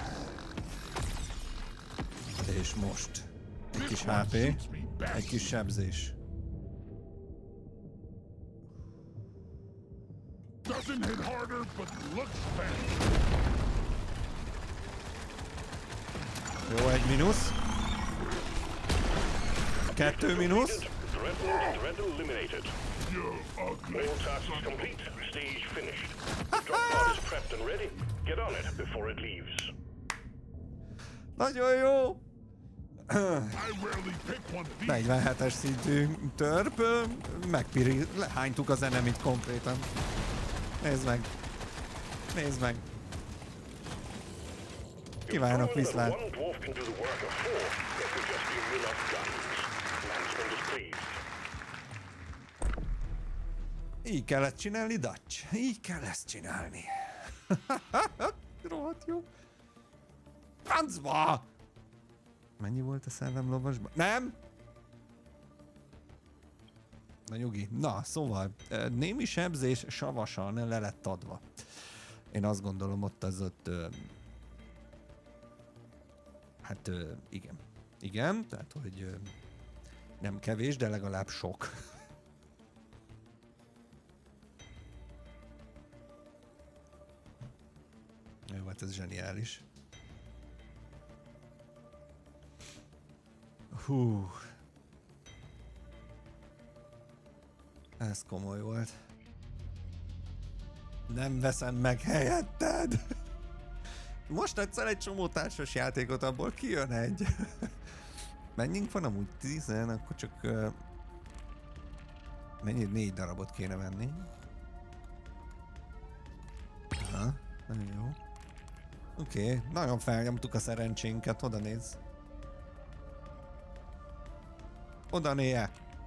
És most egy kis há pé, egy kis sebzés. Doesn't hit harder, but looks better. Jó, egy mínusz. Kettő mínusz. Threatened, threat eliminated. You ugly All tasks complete. Stage finished. Drop pod is prepped and ready. Get on it before it leaves. Nagyon jó. I rarely pick one of these. negyvenhetes szintű törp. Megpiri... Lehánytuk az enemit konkrétan. Nézd meg. Nézd meg. Kívánok viszlát. One dwarf can do the work of four. There could just be enough guns. Landsman is pleased. Így kellett csinálni, Dutch. Így kell ezt csinálni. Rohadt jó. Francba! Mennyi volt a szellemlovasban? Nem! Na nyugi. Na, szóval, némi sebzés savasan le lett adva. Én azt gondolom, ott az ott... Hát igen. Igen, tehát, hogy nem kevés, de legalább sok. Jó, hát ez zseniális. Hú. Ez komoly volt. Nem veszem meg helyetted! Most egyszer egy csomó társas játékot, abból kijön egy. Mennyink van amúgy? Tízen, akkor csak... Uh, mennyi? Négy darabot kéne venni. Aha, nagyon jó. Oké, okay, nagyon felnyomtuk a szerencsénket, oda néz. Oda néje.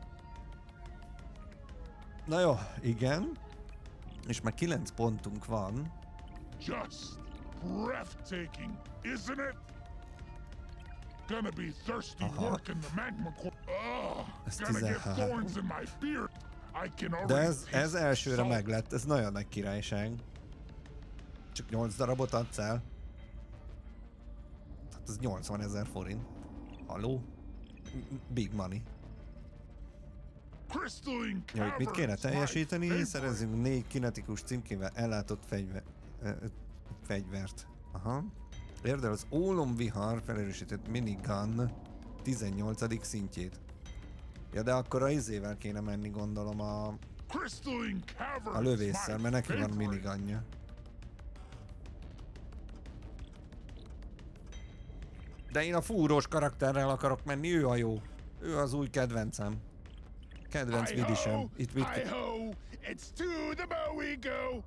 Na jó, igen. És már kilenc pontunk van. Just breathtaking, isn't it? Gonna be thirsty Aha. work in the magma core. Ugh, Ez gonna get tizenhárom. thorns in my beard. I can already De ez, taste ez elsőre salt. meglett, ez nagyon nagy királyság. Csak nyolc darabot adsz el? Hát ez nyolcvanezer forint. Haló? Big money. Crystalline Jó, mit kéne caverns, my teljesíteni? favorite. Szerezzünk négy kinetikus címkével ellátott fegyver, ö, ö, fegyvert. Aha. Érdel az ólomvihar felerősített minigun tizennyolcadik szintjét. Ja, de akkor a izével kéne menni, gondolom, a, Crystalline caverns, a lövésszel, my mert neki van favorite. minigunja. De én a fúrós karakterrel akarok menni, ő a jó. Ő az új kedvencem. Kedvenc vidisem. Itt mit ke- Hi-ho, it's to the bow we go.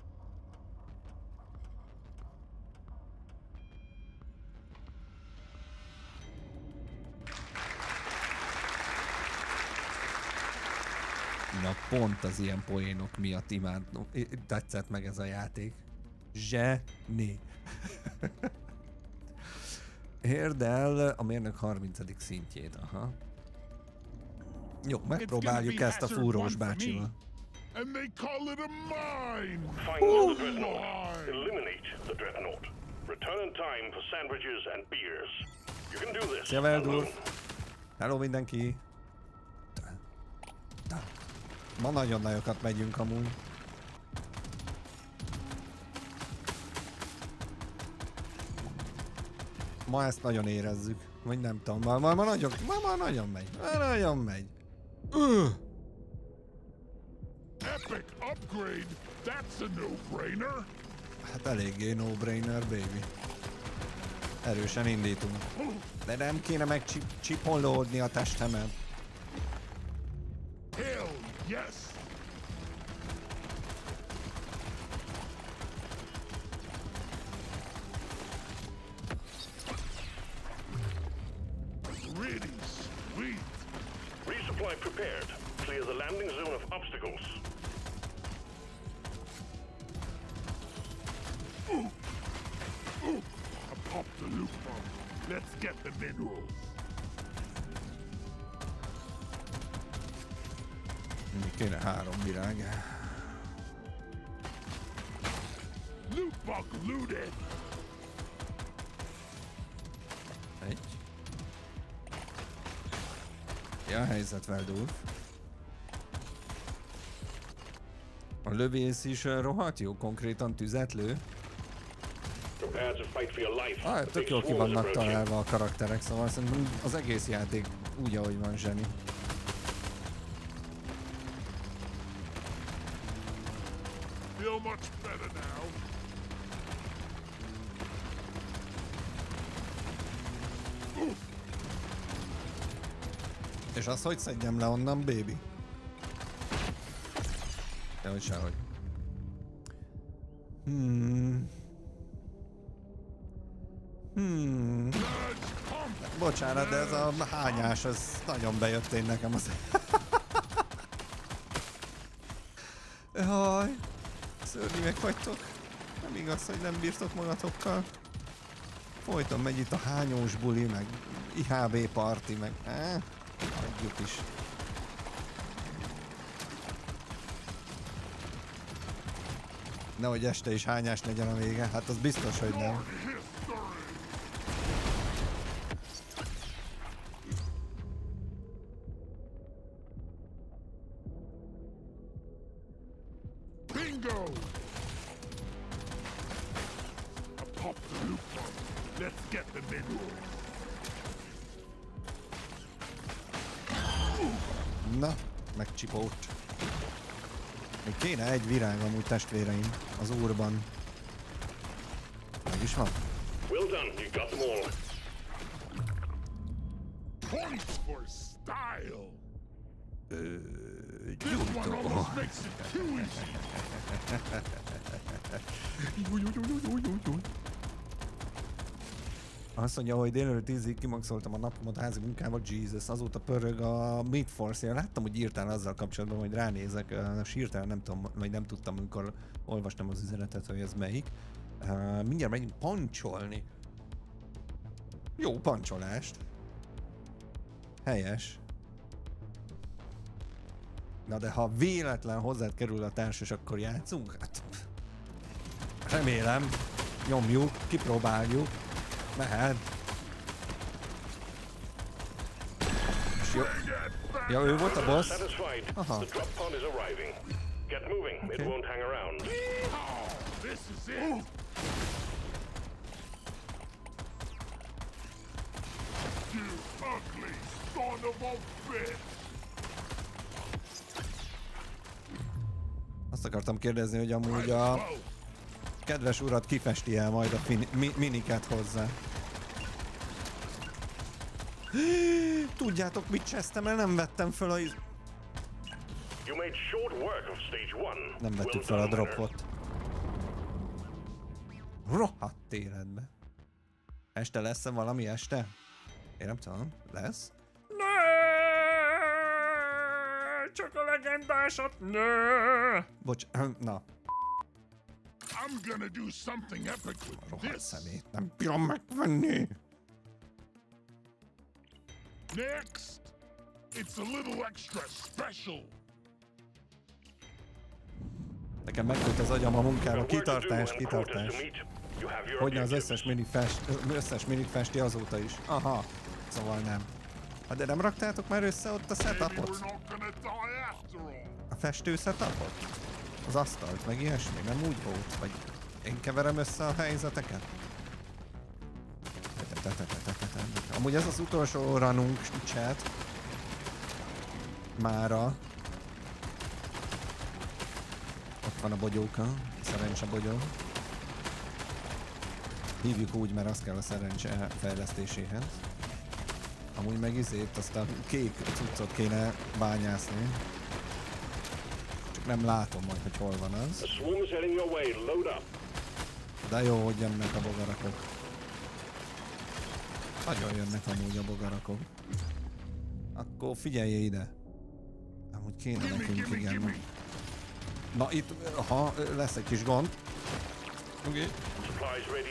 Na pont az ilyen poénok miatt imádnom. Tetszett meg ez a játék. Zseni. Érd el a mérnök harmincadik szintjét, aha. Jó, megpróbáljuk ezt a fúrós bácsival. And they call it a mine! Find the dreadnought. Eliminate the dreadnought. Return in time for sandwiches and beers. You can do this. Szia, Veldur! Hello mindenki! Ma nagyon nagyokat megyünk amúgy. Ma ezt nagyon érezzük. Vagy nem tudom, ma, ma, ma, nagyon, ma, ma nagyon megy. Ma nagyon megy. Uh. Epic upgrade! That's a no-brainer! Hát eléggé no-brainer, baby. Erősen indítunk. De nem kéne megcsipolódni a testemet. Hell yes! Really sweet! Resupply prepared. Clear the landing zone of obstacles. Ooh. Ooh. I popped the loop bomb. Let's get the minerals. Mi kéne három virág. Loot box looted. Egy. Ja, helyzet, Veldur. A lövész is uh, rohadt jó, konkrétan tüzet lő. Prepare to fight for your life. Ah, The tök big jól ki swarm is vannak approaching. találva a karakterek, szóval szerintem az egész játék úgy, ahogy van, zseni. Feel much better now. És azt hogy szedjem le onnan, baby? De hogy sehogy. Hmm. Hmm. Bocsánat, de ez a hányás, az nagyon bejött én nekem az... Jaj, szörnyűek vagytok. Nem igaz, hogy nem bírtok magatokkal. Folyton megy itt a hányós buli, meg i há bé parti, meg... Eh, adjuk is. Nehogy este is hányás legyen a vége, hát az biztos, hogy nem. Bingo! I popped the loop bomb. Let's get the minerals. Na, megcsipót. Még kéne egy virág amúgy, testvéreim, az úrban. Meg is van. Well done, you got them all. Points for style. Ö, This one gyújtó. almost makes it too easy. Azt mondja, hogy délelőtt tízig kimaxoltam a napomat a házi munkával, Jesus, azóta pörög a Meat Force-ja. Láttam, hogy írtál azzal kapcsolatban, hogy ránézek, uh, sírtál, nem tudom, vagy nem tudtam, amikor olvastam az üzenetet, hogy ez melyik. Uh, mindjárt megyünk pancsolni. Jó pancsolást. Helyes. Na de ha véletlen hozzád kerül a társas, akkor játszunk? Hát, remélem. Nyomjuk, kipróbáljuk. Mehet. És jó. Ja, ő volt a boss? Satisfied. Aha. The drop pod is arriving. Get moving. It Okay. won't hang around. Yeehaw! This is it. You ugly son of a bitch! Azt akartam kérdezni, hogy amúgy a kedves urat kifesti el majd a fin- mi- miniket hozzá. Tudjátok, mit csesztem el? Nem vettem fel a... iz- You made short work of stage one. Nem vettük Well fel a done, Miner. dropot. Rohadt életbe. Este lesz-e valami este? Én nem tudom. Lesz? Nerd! csak a legendásat, nő! Bocs, na. I'm gonna do something epic with Rohadt this. szemét, nem bírom megvenni. Next, it's a little extra special. Nekem megtölt az agyam a munkába, kitartás, kitartás. Hogyne az összes minit fest, összes minit festi azóta is. Aha, szóval nem. Hát de nem raktátok már össze ott a Maybe setupot? we're not gonna die after all. A festő setupot? Az asztalt, meg ilyesmi, nem úgy volt? Vagy én keverem össze a helyzeteket? Amúgy ez az utolsó rununk, chat. Mára. Ott van a bogyóka, a szerencse bogyó. Hívjuk úgy, mert az kell a szerencse fejlesztéséhez. Amúgy meg izét, azt a kék cuccot kéne bányászni. Csak nem látom majd, hogy hol van az. De jó, hogy jönnek a bogarakok. Nagyon jönnek amúgy a bogarakok. Akkor figyelj ide. Amúgy kéne nekünk, igen. Na itt, ha lesz egy kis gond. Oké. Okay.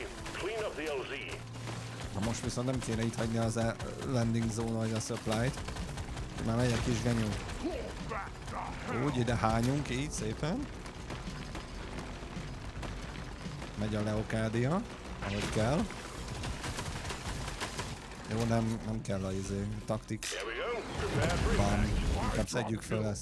Na most viszont nem kéne itt hagyni az a landing zone vagy a supply-t. Már megy egy kis genyó. Úgy ide hányunk, így szépen. Megy a Leokádia, ahogy kell. Jó, nem, nem kell a izé, taktik. Bám, inkább szedjük fel ezt.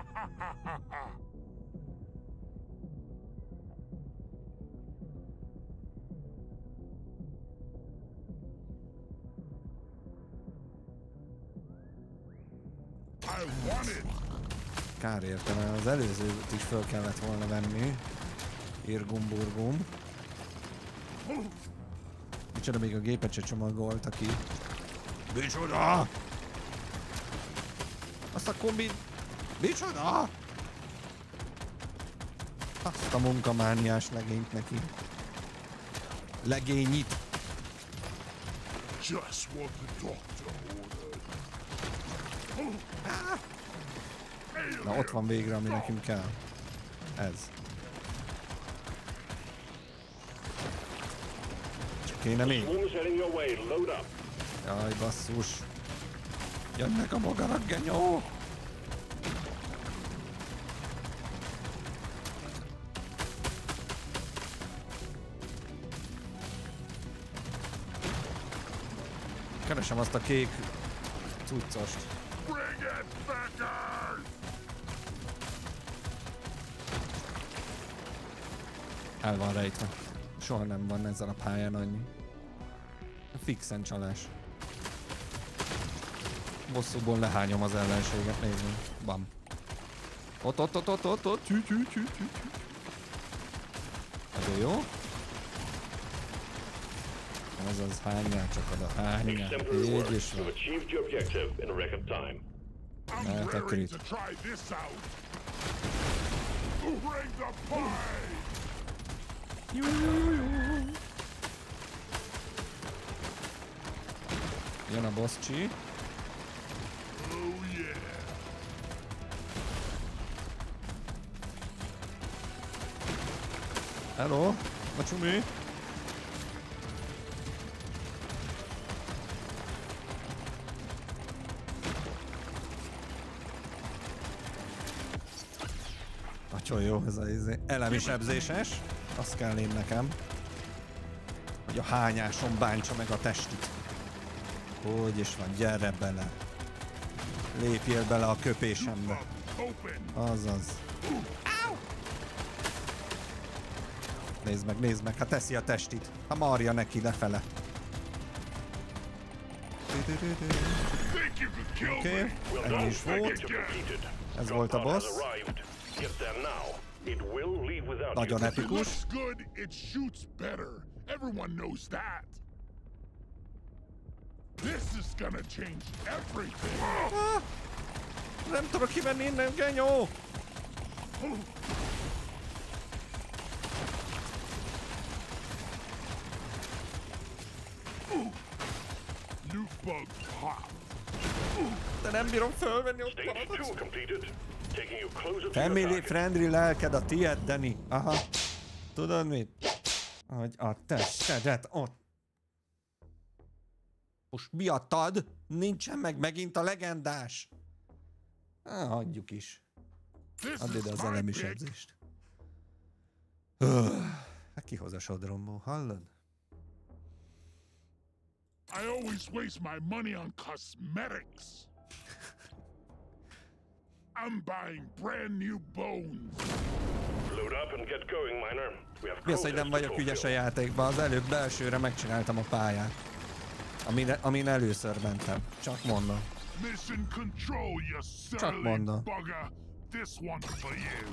Kár érte, mert az előzőt is föl kellett volna venni. Irgum-burgum. Micsoda, még a gépet se csomagolta ki. Micsoda! Azt a kombin... Micsoda! Azt a munkamániás legényt neki. Legényit. Just what the doctor ordered. Ah! Na ott van végre, ami nekünk kell. Ez. Csak kéne még. Jaj, basszus. Jönnek a bogarak, genyó! Keresem azt a kék cuccost. El van rejtve. Soha nem van ezzel a pályán annyi. Fixen csalás. Bosszúból lehányom az ellenséget, nézd meg. Bam. Ott, ott, ott, ott, ott, ott. Tyű, tyű, tyű, tyű. Ez jó. Azaz hányjál csak oda, hányjál. Így is van. Mehet a crit. Jó, jó, jó. Jön a boss chi. Hello, a csumi. Nagyon jó ez az izé. Elemi sebzéses. Azt kell én nekem. Hogy a hányásom bántsa meg a testit. Hogy is van, gyere bele. Lépjél bele a köpésembe. Azaz. Nézd meg, nézd meg, hát teszi a testit. Ha marja neki lefele. Oké, okay. Ennyi is volt. Ez volt a boss. Nagyon epikus. Ah, nem tudok kivenni innen, genyó! De nem bírom fölvenni ott Stage two paradocot. completed. Taking you closer to your Family target. friendly lelked a tiéd, Dani. Aha. Tudod mit? Hogy a testedet ott. Most miattad nincsen meg megint a legendás. Á, hagyjuk is. This Add is ide az my elemis pick. edzést. Hát kihoz a sodromból, hallod? I always waste my money on cosmetics. I'm buying brand new bones. Load up and get going, miner. We have Mi az, hogy nem quotas to vagyok ügyes a fulfill. játékban? Az előbb belsőre megcsináltam a pályát. Amin, amin először mentem. Csak mondom. Mission control, you surly mondom. bugger. This one's for you.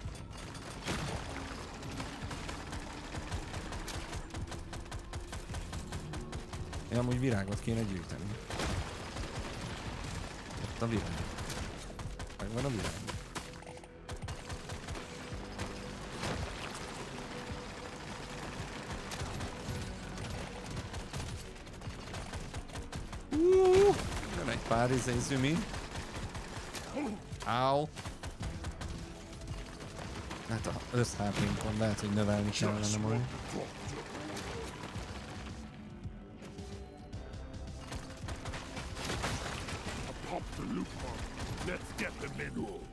Én amúgy virágot kéne gyűjteni. Ott a virág. Megvan a virág. Uh, jön egy pár izé zümi. Áó. Hát a összhápénkon lehet, hogy növelni kellene Just majd. what to talk to. Pop the loophole. Let's get the minerals.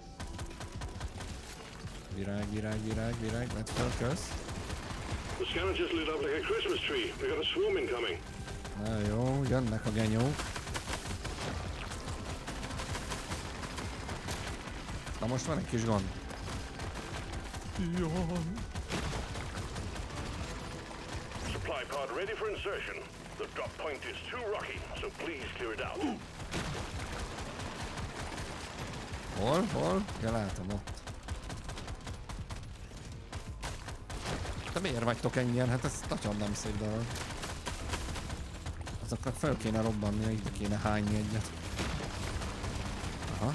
Virág, virág, virág, virág, vedd fel, kösz. The scanner just lit up like a Christmas tree. We got a swarm incoming. Na jó, jönnek a genyók. Na most van egy kis gond. Jön. Supply pod ready for insertion. The drop point is too rocky, so please clear it out. Hol? Hol? Ja, látom ott. De miért vagytok ennyien? Hát ez nagyon nem szép dolog. Azoknak fel kéne robbanni, ide kéne hányni egyet. Aha.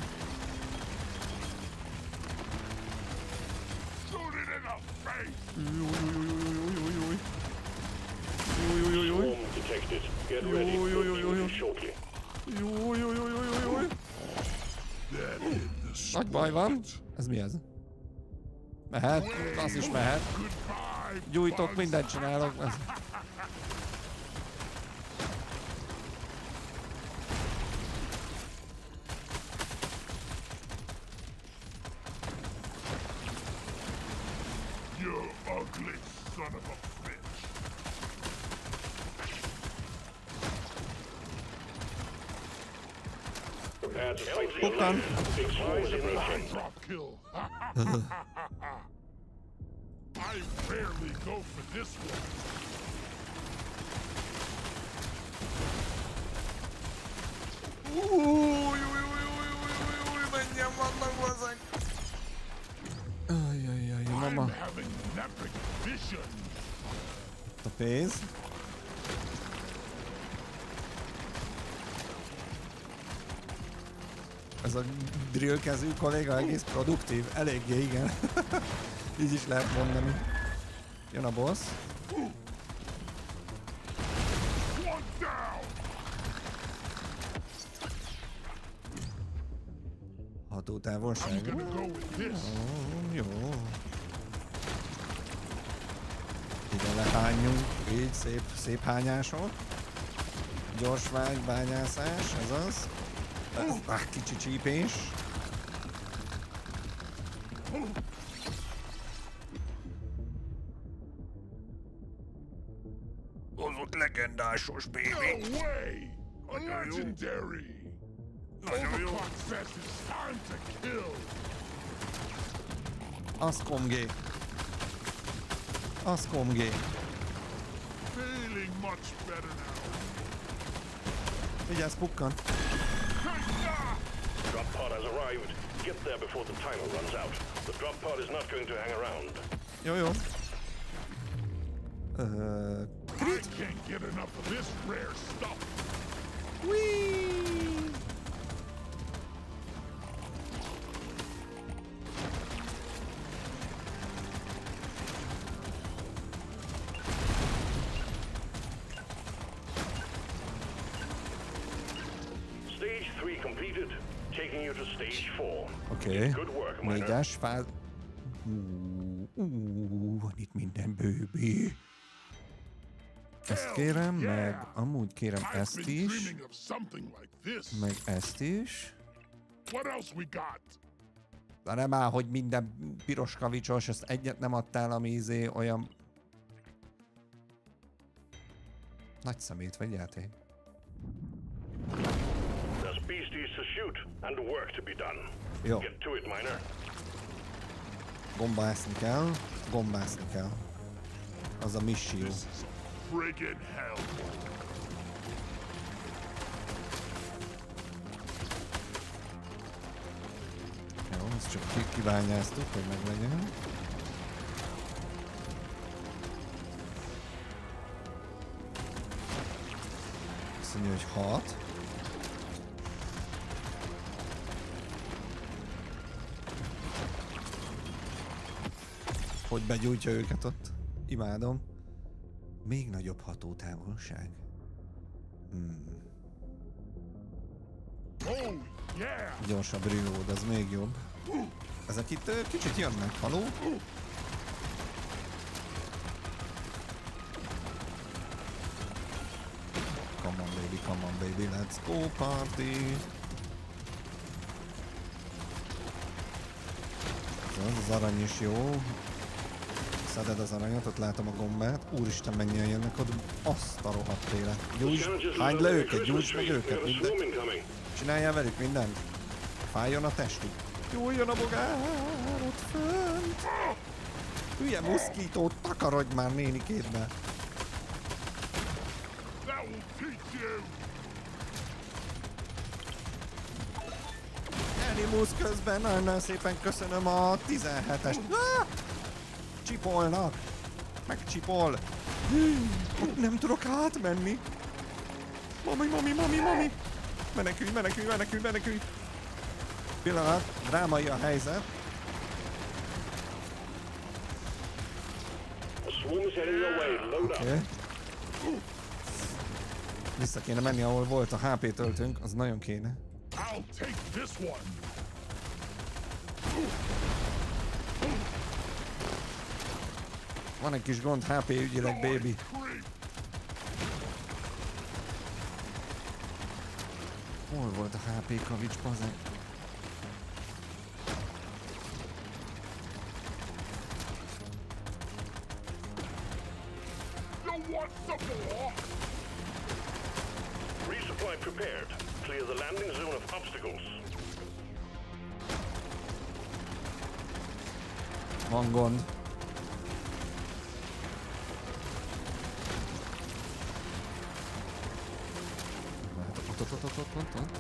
Shoot it in the face. Jújjújjújjújjújjújjúj. Jújjújjújjúj. Swarm detected. Get Yo, ready. yo, yo, We'll yo, be yo. with you shortly. Jújjújjújjújjúj. That is the Nagy baj van. Ez mi ez? Mehet? Az is mehet. Goodbye, Gyújtok, buzz. mindent csinálok. Ez... You ugly son of a bitch. Prepare to fight for your Bukkan. life. Big swarm is approaching. Drop kill. I rarely go for this one. Újjújjújjújjújjújjúj, mennyien vannak hozzánk. Ajjajjaj, I'm mama. having an epic vision. A pénz. Ez a drill kezű kolléga egész produktív, eléggé igen. Így is lehet mondani. Jön a boss. One down. I'm Hatótávolság. gonna go with this. Ó, jó. Ide lehányunk, így szép, szép hányások. Gyors vágy, bányászás, ez az. Ez, ah, kicsi csípés. Az ott legendásos, baby. No way! A legendary! Overclock says it's time to kill! Az komgé. Az komgé. Feeling much better now. Vigyázz, pukkan. Drop pod has arrived. Get there before the timer runs out. The drop pod is not going to hang around. Jó, jó. Ö, I can't get enough of this rare stuff. Whee! Stage three completed, taking you to stage four. Oké. Good work, Miner. Négyes fáz... Ú, ú, van itt minden bőbé. Ezt kérem, meg amúgy kérem I've ezt been is, dreaming of something like this. meg ezt is. What else we got? De nem áll, hogy minden piros kavicsos, ezt egyet nem adtál, ami izé olyan... Nagy szemét vagy játék. There's beasties to shoot and work to be done. Jó. Get to it, Miner. Gombászni kell, gombászni kell. Az a misszió. This is friggin' hell. Jó, ezt csak ki- kiványáztuk, hogy meglegyen. Azt mondja, hogy hat. Hogy begyújtja őket ott. Imádom. Még nagyobb hatótávolság. Hmm. Oh, yeah. Gyorsabb reload, az még jobb. Ezek itt ö, kicsit jönnek, haló? Come on baby, come on baby, let's go party! Az, az arany is jó. Szeded az aranyat, ott látom a gombát. Úristen, mennyien jönnek oda. Azt a rohadt élet. Gyújtsd, hányd le őket, gyújtsd meg őket, minden. Csináljál velük mindent. Fájjon a testük. Gyújjon a bogár ott fönt. Hülye moszkítót, takarodj már nénikédbe. That will teach you. Animus közben nagyon szépen köszönöm a tizenhetest. Ah! Csipolnak. Megcsipol. Ott nem tudok átmenni. Mami, mami, mami, mami. Menekülj, menekülj, menekülj, menekülj. Pillanat, drámai a helyzet. Oké. Okay. Vissza kéne menni, ahol volt a há pé töltőnk, az nagyon kéne. I'll take this one. Van egy kis gond há pé ügyileg, baby. Hol volt a há pé kavics, bazeg? You want some more? Resupply prepared. Clear the landing zone of obstacles. Van gond. Ott, ott, ott, ott, ott, ott, ott.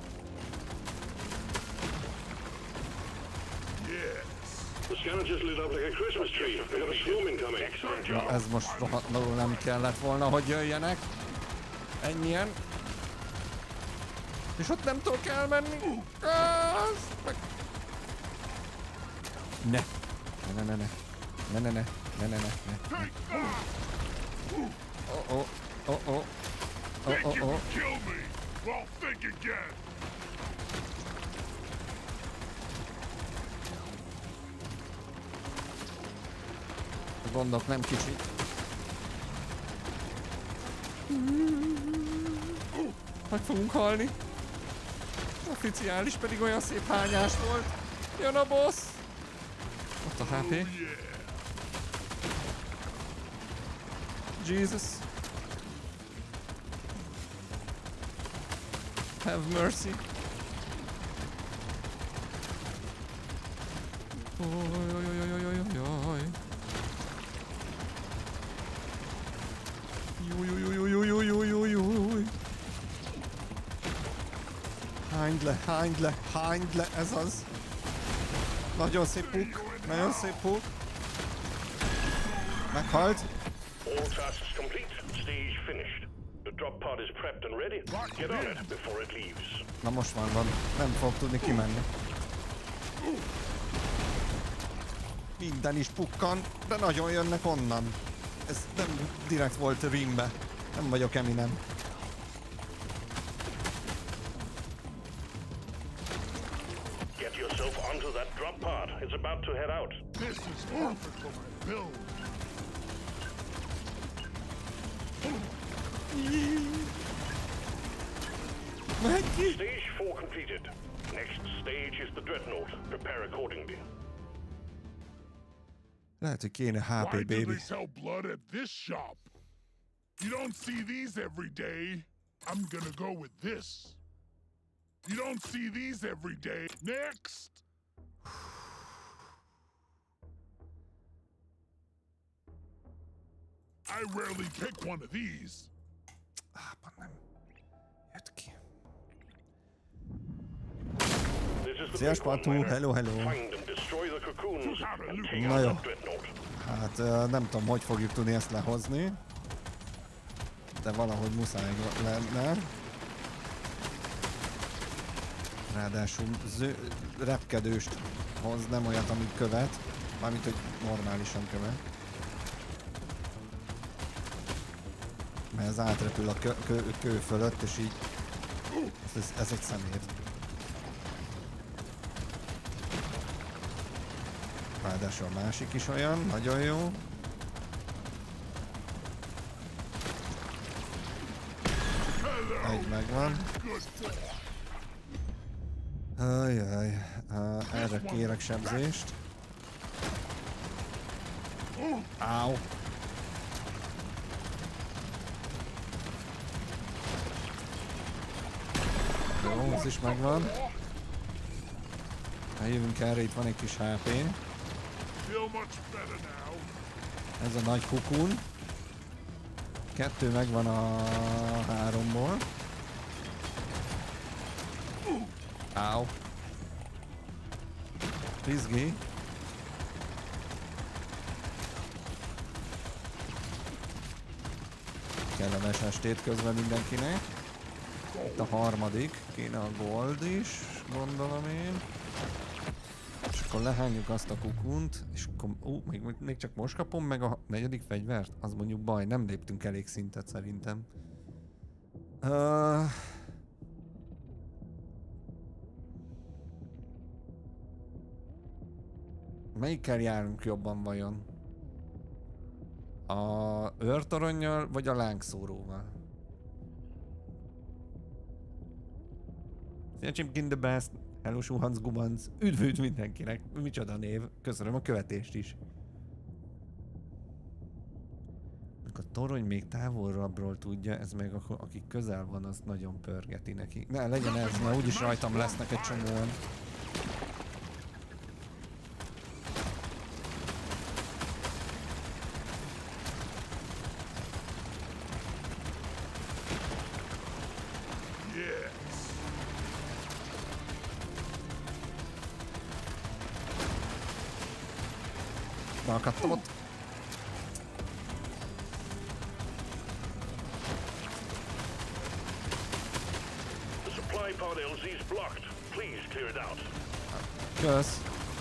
The scanner just lit up like a Christmas tree. We got a swarm incoming. Excellent Na, job. ez most rohadtul nem kellett volna, hogy jöjjenek. Ennyien. És ott nem tudok elmenni. Az, meg... Ne. Ne, ne, ne, ne. Ne, ne, ne. Ne, ne, ne, ne. Oh, oh. Oh, oh. Oh, Think oh, you oh. can kill me? Well, think again. A gondok nem kicsi. Meg fogunk halni. Oficiális pedig olyan szép hányás volt. Jön a boss. Ott a há pé. Jesus. Have mercy. Oj, oj, oj, oj, oj, oj, oj. Júj, júj, júj, júj, júj, júj, júj, júj. Hányd le, hányd le, hányd le, ez az. Nagyon szép puk, nagyon szép puk. Meghalt. All tasks complete. Stage finished. The drop pod is prepped and ready. Get on it before it leaves. Na most van, van. Nem fog tudni kimenni. Minden is pukkan, de nagyon jönnek onnan. Ez nem direkt volt ringbe. Nem vagyok Eminem. Get yourself onto that drop pod. It's about to head out. This is perfect for my build. Stage four completed. Next stage is the Dreadnought. Prepare accordingly. Lehet, hogy kéne há pé, Why do baby. they sell blood at this shop? You don't see these every day. I'm gonna go with this. You don't see these every day. Next! I rarely pick one of these. Ában nem. Jött ki. This is the Szia, big one, Spatú. Miner. Hello, hello. Find and destroy the cocoons and take Na out jó. the Dreadnought. Hát ö, nem tudom, hogy fogjuk tudni ezt lehozni. De valahogy muszáj lenne. Ráadásul ző, repkedőst hoz, nem olyat, amit követ. Mármint, hogy normálisan követ. Mert ez átrepül a kö, kö, kő fölött, és így... Ez, ez egy szemét. Ráadásul a másik is olyan, nagyon jó. Egy megvan. Ajjaj, uh, erre kérek sebzést. Áú. Jó, ez is megvan. Eljövünk erre, itt van egy kis há pé. Feel much better now. Ez a nagy kukun. Kettő megvan a háromból. Áú. Rizgi. Kellemes estét közben mindenkinek. Itt a harmadik. Kéne a gold is, gondolom én. És akkor lehányjuk azt a kukunt, és akkor, ó, még, még csak most kapom meg a negyedik fegyvert? Az mondjuk baj, nem léptünk elég szintet szerintem. Uh... Melyikkel járunk jobban vajon? A őrtoronnyal, vagy a lángszóróval? Szia Chimkin the Best! Hello Suhanc Gubanc! Üdv, üdv mindenkinek! Micsoda név! Köszönöm a követést is! A torony még távolrabbról tudja, ez meg akkor, aki közel van, az nagyon pörgeti neki. Ne, legyen ez, mert úgyis rajtam lesznek egy csomóan. Beakadtam ott. The supply pod L Z is blocked. Please clear it out. Kösz.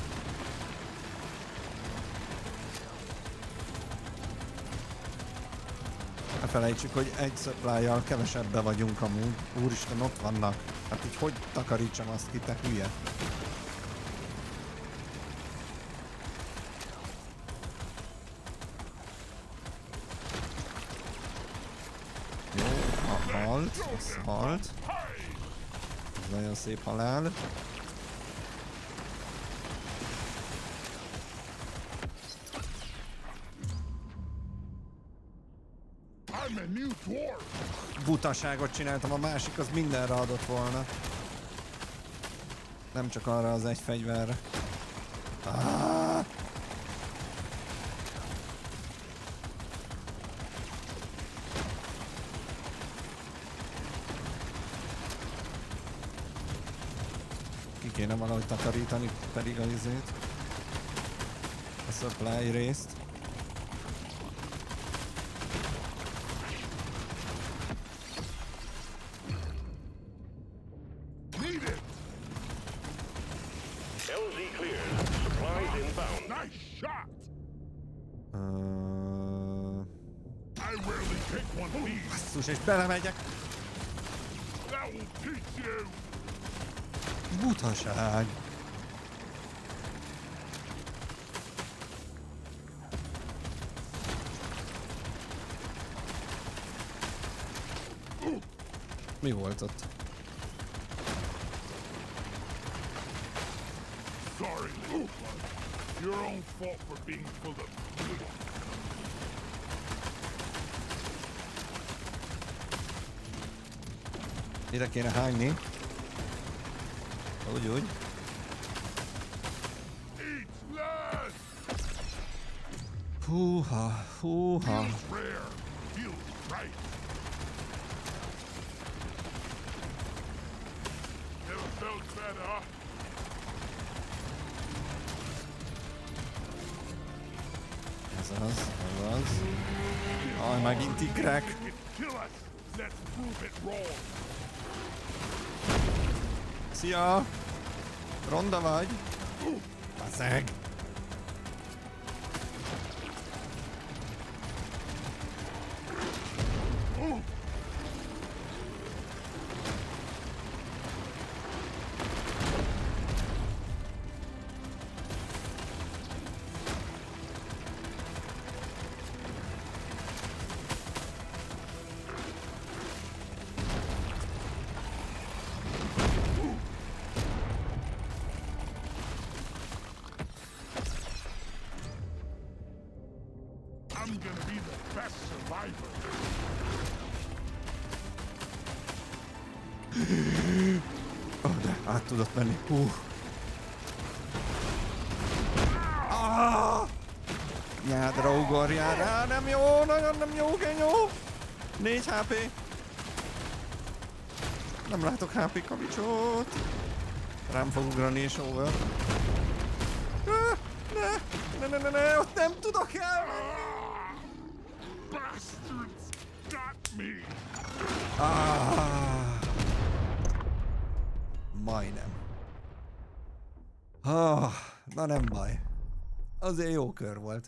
Ne felejtsük, hogy egy supply-jal kevesebben vagyunk amúgy. Úristen, ott vannak. Hát így hogy takarítsam azt ki, te hülye? Jó, a halt, az halt. Ez nagyon szép halál. I'm a new dwarf. Butaságot csináltam, a másik az mindenre adott volna. Nem csak arra az egy fegyverre. Ah! Ki kéne valahogy takarítani pedig a izét. A supply részt. L Z cleared. Supplies inbound. Nice shot. Uh... I rarely pick one of these. Basszus, és belemegyek. That will teach you. Butaság. Mi volt ott? Sorry, little one. Your own fault for being full of blood. Ide kéne hányni. Úgy, úgy. Eat blood! Húha, húha. Feels rare. Feels right. Never felt better. Ez az, ez az. Aj, megint ikrek. It kill us. Let's prove it wrong. Szia! Ronda vagy? Baszeg! I'm gonna be the best survivor. Ó, oh, de át tudott menni. Hú. Ah! Nyádra ugorjál rá, nem jó, nagyon nem jó, genyó. négy há pé. Nem látok há pé kavicsot. Rám fog ugrani és over. Ah, ne, ne, ne, ne, ne, ott nem tudok elmenni. Bastards got me. Ah, majdnem. Ah, na nem baj. Azért jó kör volt.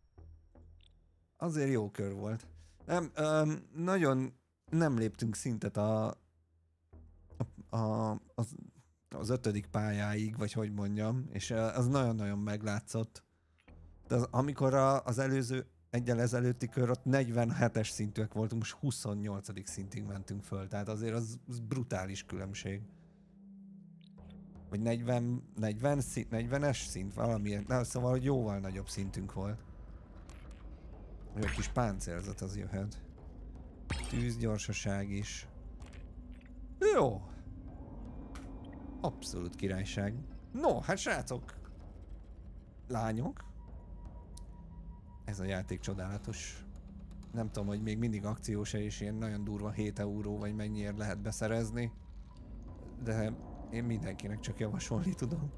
Azért jó kör volt. Nem, um, nagyon nem léptünk szintet a, a, a az, az ötödik pályáig, vagy hogy mondjam, és az nagyon-nagyon meglátszott. De az, amikor a, az előző egyel ezelőtti kör, ott negyvenhetes szintűek voltunk, most huszonnyolcadik szintig mentünk föl, tehát azért az, az brutális különbség. Vagy negyven, negyven, negyvenes szint, valami, na, szóval, hogy jóval nagyobb szintünk volt. Egy kis páncélzat az jöhet. Tűzgyorsaság is. Jó. Abszolút királyság. No, hát srácok. Lányok. Ez a játék csodálatos. Nem tudom, hogy még mindig akciós-e, és ilyen nagyon durva hét euró, vagy mennyiért lehet beszerezni. De én mindenkinek csak javasolni tudom.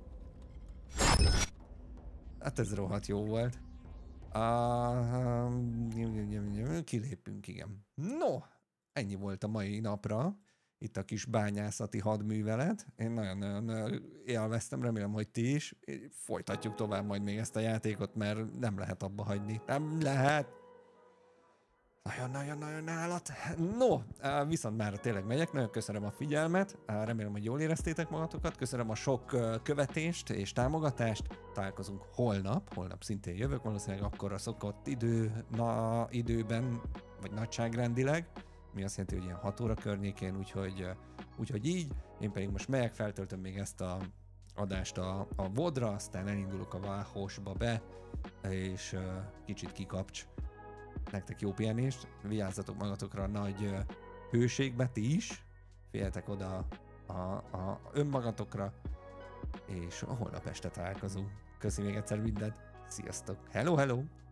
Hát ez rohadt jó volt. Uh, kilépünk, igen. No, ennyi volt a mai napra. Itt a kis bányászati hadművelet. Én nagyon-nagyon élveztem, remélem, hogy ti is. Folytatjuk tovább majd még ezt a játékot, mert nem lehet abba hagyni. Nem lehet! Nagyon-nagyon-nagyon állat. No, viszont már tényleg megyek. Nagyon köszönöm a figyelmet. Remélem, hogy jól éreztétek magatokat. Köszönöm a sok követést és támogatást. Találkozunk holnap. Holnap szintén jövök. Valószínűleg akkor a szokott idő, na, időben, vagy nagyságrendileg. Mi azt jelenti, hogy ilyen hat óra környékén, úgyhogy, úgyhogy így. Én pedig most megyek, feltöltöm még ezt a adást a, a vodra, aztán elindulok a Váhosba be, és uh, kicsit kikapcs. Nektek jó pihenést, vigyázzatok magatokra a nagy uh, hőségbe, ti is, figyeljetek oda a, a, a önmagatokra, és holnap este találkozunk. Köszi még egyszer mindent, sziasztok, hello, hello!